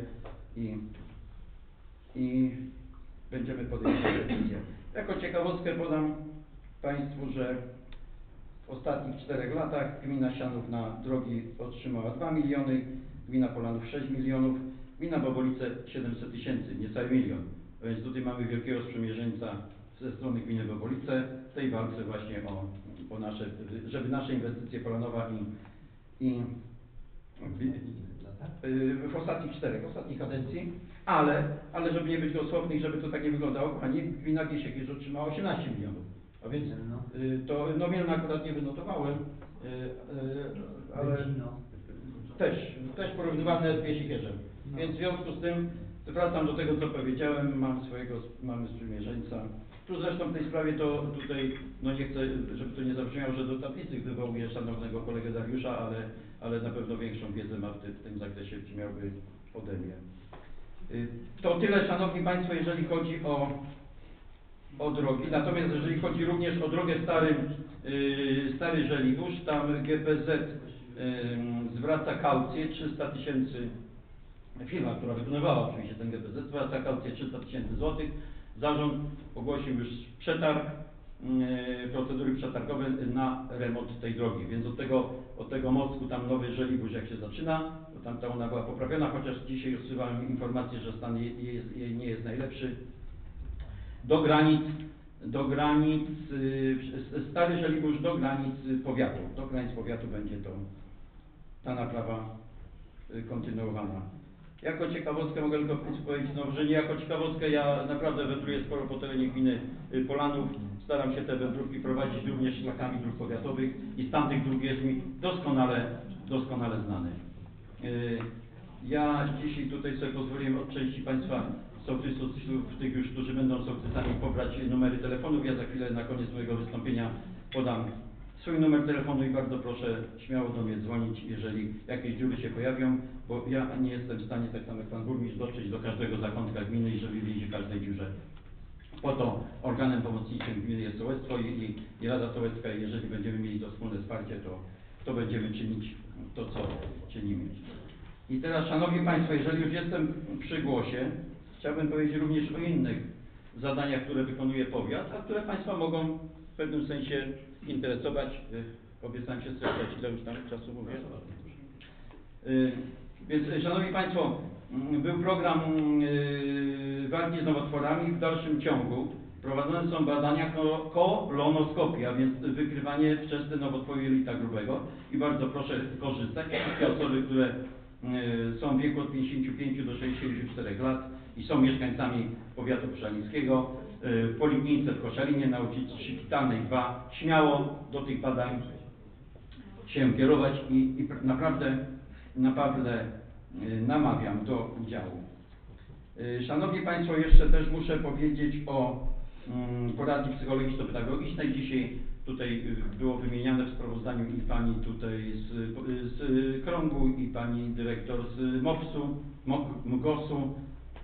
i będziemy podejmować decyzję. Jako ciekawostkę podam państwu, że w ostatnich 4 latach gmina Sianów na drogi otrzymała 2 miliony, gmina Polanów 6 milionów, gmina Bobolice 700 tysięcy, niecały milion. Więc tutaj mamy wielkiego sprzymierzeńca ze strony gminy Bobolice w tej walce właśnie o nasze, żeby nasze inwestycje Polanowa w ostatnich 4 kadencji, ale żeby nie być dosłowny i żeby to tak nie wyglądało, kochani, gmina Biesiekierz otrzymała 18 milionów. A więc to Mielno akurat nie wynotowałem, ale też porównywane z Biesiekierzem. Więc w związku z tym wracam do tego, co powiedziałem, mamy sprzymierzeńca. Tu zresztą w tej sprawie to tutaj, no nie chcę, żeby to nie zabrzmiało, że do tablicy wywołuję szanownego kolegę Dariusza, ale na pewno większą wiedzę ma w tym zakresie, miałby ode mnie. To tyle, szanowni państwo, jeżeli chodzi o drogi. Natomiast jeżeli chodzi również o drogę Stary Żeliborz, tam GPZ zwraca kaucję 300 000, firma, która wykonywała oczywiście ten GPZ, zwraca kaucję 300 000 złotych. Zarząd ogłosił już przetarg, procedury przetargowe na remont tej drogi, więc od tego mostku tam Nowy Żeliborz jak się zaczyna, bo tam ona była poprawiona, chociaż dzisiaj otrzymałem informację, że stan jej nie jest najlepszy. Do granic Stary Żeliborz do granic powiatu będzie ta naprawa kontynuowana. Jako ciekawostkę mogę tylko powiedzieć, że nie jako ciekawostkę, ja naprawdę wędruję sporo po terenie gminy Polanów, staram się te wędrówki prowadzić również szlakami dróg powiatowych i stan tych dróg jest mi doskonale znany. Ja dzisiaj tutaj sobie pozwoliłem od części Państwa sołtysów, tych już, którzy będą sołtysami, pobrać numery telefonów. Ja za chwilę na koniec mojego wystąpienia podam swój numer telefonu i bardzo proszę śmiało do mnie dzwonić, jeżeli jakieś dziury się pojawią, bo ja nie jestem w stanie, tak samo jak Pan Burmistrz, dotrzeć do każdego zakątka gminy i żeby wiedzieć o każdej dziurze. Po to organem pomocniczym gminy jest sołectwo i Rada Sołecka i jeżeli będziemy mieli to wspólne wsparcie, to będziemy czynić to, co czynimy. I teraz, szanowni państwo, jeżeli już jestem przy głosie, chciałbym powiedzieć również o innych zadaniach, które wykonuje powiat, a które państwa mogą w pewnym sensie interesować. Obiecałem się streszczać, ile już tam czasu mówię. Więc, szanowni państwo, był program walki z nowotworami. W dalszym ciągu prowadzone są badania kolonoskopii, a więc wykrywanie wczesne nowotworu jelita grubego i bardzo proszę korzystać. Wszystkie osoby, które są w wieku od 55 do 64 lat i są mieszkańcami powiatu koszalińskiego, w Poliklinice w Koszalinie na ulicy Szpitalnej 2 śmiało do tych badań się kierować i naprawdę namawiam do udziału. Szanowni państwo, jeszcze też muszę powiedzieć o poradni psychologiczno-pedagogicznej. Dzisiaj tutaj było wymieniane w sprawozdaniu i pani tutaj z Krągu i pani dyrektor z MGOS-u.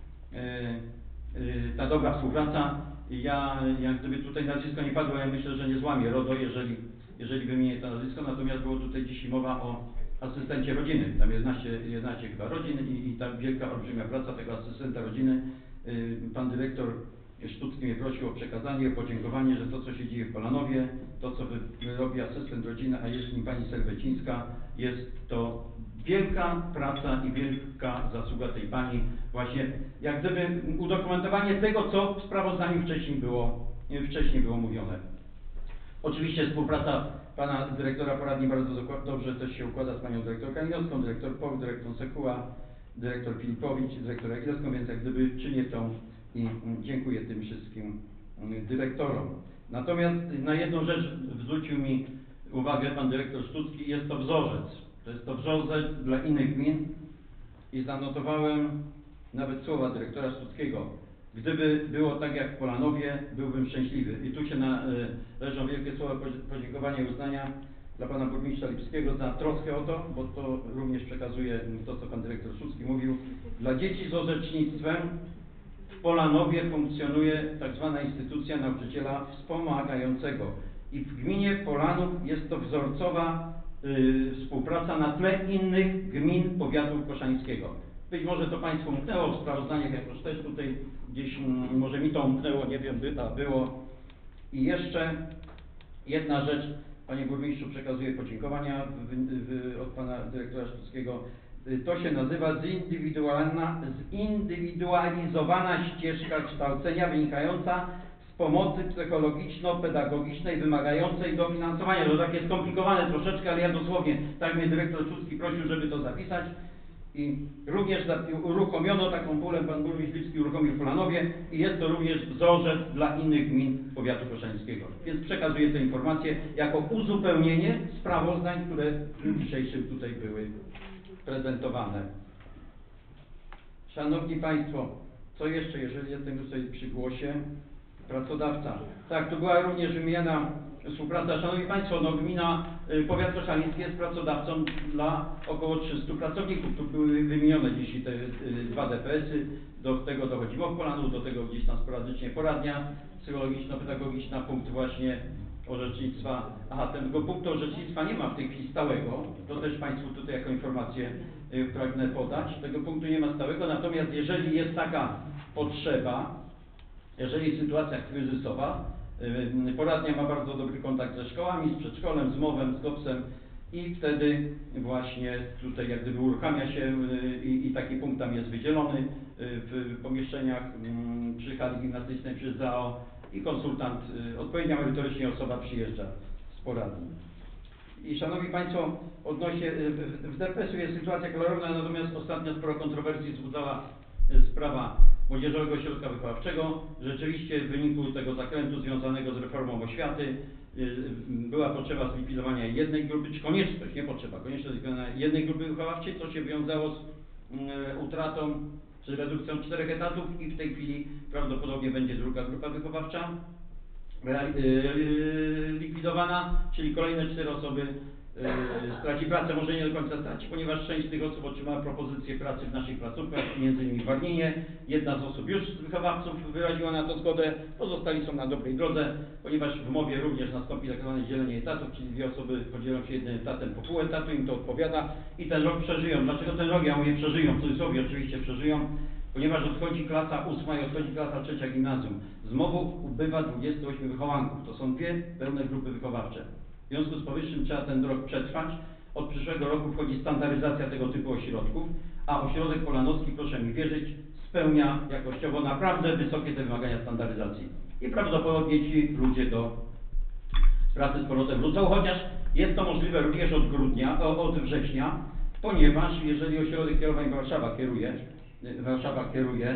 Ta dobra współpraca. Ja jak gdyby tutaj nazwisko nie padło, ja myślę, że nie złamie RODO, jeżeli wymienię to nazwisko, natomiast było tutaj dzisiaj mowa o asystencie rodziny. Tam 11 chyba rodzin i ta wielka, olbrzymia praca tego asystenta rodziny. Pan dyrektor Sztucki mnie prosił o przekazanie, o podziękowanie, że to, co się dzieje w Polanowie, to, co robi asystent rodziny, a jest nim pani Serwecińska, jest to wielka praca i wielka zasługa tej pani. Właśnie jak gdyby udokumentowanie tego, co w sprawozdaniu wcześniej było mówione. Oczywiście współpraca pana dyrektora poradni bardzo dobrze też się układa z panią dyrektor Kalinowską, dyrektor Poł, dyrektor Sekuła, dyrektor Filipowicz, dyrektor Jagilewską, więc jak gdyby czynię tą i dziękuję tym wszystkim dyrektorom. Natomiast na jedną rzecz zwrócił mi uwagę pan dyrektor Sztucki, jest to wzorzec. To jest to wzorzec dla innych gmin i zanotowałem nawet słowa dyrektora Sztuckiego. Gdyby było tak jak w Polanowie, byłbym szczęśliwy. I tu się leżą wielkie słowa podziękowania i uznania dla pana burmistrza Lipskiego za troskę o to, bo to również przekazuje to, co pan dyrektor Sztucki mówił. Dla dzieci z orzecznictwem w Polanowie funkcjonuje tak zwana instytucja nauczyciela wspomagającego. I w gminie Polanów jest to wzorcowa współpraca na tle innych gmin powiatu koszalińskiego. Być może to państwu umknęło w sprawozdaniach, jakoś też tutaj gdzieś może mi to umknęło, nie wiem, było. I jeszcze jedna rzecz, panie burmistrzu, przekazuję podziękowania od pana dyrektora Sztuckiego. To się nazywa zindywidualizowana ścieżka kształcenia wynikająca z pomocy psychologiczno-pedagogicznej wymagającej dofinansowania. To takie skomplikowane troszeczkę, ale ja dosłownie, tak mnie dyrektor Czulski prosił, żeby to zapisać. I również uruchomiono taką pulę, pan burmistrz Lipski uruchomił w Polanowie i jest to również wzorzec dla innych gmin powiatu koszalińskiego. Więc przekazuję tę informację jako uzupełnienie sprawozdań, które w dniu dzisiejszym tutaj były prezentowane. Szanowni Państwo, co jeszcze, jeżeli jestem już tutaj przy głosie? Pracodawca. Tak, tu była również wymieniana współpraca. Szanowni Państwo, no gmina, powiat koszaliński jest pracodawcą dla około 300 pracowników. Tu były wymienione dzisiaj te 2 DPS-y, do tego dochodzi MOP Polanów, do tego gdzieś tam sporadycznie poradnia psychologiczno-pedagogiczna, punkt właśnie orzecznictwa. Aha, tego punktu orzecznictwa nie ma w tej chwili stałego, to też Państwu tutaj jako informację pragnę podać. Tego punktu nie ma stałego, natomiast jeżeli jest taka potrzeba, jeżeli jest sytuacja kryzysowa, poradnia ma bardzo dobry kontakt ze szkołami, z przedszkolem, z MOW-em, z GOPS-em i wtedy właśnie tutaj jak gdyby uruchamia się i taki punkt tam jest wydzielony w pomieszczeniach przy hali gimnastycznej, przy ZAO i konsultant, odpowiednia merytorycznie osoba przyjeżdża z poradni. I Szanowni Państwo, odnośnie, w DPS-u jest sytuacja klarowna, natomiast ostatnio sporo kontrowersji wzbudzała sprawa Młodzieżowego Ośrodka Wychowawczego. Rzeczywiście w wyniku tego zakrętu związanego z reformą oświaty była potrzeba zlikwidowania jednej grupy, czy konieczność, nie potrzeba, konieczność zlikwidowania jednej grupy wychowawczej, co się wiązało z utratą czy redukcją 4 etatów i w tej chwili prawdopodobnie będzie druga grupa wychowawcza likwidowana, czyli kolejne 4 osoby straci pracę, może nie do końca straci, ponieważ część z tych osób otrzymała propozycję pracy w naszych placówkach, m.in. w Warninie. Jedna z osób już z wychowawców wyraziła na to zgodę, pozostali są na dobrej drodze, ponieważ w umowie również nastąpi tak zwane dzielenie etatów, czyli 2 osoby podzielą się jednym etatem po pół etatu, im to odpowiada i ten rok przeżyją. Dlaczego ten rok? Ja mówię przeżyją, w cudzysłowie oczywiście przeżyją, ponieważ odchodzi klasa 8 i odchodzi klasa 3 gimnazjum. Z MOW-u ubywa 28 wychowanków, to są 2 pełne grupy wychowawcze. W związku z powyższym trzeba ten rok przetrwać. Od przyszłego roku wchodzi standaryzacja tego typu ośrodków, a ośrodek polanowski, proszę mi wierzyć, spełnia jakościowo naprawdę wysokie te wymagania standaryzacji. I prawdopodobnie ci ludzie do pracy z powrotem wrócą, chociaż jest to możliwe również od września, ponieważ jeżeli ośrodek kierowań Warszawa kieruje,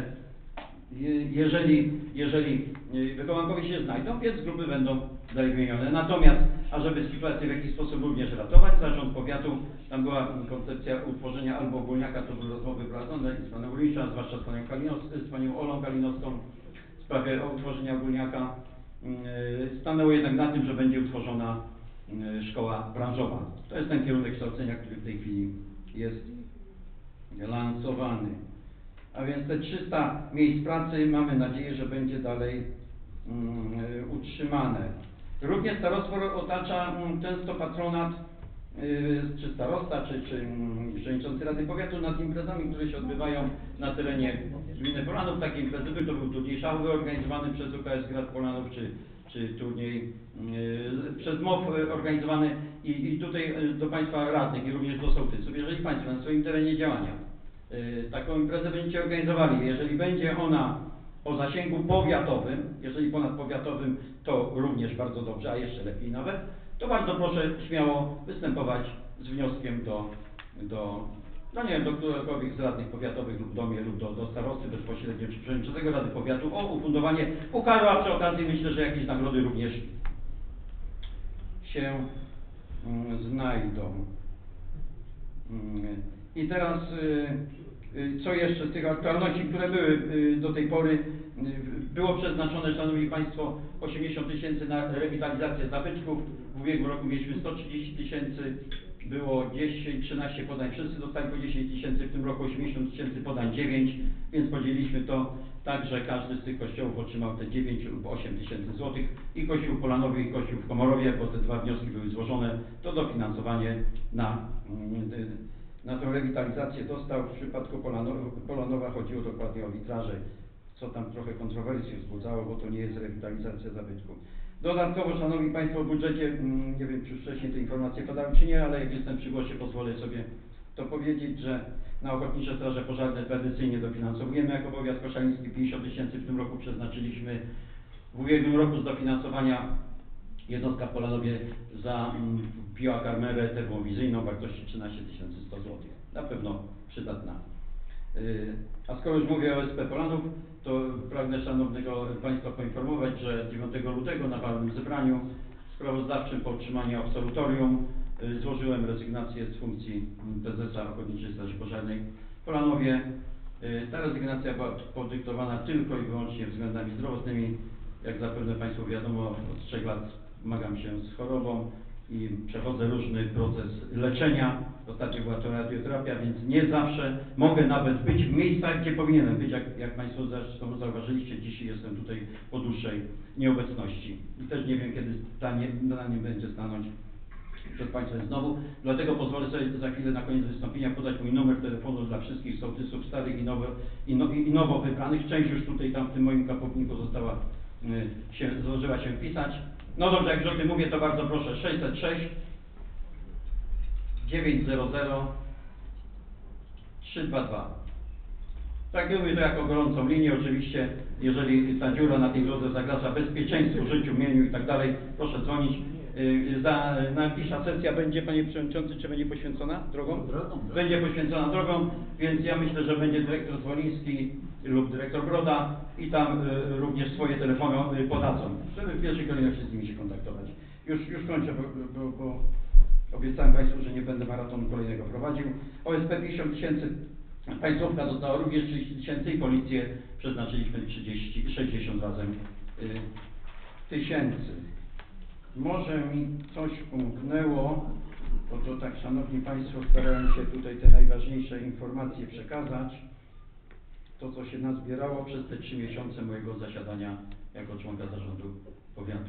jeżeli wychowankowie się znajdą, więc grupy będą dalej wymienione. Natomiast, ażeby sytuację w jakiś sposób również ratować, zarząd powiatu, tam była koncepcja utworzenia albo ogólniaka, to były rozmowy prowadzone z panem burmistrzem, zwłaszcza z panią Olą Kalinowską w sprawie utworzenia ogólniaka. Stanęło jednak na tym, że będzie utworzona szkoła branżowa. To jest ten kierunek kształcenia, który w tej chwili jest lansowany. A więc te 300 miejsc pracy mamy nadzieję, że będzie dalej utrzymane. Również starostwo otacza często patronat, czy starosta, czy przewodniczący Rady Powiatu nad imprezami, które się odbywają na terenie gminy Polanów. Takie imprezy były, to był turniej szachowy organizowany przez UKS Grad Polanów, czy turniej przez MOW organizowany i tutaj do Państwa radnych i również do sołtysów, jeżeli Państwo na swoim terenie działania taką imprezę będziecie organizowali, jeżeli będzie ona o zasięgu powiatowym, jeżeli ponadpowiatowym, to również bardzo dobrze, a jeszcze lepiej nawet, to bardzo proszę śmiało występować z wnioskiem nie wiem, do któregokolwiek z radnych powiatowych lub do mnie, lub do starosty bezpośrednio, czy przewodniczącego Rady Powiatu o ufundowanie pucharu, a przy okazji myślę, że jakieś nagrody również się znajdą. I teraz co jeszcze z tych aktualności, które były do tej pory, było przeznaczone, Szanowni Państwo, 80 000 na rewitalizację zabytków. W ubiegłym roku mieliśmy 130 000, było 10-13 podań, wszyscy dostali po 10 000, w tym roku 80 000 podań 9, więc podzieliliśmy to tak, że każdy z tych kościołów otrzymał te 9 lub 8 tysięcy złotych i Kościół Polanowy i Kościół w Komorowie, bo te 2 wnioski były złożone, to dofinansowanie na tę rewitalizację dostał. W przypadku Polanowa chodziło dokładnie o witraże, co tam trochę kontrowersji wzbudzało, bo to nie jest rewitalizacja zabytku. Dodatkowo, Szanowni Państwo, w budżecie, nie wiem czy wcześniej te informacje padały czy nie, ale jak jestem przy głosie, pozwolę sobie to powiedzieć, że na Ochotnicze Straże Pożarne tradycyjnie dofinansowujemy jako powiat koszaliński. 50 000 w tym roku przeznaczyliśmy W ubiegłym roku z dofinansowania jednostka w Polanowie za biokamerę termowizyjną w wartości 13 100 zł. Na pewno przydatna. A skoro już mówię o OSP Polanów, to pragnę szanownego Państwa poinformować, że 9 lutego na walnym zebraniu sprawozdawczym po otrzymaniu absolutorium złożyłem rezygnację z funkcji prezesa Ochotniczej Straży Pożarnej w Polanowie. Ta rezygnacja była podyktowana tylko i wyłącznie względami zdrowotnymi. Jak zapewne Państwu wiadomo, od 3 lat zmagam się z chorobą i przechodzę różny proces leczenia. Ostatnio była to radioterapia, więc nie zawsze mogę nawet być w miejscach, gdzie powinienem być. Jak Państwo zresztą zauważyliście, dzisiaj jestem tutaj po dłuższej nieobecności. I też nie wiem, kiedy na nim będzie stanąć przed Państwem znowu. Dlatego pozwolę sobie za chwilę na koniec wystąpienia podać mój numer telefonu dla wszystkich sołtysów starych i nowo wybranych. Część już tutaj tam w tym moim kapowniku zdążyła się wpisać. No dobrze, jak już o tym mówię, to bardzo proszę, 606 900 322. Traktujemy to jako gorącą linię. Oczywiście, jeżeli ta dziura na tej drodze zagraża bezpieczeństwu, życiu, mieniu i tak dalej, proszę dzwonić. Najbliższa sesja będzie, Panie Przewodniczący, czy będzie poświęcona drogą? Będzie poświęcona drogą, więc ja myślę, że będzie dyrektor Zwoliński lub dyrektor Broda i tam również swoje telefony podadzą, żeby w pierwszej kolejności z nimi się kontaktować. Już kończę, bo obiecałem Państwu, że nie będę maratonu kolejnego prowadził. OSP 50 000, państwówka dostała również 30 000 i policję przeznaczyliśmy 60 razem tysięcy. Może mi coś umknęło, bo to tak, Szanowni Państwo, starałem się tutaj te najważniejsze informacje przekazać. To, co się nazbierało przez te 3 miesiące mojego zasiadania jako członka zarządu powiatu.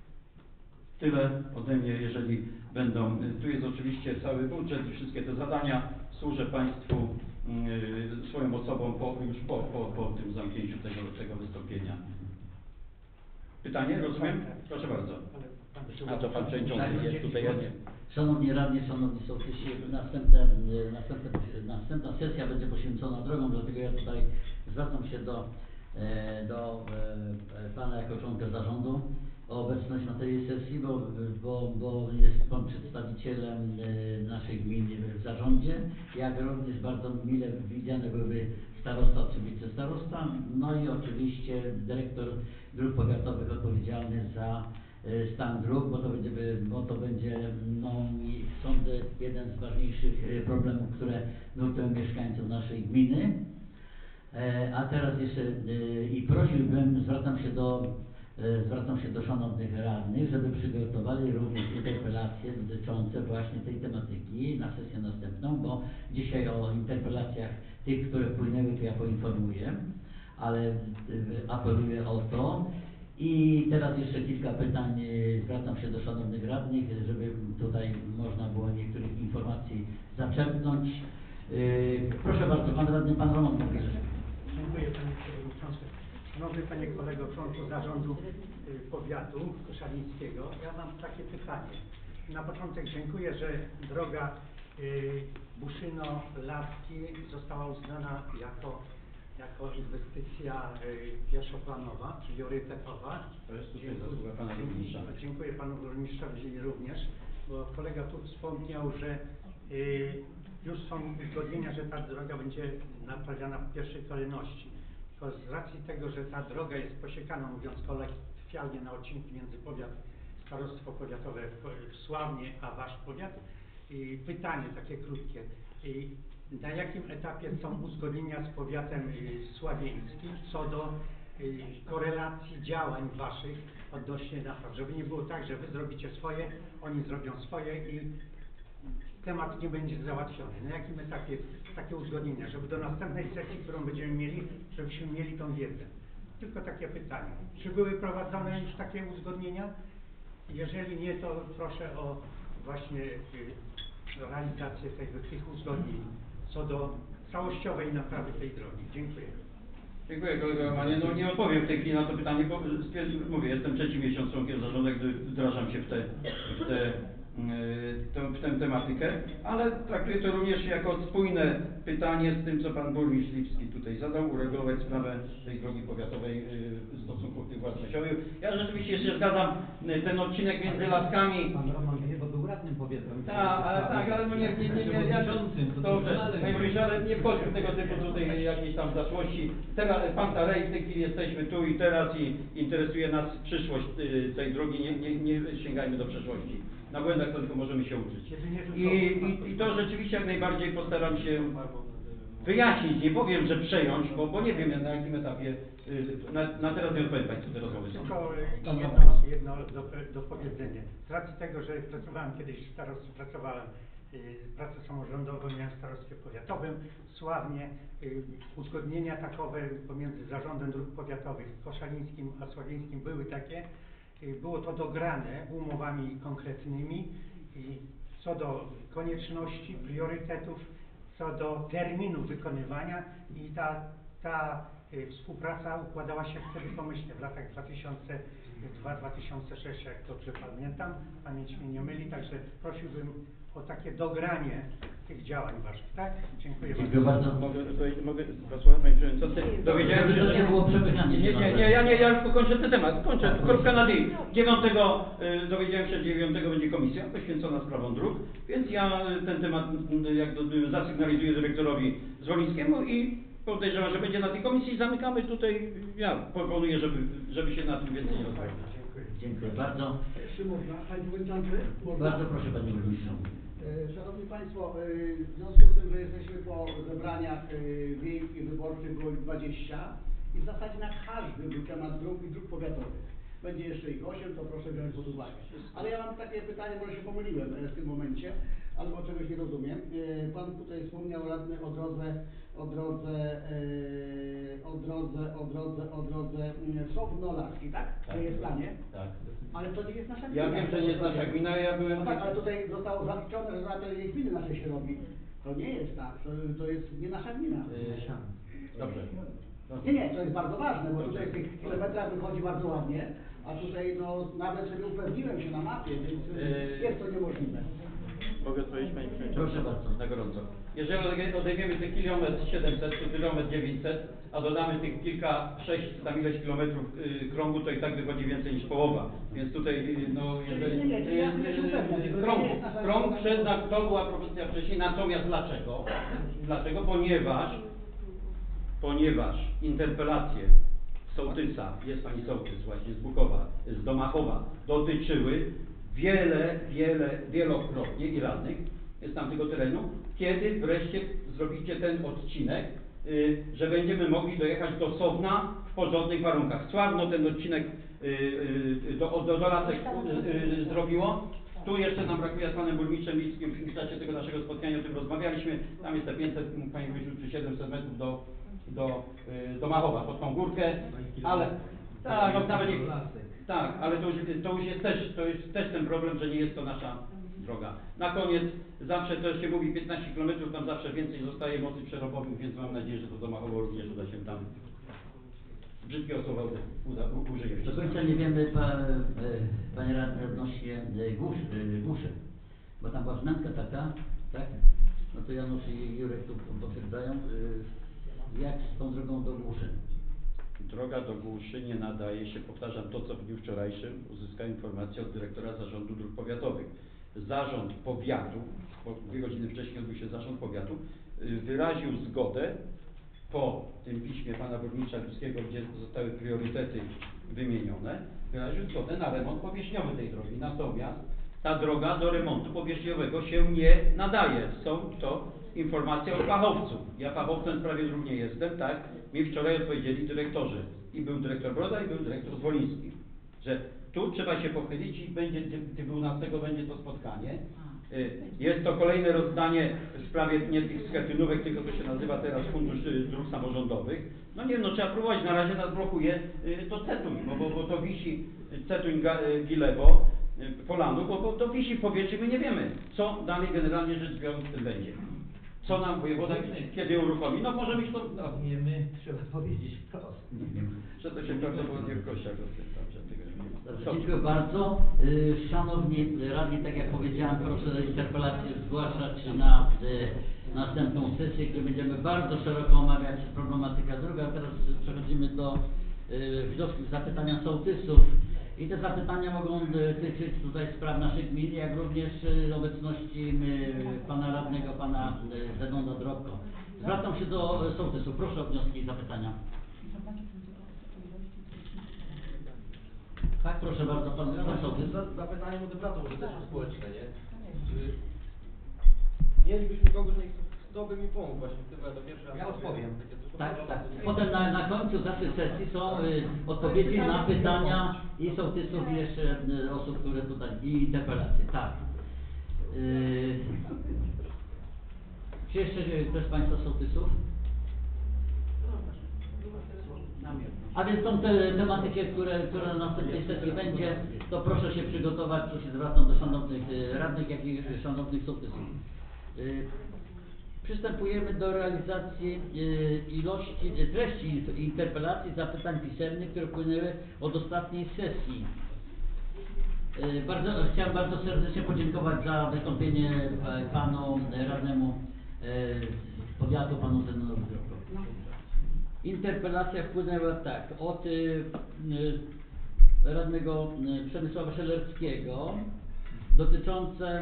Tyle ode mnie, jeżeli będą, tu jest oczywiście cały budżet i wszystkie te zadania. Służę Państwu swoją osobą już po tym zamknięciu tego wystąpienia. Pytanie, rozumiem? Proszę bardzo. A to Pan Przewodniczący jest tutaj. Szanowni radni, szanowni sołtysi, następna sesja będzie poświęcona drogom, dlatego ja tutaj zwracam się do Pana jako członka zarządu o obecność na tej sesji, bo jest Pan przedstawicielem naszej gminy w zarządzie, jak również bardzo mile widziany byłby starosta czy wicestarosta, no i oczywiście dyrektor dróg powiatowych odpowiedzialny za stan dróg, bo to będzie, no i sądzę, jeden z ważniejszych problemów, które nurtują mieszkańców naszej gminy. A teraz jeszcze i prosiłbym, zwracam się do szanownych radnych, żeby przygotowali również interpelacje dotyczące właśnie tej tematyki na sesję następną, bo dzisiaj o interpelacjach tych, które wpłynęły, to ja poinformuję, ale apeluję o to. I teraz jeszcze kilka pytań, zwracam się do szanownych radnych, żeby tutaj można było niektórych informacji zaczerpnąć. Proszę bardzo, Pan Radny, Pan Roman Mogilewski. Dziękuję Panie Przewodniczący. Szanowny Panie Kolego, członku zarządu powiatu koszalińskiego, ja mam takie pytanie. Na początek dziękuję, że droga Buszyno-Laski została uznana jako inwestycja pierwszoplanowa, priorytetowa. To jest tutaj zasługa Pana Burmistrza. Dziękuję Panu Burmistrzowi również, bo kolega tu wspomniał, że już są uzgodnienia, że ta droga będzie naprawiana w pierwszej kolejności. Tylko z racji tego, że ta droga jest posiekana, mówiąc kolokwialnie, na odcinku między starostwo powiatowe w Sławnie a Wasz powiat, i pytanie takie krótkie. Na jakim etapie są uzgodnienia z powiatem sławieńskim co do korelacji działań Waszych odnośnie napraw? Żeby nie było tak, że Wy zrobicie swoje, oni zrobią swoje i temat nie będzie załatwiony. Na jakim etapie jest takie uzgodnienia, żeby do następnej sesji, którą będziemy mieli, żebyśmy mieli tą wiedzę? Tylko takie pytanie. Czy były prowadzone już takie uzgodnienia? Jeżeli nie, to proszę o właśnie realizację tych uzgodnień co do całościowej naprawy tej drogi. Dziękuję. Dziękuję kolego Romanie. No nie odpowiem w tej chwili na to pytanie, bo mówię, jestem 3. miesiąc członkiem zarządu, gdy wdrażam się w tę tematykę, ale traktuję to również jako spójne pytanie z tym, co Pan Burmistrz Lipski tutaj zadał, uregulować sprawę tej drogi powiatowej w stosunku tych władz Kościoły. Ja rzeczywiście się zgadzam, ten odcinek między Laskami. Pan Roman chyba był radnym powiatowym. Tak, ale no nie, dobrze, panie burmistrzu, ale nie wchodźmy w tego typu tutaj jakieś tam zaszłości. Teraz, pan Tarej, w tej chwili jesteśmy tu i teraz i interesuje nas przyszłość tej drogi, nie sięgajmy do przeszłości. Na błędach to tylko możemy się uczyć. I to rzeczywiście jak najbardziej postaram się wyjaśnić, nie powiem, że przejąć, bo nie wiem na jakim etapie, na teraz nie odpowiem Państwu te rozmowy są. Tylko jedno dopowiedzenie. Z racji tego, że pracowałem kiedyś w starostwie, pracowałem pracę samorządową, miałem w starostwie powiatowym, sławnie uzgodnienia takowe pomiędzy Zarządem Dróg Powiatowych koszalińskim a sławieńskim były takie. Było to dograne umowami konkretnymi i co do konieczności, priorytetów, co do terminu wykonywania i ta współpraca układała się wtedy pomyślnie w latach 2002-2006, jak dobrze pamiętam, pamięć mnie nie myli, także prosiłbym o takie dogranie tych działań waszych, tak? Dziękuję bardzo. Mogę posłuchać, panie przewodniczący? Dowiedziałem się, To nie że... było przepychanie się. Ja już pokończę ten temat, kropka na D. 9, dowiedziałem się, że 9 będzie komisja poświęcona sprawom dróg, więc ja ten temat zasygnalizuję dyrektorowi Zwolińskiemu i podejrzewam, że będzie na tej komisji. Zamykamy tutaj, ja proponuję, żeby się na tym więcej nie rozmawiać. Dziękuję bardzo. Jeszcze można, panie przewodniczący? Bardzo proszę panie burmistrzu. Szanowni Państwo, w związku z tym, że jesteśmy po zebraniach wiejskich wyborczych, było ich 20 i w zasadzie na każdy był temat dróg i dróg powiatowych. Będzie jeszcze ich 8, to proszę wziąć pod uwagę. Ale ja mam takie pytanie, może się pomyliłem w tym momencie, albo czegoś nie rozumiem. Pan tutaj wspomniał radny o drodze Sowno-Laski, tak? To jest stanie? Tak. Ale to nie jest nasza gmina. Ja wiem, że nie jest nasza gmina, ja byłem... No tak, ale tutaj zostało zaliczone, że na tej gminy naszej się robi. To nie jest tak, to jest nie nasza gmina. Dobrze. Nie, to jest bardzo ważne, bo tutaj w tych kilometrach wychodzi bardzo ładnie, a tutaj no nawet sobie upewniłem się na mapie, więc jest to niemożliwe. Mogę odpowiedzieć panie przewodniczący? Proszę bardzo. Na gorąco. Jeżeli odejmiemy te 1700 czy 1900, a dodamy tych kilka, 600 tam ileś kilometrów krągu, to i tak wychodzi więcej niż połowa. Więc tutaj, no jeżeli... Krąg to była propozycja wcześniej, natomiast dlaczego? Dlaczego? Ponieważ interpelacje Sołtysa, jest pani Sołtys właśnie z Bukowa, z Domachowa, dotyczyły wielokrotnie i radnych z tamtego terenu, kiedy wreszcie zrobicie ten odcinek, że będziemy mogli dojechać do Sowna w porządnych warunkach. Sławno ten odcinek do Lasek zrobiło. Tu jeszcze nam brakuje z panem burmistrzem Lickim w czasie tego naszego spotkania, o tym rozmawialiśmy. Tam jest te 500, panie burmistrzu, czy 700 metrów do Machowa, pod tą górkę, ale tak, no nawet nie, tak, ale to już jest też ten problem, że nie jest to nasza droga. Na koniec zawsze to się mówi 15 km, tam zawsze więcej zostaje mocy przerobowych, więc mam nadzieję, że to do Machowa również uda się tam brzydkie słowa użyję. Do końca nie wiemy, panie radny, odnośnie Głuszy, bo tam była wzmianka taka, tak? No to Janusz i Jurek tu potwierdzają, jak z tą drogą do Głuszy. Droga do Głuszy nie nadaje się, powtarzam to, co w dniu wczorajszym uzyskałem informację od dyrektora Zarządu Dróg Powiatowych. Zarząd powiatu, bo 2 godziny wcześniej odbył się zarząd powiatu, wyraził zgodę po tym piśmie pana burmistrza Luckiego, gdzie zostały priorytety wymienione, wyraził zgodę na remont powierzchniowy tej drogi. Natomiast ta droga do remontu powierzchniowego się nie nadaje. Są to informacje od fachowców. Ja fachowcem w sprawie dróg nie jestem, tak? Mi wczoraj odpowiedzieli dyrektorzy. I był dyrektor Broda, i był dyrektor Zwoliński. Że tu trzeba się pochylić i będzie, 12 będzie to spotkanie. Jest to kolejne rozdanie w sprawie nie tych schetynówek, tylko to się nazywa teraz Fundusz Dróg Samorządowych. No nie wiem, no trzeba próbować, na razie nas blokuje to Cetuń, bo to wisi Cetuń Gilewo, Polanów, bo to wisi w powietrzu, my nie wiemy, co dalej generalnie rzecz biorąc tym będzie. Co nam wojewoda kiedy uruchomi? No może być to... No. Nie my, trzeba powiedzieć wprost. Nie wiem. Że to się prawdopodobnie w kościach rozpędza. Dobrze, dziękuję bardzo. Szanowni radni, tak jak powiedziałem, proszę interpelację zgłaszać na następną sesję, gdzie będziemy bardzo szeroko omawiać problematykę dróg. A teraz przechodzimy do wnioski, zapytania sołtysów. I te zapytania mogą dotyczyć tutaj spraw naszych gmin, jak również obecności pana radnego, pana Zenona Drobko. Zwracam się do sołtysów. Proszę o wnioski i zapytania. Tak, proszę bardzo, pan sołtys. Zapytanie młody prawo użyteczno-społeczne, nie? Czy mielibyśmy kogoś, kto by mi pomógł właśnie, chyba do pierwszej... Ja odpowiem. Tak, tak. Potem na końcu naszej sesji są odpowiedzi na pytania i sołtysów i jeszcze osób, które tutaj, i interpelacje, tak. Czy jeszcze ktoś z Państwa sołtysów? A więc są te tematyki, które na następnej sesji będzie, to proszę się przygotować, tu się zwracam do szanownych radnych, jak i szanownych sołtysów. Przystępujemy do realizacji treści interpelacji, zapytań pisemnych, które wpłynęły od ostatniej sesji. Chciałem bardzo serdecznie podziękować za wystąpienie panu radnemu powiatu, panu Zenonowi Drobkowi. Interpelacja wpłynęła tak, od radnego Przemysława Szelerskiego dotyczące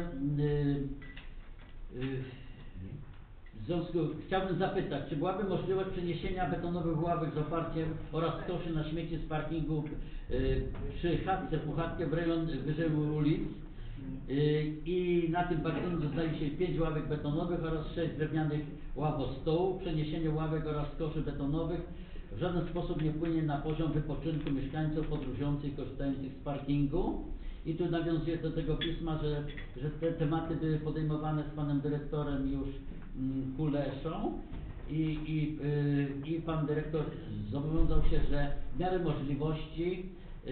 w związku, chciałbym zapytać, czy byłaby możliwość przeniesienia betonowych ławek z oparciem oraz koszy na śmieci z parkingu przy chatce, puchatkę w rejon wyżej ulic i na tym parkingu znajduje się 5 ławek betonowych oraz 6 drewnianych ławostołów. Przeniesienie ławek oraz koszy betonowych w żaden sposób nie wpłynie na poziom wypoczynku mieszkańców podróżujących i korzystających z parkingu. I tu nawiązuję do tego pisma, że te tematy były podejmowane z panem dyrektorem już Kuleszą i pan dyrektor zobowiązał się, że w miarę możliwości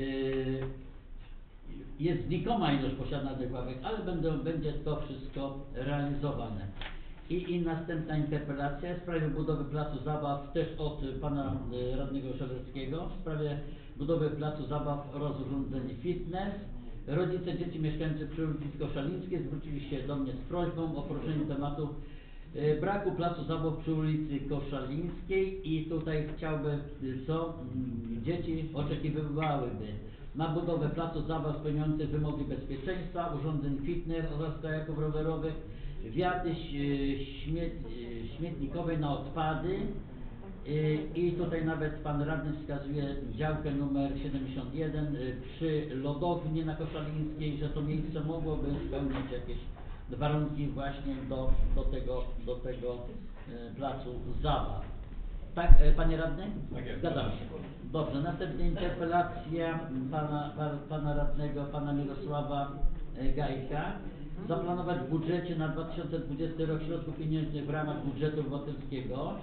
jest znikoma ilość posiadanych ławek, ale będzie to wszystko realizowane. I następna interpelacja w sprawie budowy placu zabaw, też od pana radnego Szelerskiego, w sprawie budowy placu zabaw oraz urządzeń fitness. Rodzice dzieci mieszkających przy ulicy Koszalińskiej zwrócili się do mnie z prośbą o poruszenie tematu braku placu zabaw przy ulicy Koszalińskiej i tutaj chciałbym, co dzieci oczekiwałyby na budowę placu zabaw spełniających wymogi bezpieczeństwa, urządzeń fitness oraz kajaków rowerowych, wiaty śmietnikowej na odpady i tutaj nawet pan radny wskazuje działkę numer 71 przy lodowni na Koszalińskiej, że to miejsce mogłoby spełniać jakieś warunki właśnie do tego placu zabaw. Tak, panie radny? Tak jest. Zgadzam się. Dobrze, następna interpelacja pana radnego, pana Mirosława Gajka. Zaplanować w budżecie na 2020 rok środków pieniężnych w ramach budżetu obywatelskiego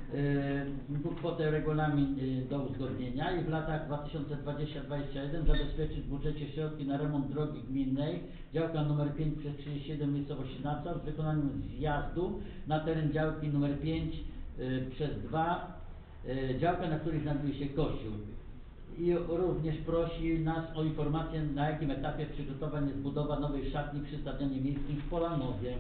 kwotę regulamin do uzgodnienia i w latach 2020-2021 zabezpieczyć w budżecie środki na remont drogi gminnej, działka nr 5 przez 37 miejscowości Nacar z wykonaniem zjazdu na teren działki nr 5 przez 2, działka, na której znajduje się kościół. I również prosi nas o informację, na jakim etapie przygotowań jest budowa nowej szatni przy stadionie miejskim w Polanowie.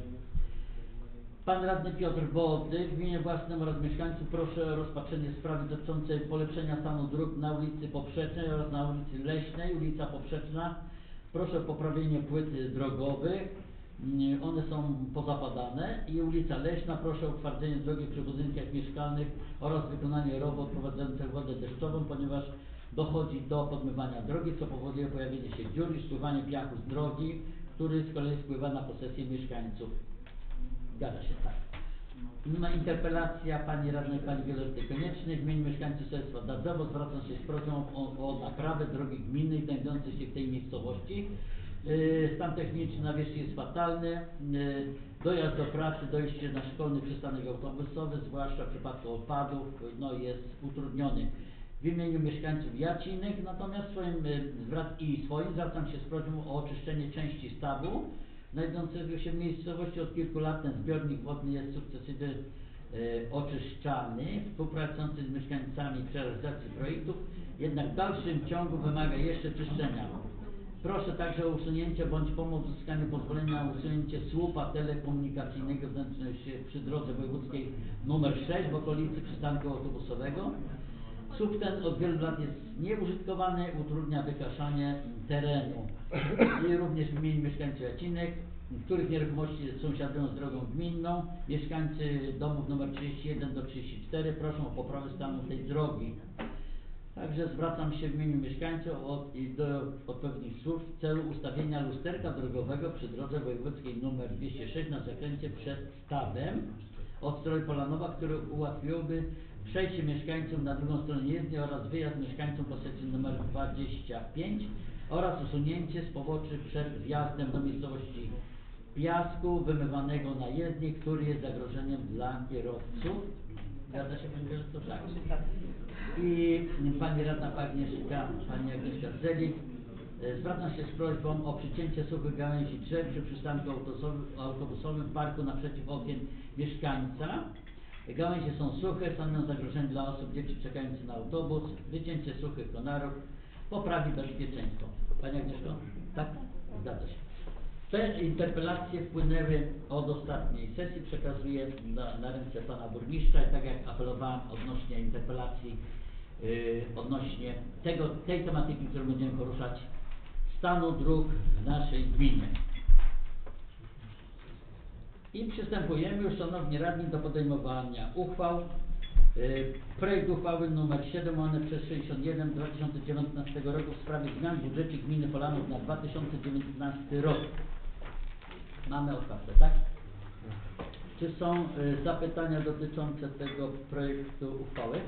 Pan radny Piotr Wody w imieniu własnym oraz mieszkańców proszę o rozpatrzenie sprawy dotyczącej polepszenia stanu dróg na ulicy Poprzecznej oraz na ulicy Leśnej, ulica Poprzeczna. Proszę o poprawienie płyt drogowych, one są pozapadane i ulica Leśna proszę o utwardzenie drogi przy budynkach mieszkalnych oraz wykonanie robót prowadzących wodę deszczową, ponieważ dochodzi do podmywania drogi, co powoduje pojawienie się dziur i spływanie piachu z drogi, który z kolei wpływa na posesję mieszkańców. Zgadza się, tak. Inna interpelacja pani radnej, pani Wiolety Koniecznej w imieniu mieszkańców sołectwa Dadzowo zwracam się z prośbą o naprawę drogi gminnej znajdującej się w tej miejscowości. Stan techniczny na wierzchu jest fatalny. Dojazd do pracy, dojście na szkolny przystanek autobusowy, zwłaszcza w przypadku opadów, jest utrudniony. W imieniu mieszkańców Jacinek, natomiast swoim zwracam się z prośbą o oczyszczenie części stawu znajdującego się w miejscowości. Od kilku lat ten zbiornik wodny jest sukcesywnie oczyszczany, współpracujący z mieszkańcami przy realizacji projektów, jednak w dalszym ciągu wymaga jeszcze czyszczenia. Proszę także o usunięcie bądź pomoc w uzyskaniu pozwolenia na usunięcie słupa telekomunikacyjnego znajdującego się przy drodze wojewódzkiej nr 6 w okolicy przystanku autobusowego. SUV ten od wielu lat jest nieużytkowany, utrudnia wykaszanie terenu. I również w imieniu mieszkańców Jacinek, których nieruchomości sąsiadują z drogą gminną, mieszkańcy domów nr 31 do 34 proszą o poprawę stanu tej drogi. Także zwracam się w imieniu mieszkańców do odpowiednich służb w celu ustawienia lusterka drogowego przy drodze wojewódzkiej nr 206 na zakręcie przed stawem od strony Polanowa, które ułatwiłoby przejście mieszkańców na drugą stronę jezdni oraz wyjazd mieszkańcom po sekcji nr 25 oraz usunięcie z poboczy przed wjazdem do miejscowości piasku wymywanego na jezdni, który jest zagrożeniem dla kierowców. Zgadza się Pani Dyrektor? Tak. I Pani Radna Pani Agnieszka Zelik, zwracam się z prośbą o przycięcie suchych gałęzi drzew przy przystanku autobusowym w parku naprzeciw okien mieszkańca. Gałęzie są suche, stanowią zagrożenie dla osób, dzieci czekających na autobus. Wycięcie suchych konarów poprawi bezpieczeństwo. Pani Agnieszko? Tak? Zgadza się. Te interpelacje wpłynęły od ostatniej sesji, przekazuję na ręce Pana Burmistrza i tak jak apelowałem odnośnie interpelacji, odnośnie tej tematyki, którą będziemy poruszać, stanu dróg w naszej gminie. I przystępujemy już, Szanowni Radni, do podejmowania uchwał. Projekt uchwały nr 7 łamane przez 61 2019 roku w sprawie zmian w budżecie gminy Polanów na 2019 rok. Mamy otwarte, tak? Czy są zapytania dotyczące tego projektu uchwały?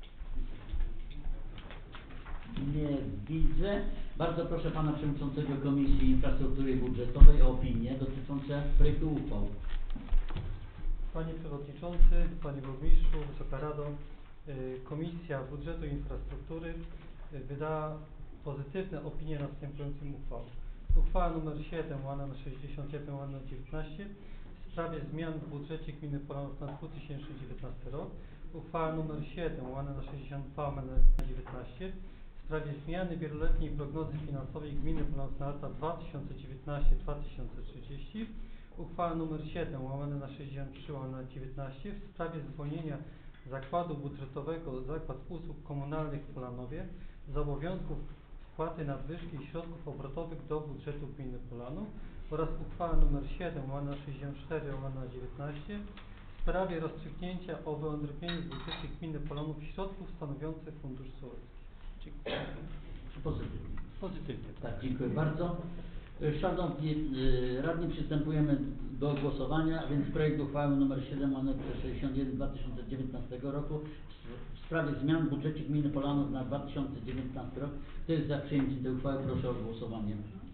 Nie widzę. Bardzo proszę Pana Przewodniczącego Komisji Infrastruktury Budżetowej o opinię dotyczące projektu uchwał. Panie Przewodniczący, Panie Burmistrzu, Wysoka Rado, Komisja Budżetu i Infrastruktury wydała pozytywne opinie następującym uchwałom. Uchwała nr 7 łamane na 61 łamane na 19 w sprawie zmian w budżecie gminy Polanów na 2019 rok. Uchwała nr 7 łamane na 62 łamane na 19 w sprawie zmiany wieloletniej prognozy finansowej gminy Polanów na lata 2019-2030. Uchwała nr 7 łamane na 63 łamane na 19 w sprawie zwolnienia zakładu budżetowego Zakład Usług Komunalnych w Polanowie z obowiązków wpłaty nadwyżki i środków obrotowych do budżetu gminy Polanów oraz uchwała nr 7 łamane na 64 łamane na 19 w sprawie rozstrzygnięcia o wyodrębnieniu w budżecie gminy Polanów środków stanowiących fundusz sołecki. Dziękuję. Pozytywnie. Pozytywnie. Tak, dziękuję bardzo. Szanowni Radni, przystępujemy do głosowania, więc projekt uchwały nr 7 łamane przez 61 2019 roku w sprawie zmian w budżecie gminy Polanów na 2019 rok. Kto jest za przyjęciem tej uchwały? Proszę o głosowanie.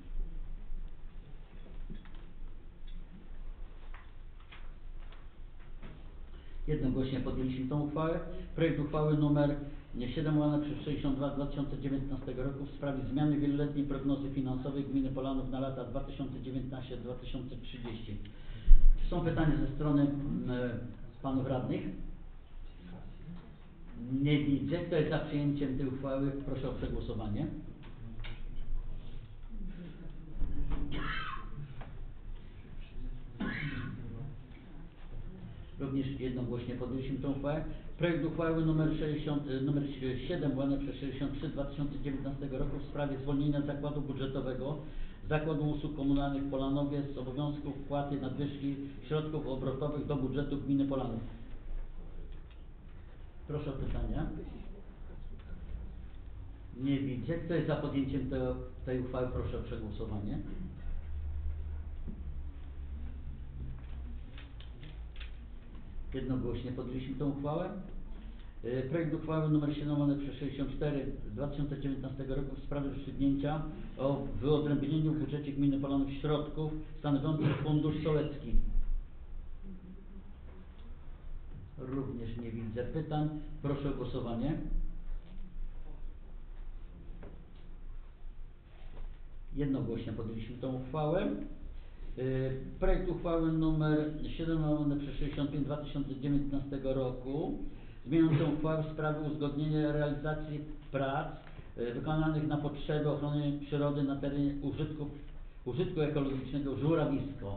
Jednogłośnie podjęliśmy tą uchwałę. Projekt uchwały nr 7 łamane przez 62 2019 roku w sprawie zmiany wieloletniej prognozy finansowej gminy Polanów na lata 2019-2030. Czy są pytania ze strony panów radnych? Nie widzę. Kto jest za przyjęciem tej uchwały? Proszę o przegłosowanie. Również jednogłośnie podjęliśmy tę uchwałę. Projekt uchwały nr 7 łamane przez 63 2019 roku w sprawie zwolnienia zakładu budżetowego Zakładu Usług Komunalnych w Polanowie z obowiązku wpłaty nadwyżki środków obrotowych do budżetu gminy Polanów. Proszę o pytania. Nie widzę. Kto jest za podjęciem tej uchwały? Proszę o przegłosowanie. Jednogłośnie podjęliśmy tę uchwałę. Projekt uchwały nr 7 łamane przez 64 2019 roku w sprawie rozstrzygnięcia o wyodrębnieniu w budżecie gminy Polanów środków stanowiących fundusz sołecki. Również nie widzę pytań. Proszę o głosowanie. Jednogłośnie podjęliśmy tę uchwałę. Projekt uchwały nr 7 łamane przez 65 2019 roku zmieniającą uchwałę w sprawie uzgodnienia realizacji prac wykonanych na potrzeby ochrony przyrody na terenie użytku ekologicznego Żurawisko.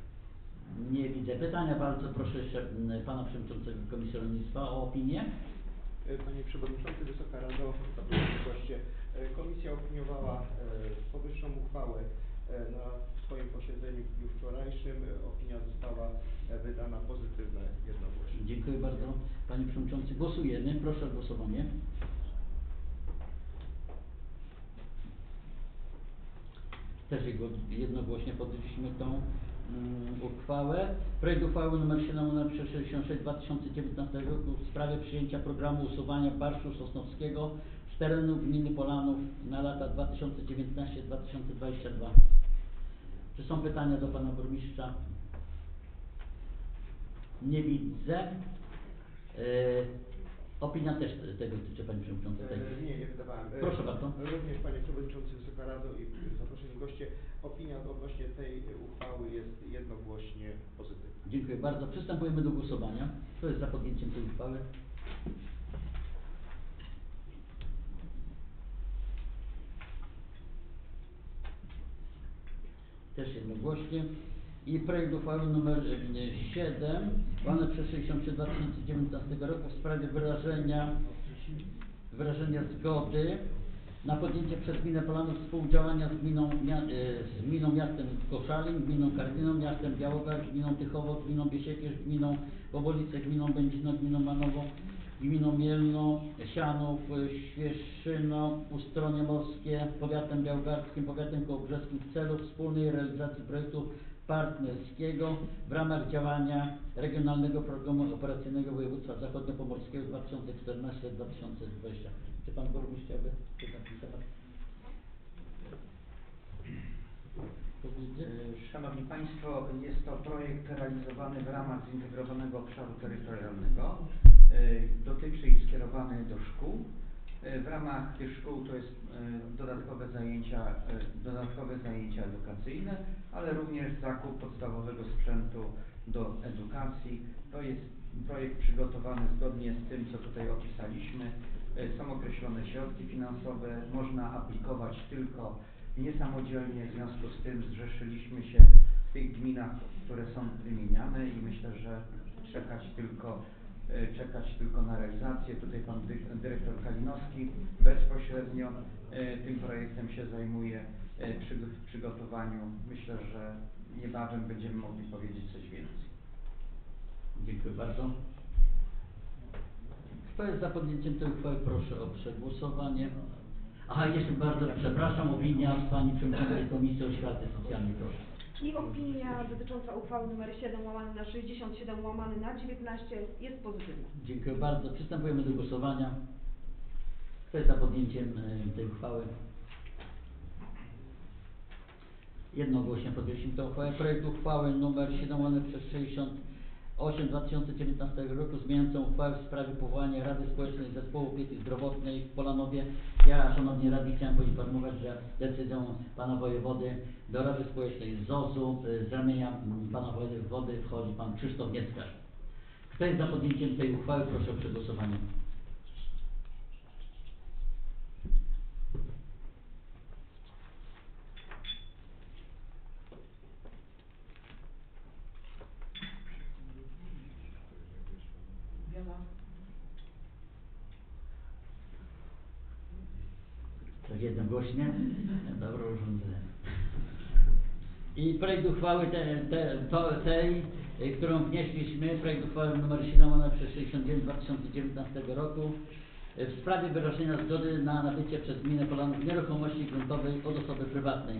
Nie widzę pytania. Bardzo proszę jeszcze Pana Przewodniczącego Komisji Rolnictwa o opinię. Panie Przewodniczący, Wysoka Rado, zaproszeni goście. Komisja opiniowała powyższą uchwałę na swoim posiedzeniu w dniu wczorajszym. Opinia została wydana pozytywna jednogłośnie. Dziękuję bardzo. Panie Przewodniczący, głosujemy. Proszę o głosowanie. Też jednogłośnie podjęliśmy tą uchwałę. Projekt uchwały nr 766 2019 roku w sprawie przyjęcia programu usuwania barszu sosnowskiego z terenów gminy Polanów na lata 2019-2022. Czy są pytania do pana burmistrza? Nie widzę. Opinia też tego dotyczy, panie przewodniczący. Nie wydawałem. Proszę bardzo. Również panie przewodniczący, Wysoka Rado i zaproszeni goście, opinia odnośnie tej uchwały jest jednogłośnie pozytywna. Dziękuję bardzo. Przystępujemy do głosowania. Kto jest za podjęciem tej uchwały? Też jednogłośnie. I projekt uchwały nr 7 łamane przez 63 2019 roku w sprawie wyrażenia zgody na podjęcie przez gminę Polanów współdziałania z gminą miastem Koszalin, gminą Karwiną, miastem Białogard, gminą Tychowo, gminą Biesiekierz, gminą Bobolice, gminą Będzino, gminą Manowo, gminą Mielno, Sianów, Świeszyno, Ustronie Morskie, powiatem białogardzkim, powiatem kołobrzeskim w celu wspólnej realizacji projektu partnerskiego w ramach działania Regionalnego Programu Operacyjnego Województwa Zachodniopomorskiego 2014-2020. Czy pan burmistrz chciałby na ten temat powiedzieć? Szanowni Państwo, jest to projekt realizowany w ramach Zintegrowanego Obszaru Terytorialnego. Dotyczy i skierowany do szkół. W ramach tych szkół to jest dodatkowe zajęcia edukacyjne, ale również zakup podstawowego sprzętu do edukacji. To jest projekt przygotowany zgodnie z tym, co tutaj opisaliśmy. Są określone środki finansowe, można aplikować tylko niesamodzielnie, w związku z tym zrzeszyliśmy się w tych gminach, które są wymieniane i myślę, że czekać tylko na realizację. Tutaj pan dyrektor Kalinowski bezpośrednio tym projektem się zajmuje w przygotowaniu. Myślę, że niebawem będziemy mogli powiedzieć coś więcej. Dziękuję bardzo. Kto jest za podjęciem tej uchwały? Proszę o przegłosowanie. Aha, jeszcze bardzo przepraszam, opinia pani przewodniczącej Komisji Oświaty Socjalnej, proszę. I opinia dotycząca uchwały nr 7 łamane na 67 łamane na 19 jest pozytywna. Dziękuję bardzo. Przystępujemy do głosowania. Kto jest za podjęciem tej uchwały? Jednogłośnie podjęliśmy tę uchwałę. Projekt uchwały nr 7 łamane przez 68 2019 roku zmieniającą uchwałę w sprawie powołania Rady Społecznej Zespołu Opieki Zdrowotnej w Polanowie. Ja, szanowni radni, chciałem poinformować, że decyzją pana wojewody do Rady Społecznej ZOZ-u z ramienia pana wojewody wchodzi pan Krzysztof Nieckarz. Kto jest za podjęciem tej uchwały? Proszę o przegłosowanie. Tak jednogłośnie. Dobro urządzenie. I projekt uchwały tej, którą wnieśliśmy, projekt uchwały nr 7 przez 69 2019 roku w sprawie wyrażenia zgody na nabycie przez gminę Polanów nieruchomości gruntowej od osoby prywatnej.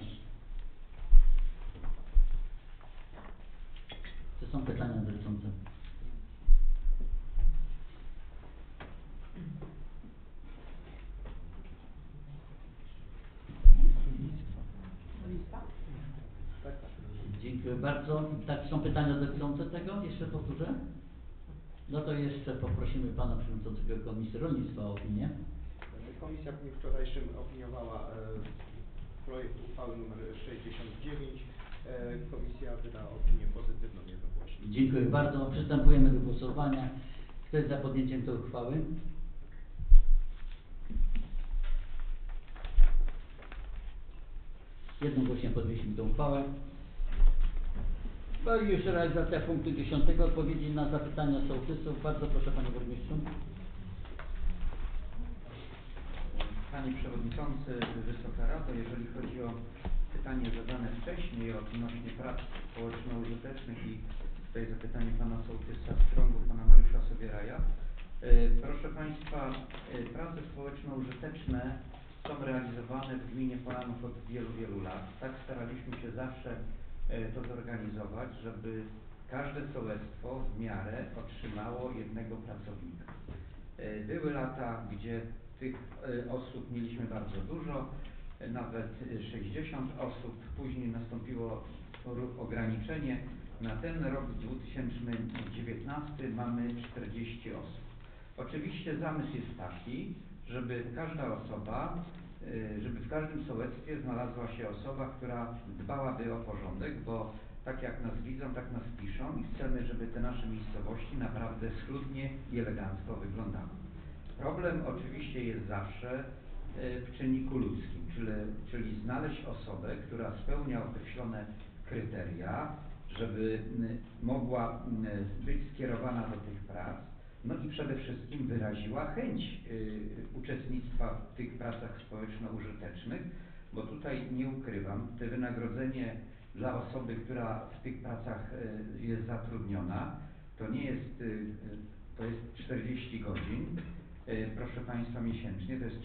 Czy są pytania dotyczące? Dziękuję bardzo. Tak, są pytania dotyczące tego? Jeszcze powtórzę? No to jeszcze poprosimy pana przewodniczącego Komisji Rolnictwa o opinię. Komisja w dniu wczorajszym opiniowała projekt uchwały nr 69. Komisja wyda opinię pozytywną jednogłośnie. Dziękuję bardzo. Przystępujemy do głosowania. Kto jest za podjęciem tej uchwały? Jednogłośnie podjęliśmy tę uchwałę. No i już realizacja punktu 10. Odpowiedzi na zapytania sołtysów. Bardzo proszę panie burmistrzu. Panie Przewodniczący, Wysoka Rado, jeżeli chodzi o pytanie zadane wcześniej odnośnie prac społeczno-użytecznych i tutaj zapytanie Pana Sołtysa z krągu, Pana Mariusza Sobieraja. Proszę Państwa, prace społeczno-użyteczne są realizowane w gminie Polanów od wielu, wielu lat. Tak staraliśmy się zawsze to zorganizować, żeby każde sołectwo w miarę otrzymało jednego pracownika. Były lata, gdzie tych osób mieliśmy bardzo dużo, nawet 60 osób. Później nastąpiło ograniczenie. Na ten rok 2019 mamy 40 osób. Oczywiście zamysł jest taki, żeby każda osoba, żeby w każdym sołectwie znalazła się osoba, która dbałaby o porządek, bo tak jak nas widzą, tak nas piszą i chcemy, żeby te nasze miejscowości naprawdę schludnie i elegancko wyglądały. Problem oczywiście jest zawsze w czynniku ludzkim, czyli znaleźć osobę, która spełnia określone kryteria, żeby mogła być skierowana do tych prac, no i przede wszystkim wyraziła chęć uczestnictwa w tych pracach społeczno-użytecznych, bo tutaj nie ukrywam, te wynagrodzenie dla osoby, która w tych pracach jest zatrudniona, to nie jest, to jest 40 godzin, proszę Państwa, miesięcznie, to jest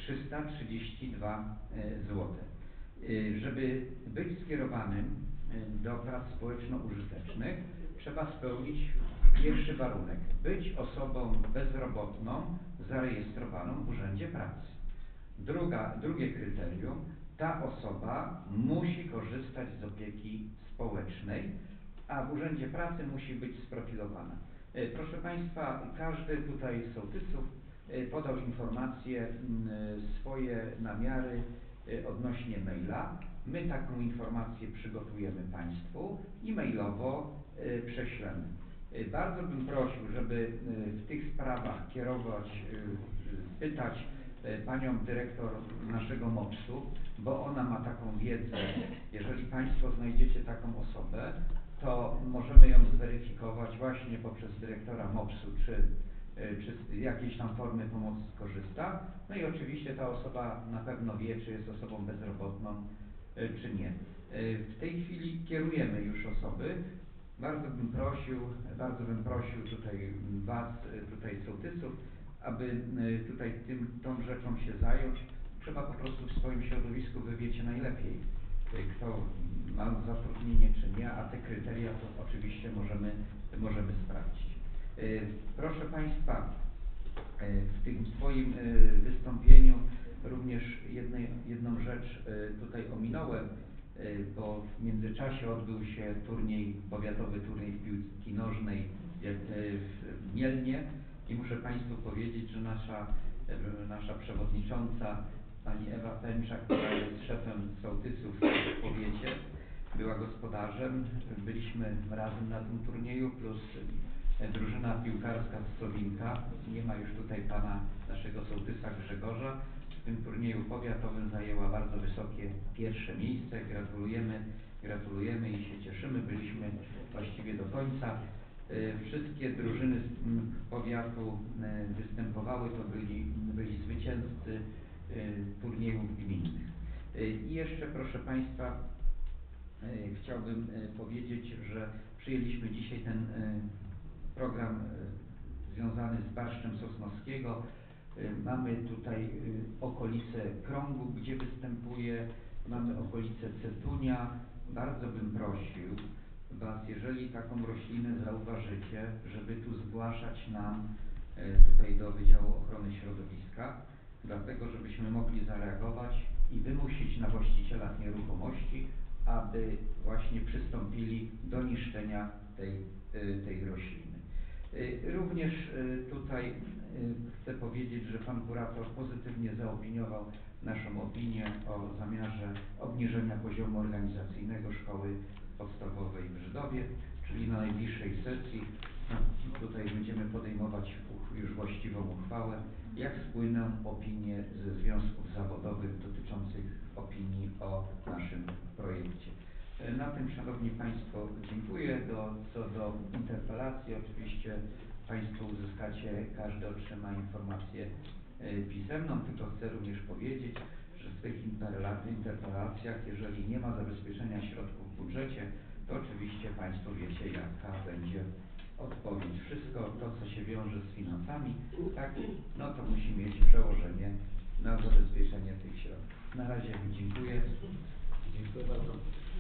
332 zł. Żeby być skierowanym do prac społeczno-użytecznych, trzeba spełnić pierwszy warunek. Być osobą bezrobotną zarejestrowaną w Urzędzie Pracy. Drugie kryterium, ta osoba musi korzystać z opieki społecznej, a w Urzędzie Pracy musi być sprofilowana. Proszę Państwa, każdy tutaj z sołtysów podał informacje, swoje namiary odnośnie maila. My taką informację przygotujemy Państwu i mailowo prześlemy. Bardzo bym prosił, żeby w tych sprawach kierować, pytać Panią dyrektor naszego MOPS-u, bo ona ma taką wiedzę. Jeżeli Państwo znajdziecie taką osobę, to możemy ją zweryfikować właśnie poprzez dyrektora MOPS-u, czy z jakiejś tam formy pomocy skorzysta. No i oczywiście ta osoba na pewno wie, czy jest osobą bezrobotną, czy nie. W tej chwili kierujemy już osoby. Bardzo bym prosił tutaj Was, tutaj sołtysów, aby tutaj tą rzeczą się zająć. Trzeba po prostu w swoim środowisku, Wy wiecie najlepiej, kto ma zatrudnienie czy nie, a te kryteria to oczywiście możemy sprawdzić. Proszę Państwa, w tym swoim wystąpieniu również jedną rzecz tutaj ominąłem, bo w międzyczasie odbył się powiatowy turniej piłki nożnej w Mielnie i muszę Państwu powiedzieć, że nasza przewodnicząca pani Ewa Pęczak, która jest szefem sołtysów w powiecie, była gospodarzem. Byliśmy razem na tym turnieju, plus drużyna piłkarska z Sowinka. Nie ma już tutaj naszego sołtysa Grzegorza. W tym turnieju powiatowym zajęła bardzo wysokie pierwsze miejsce. Gratulujemy i się cieszymy. Byliśmy właściwie do końca. Wszystkie drużyny z powiatu występowały, to byli zwycięzcy turniejów gminnych. I jeszcze, proszę Państwa, chciałbym powiedzieć, że przyjęliśmy dzisiaj ten program związany z Barszczem Sosnowskiego. Mamy tutaj okolice Krągu, gdzie występuje, mamy okolice Cetunia. Bardzo bym prosił Was, jeżeli taką roślinę zauważycie, żeby tu zgłaszać nam tutaj do Wydziału Ochrony Środowiska, dlatego żebyśmy mogli zareagować i wymusić na właścicielach nieruchomości, aby właśnie przystąpili do niszczenia tej rośliny. Również tutaj chcę powiedzieć, że Pan Kurator pozytywnie zaopiniował naszą opinię o zamiarze obniżenia poziomu organizacyjnego Szkoły Podstawowej w Żydowie, czyli na najbliższej sesji tutaj będziemy podejmować już właściwą uchwałę, jak spłyną opinie ze związków zawodowych dotyczących opinii o naszym projekcie. Na tym, Szanowni Państwo, dziękuję. Co do interpelacji, oczywiście Państwo uzyskacie, każdy otrzyma informację pisemną, tylko chcę również powiedzieć, w tych interpelacjach, jeżeli nie ma zabezpieczenia środków w budżecie, to oczywiście Państwo wiecie, jaka będzie odpowiedź. Wszystko to, co się wiąże z finansami, tak, no to musi mieć przełożenie na zabezpieczenie tych środków. Na razie dziękuję. Dziękuję bardzo.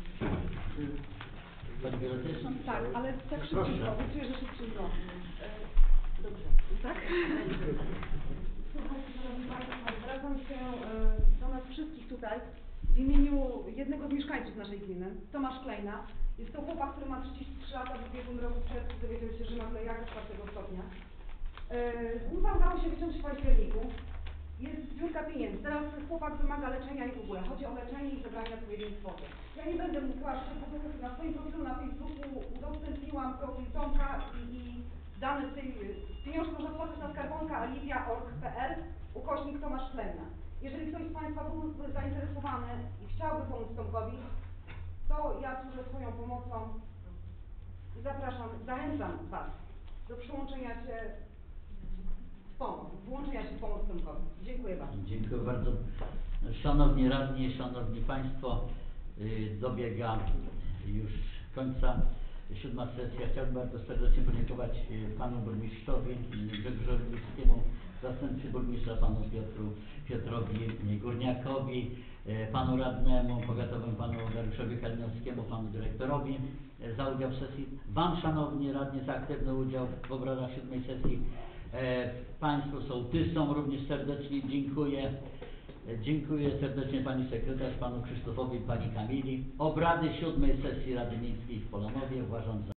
Pani Biblioteczna? Tak, ale tak szybciutko, obiecuję, że szybciutko. Dobrze, tak? Słuchajcie, Szanowni Państwo, zwracam się do nas wszystkich tutaj w imieniu jednego z mieszkańców naszej gminy, Tomasz Klejna. Jest to chłopak, który ma 33 lata, w ubiegłym roku w czerwcu dowiedział się, że ma glejaka 4 stopnia. Ufa udało się wyciąć w październiku. Jest zbiórka pieniędzy. Teraz chłopak wymaga leczenia i w ogóle. Chodzi o leczenie i zebranie odpowiedniej kwoty. Ja nie będę mówiła szczegółów, na swoim profilu na Facebooku udostępniłam profil Tomka i dane tej pieniążki można wpłacić na skarbonka alivia.org.pl / Tomasz Klejna. Jeżeli ktoś z Państwa byłby zainteresowany i chciałby pomóc Tomkowi, to ja służę swoją pomocą i zapraszam, zachęcam Was do przyłączenia się włączenia się w pomoc Tomkowi. Dziękuję bardzo. Dziękuję bardzo. Szanowni radni, Szanowni Państwo, dobiega już końca 7. sesja. Chciałbym bardzo serdecznie podziękować Panu Burmistrzowi Grzegorzowi Wilskiemu, zastępcy burmistrza Panu Piotrowi Górniakowi, Panu Radnemu Powiatowemu, Panu Dariuszowi Kalinowskiemu, Panu Dyrektorowi za udział w sesji. Wam, Szanowni Radni, za aktywny udział w obradach 7. sesji. Państwu sołtysom również serdecznie dziękuję. Dziękuję serdecznie Pani Sekretarz, Panu Krzysztofowi i Pani Kamili. Obrady 7. sesji Rady Miejskiej w Polanowie uważam za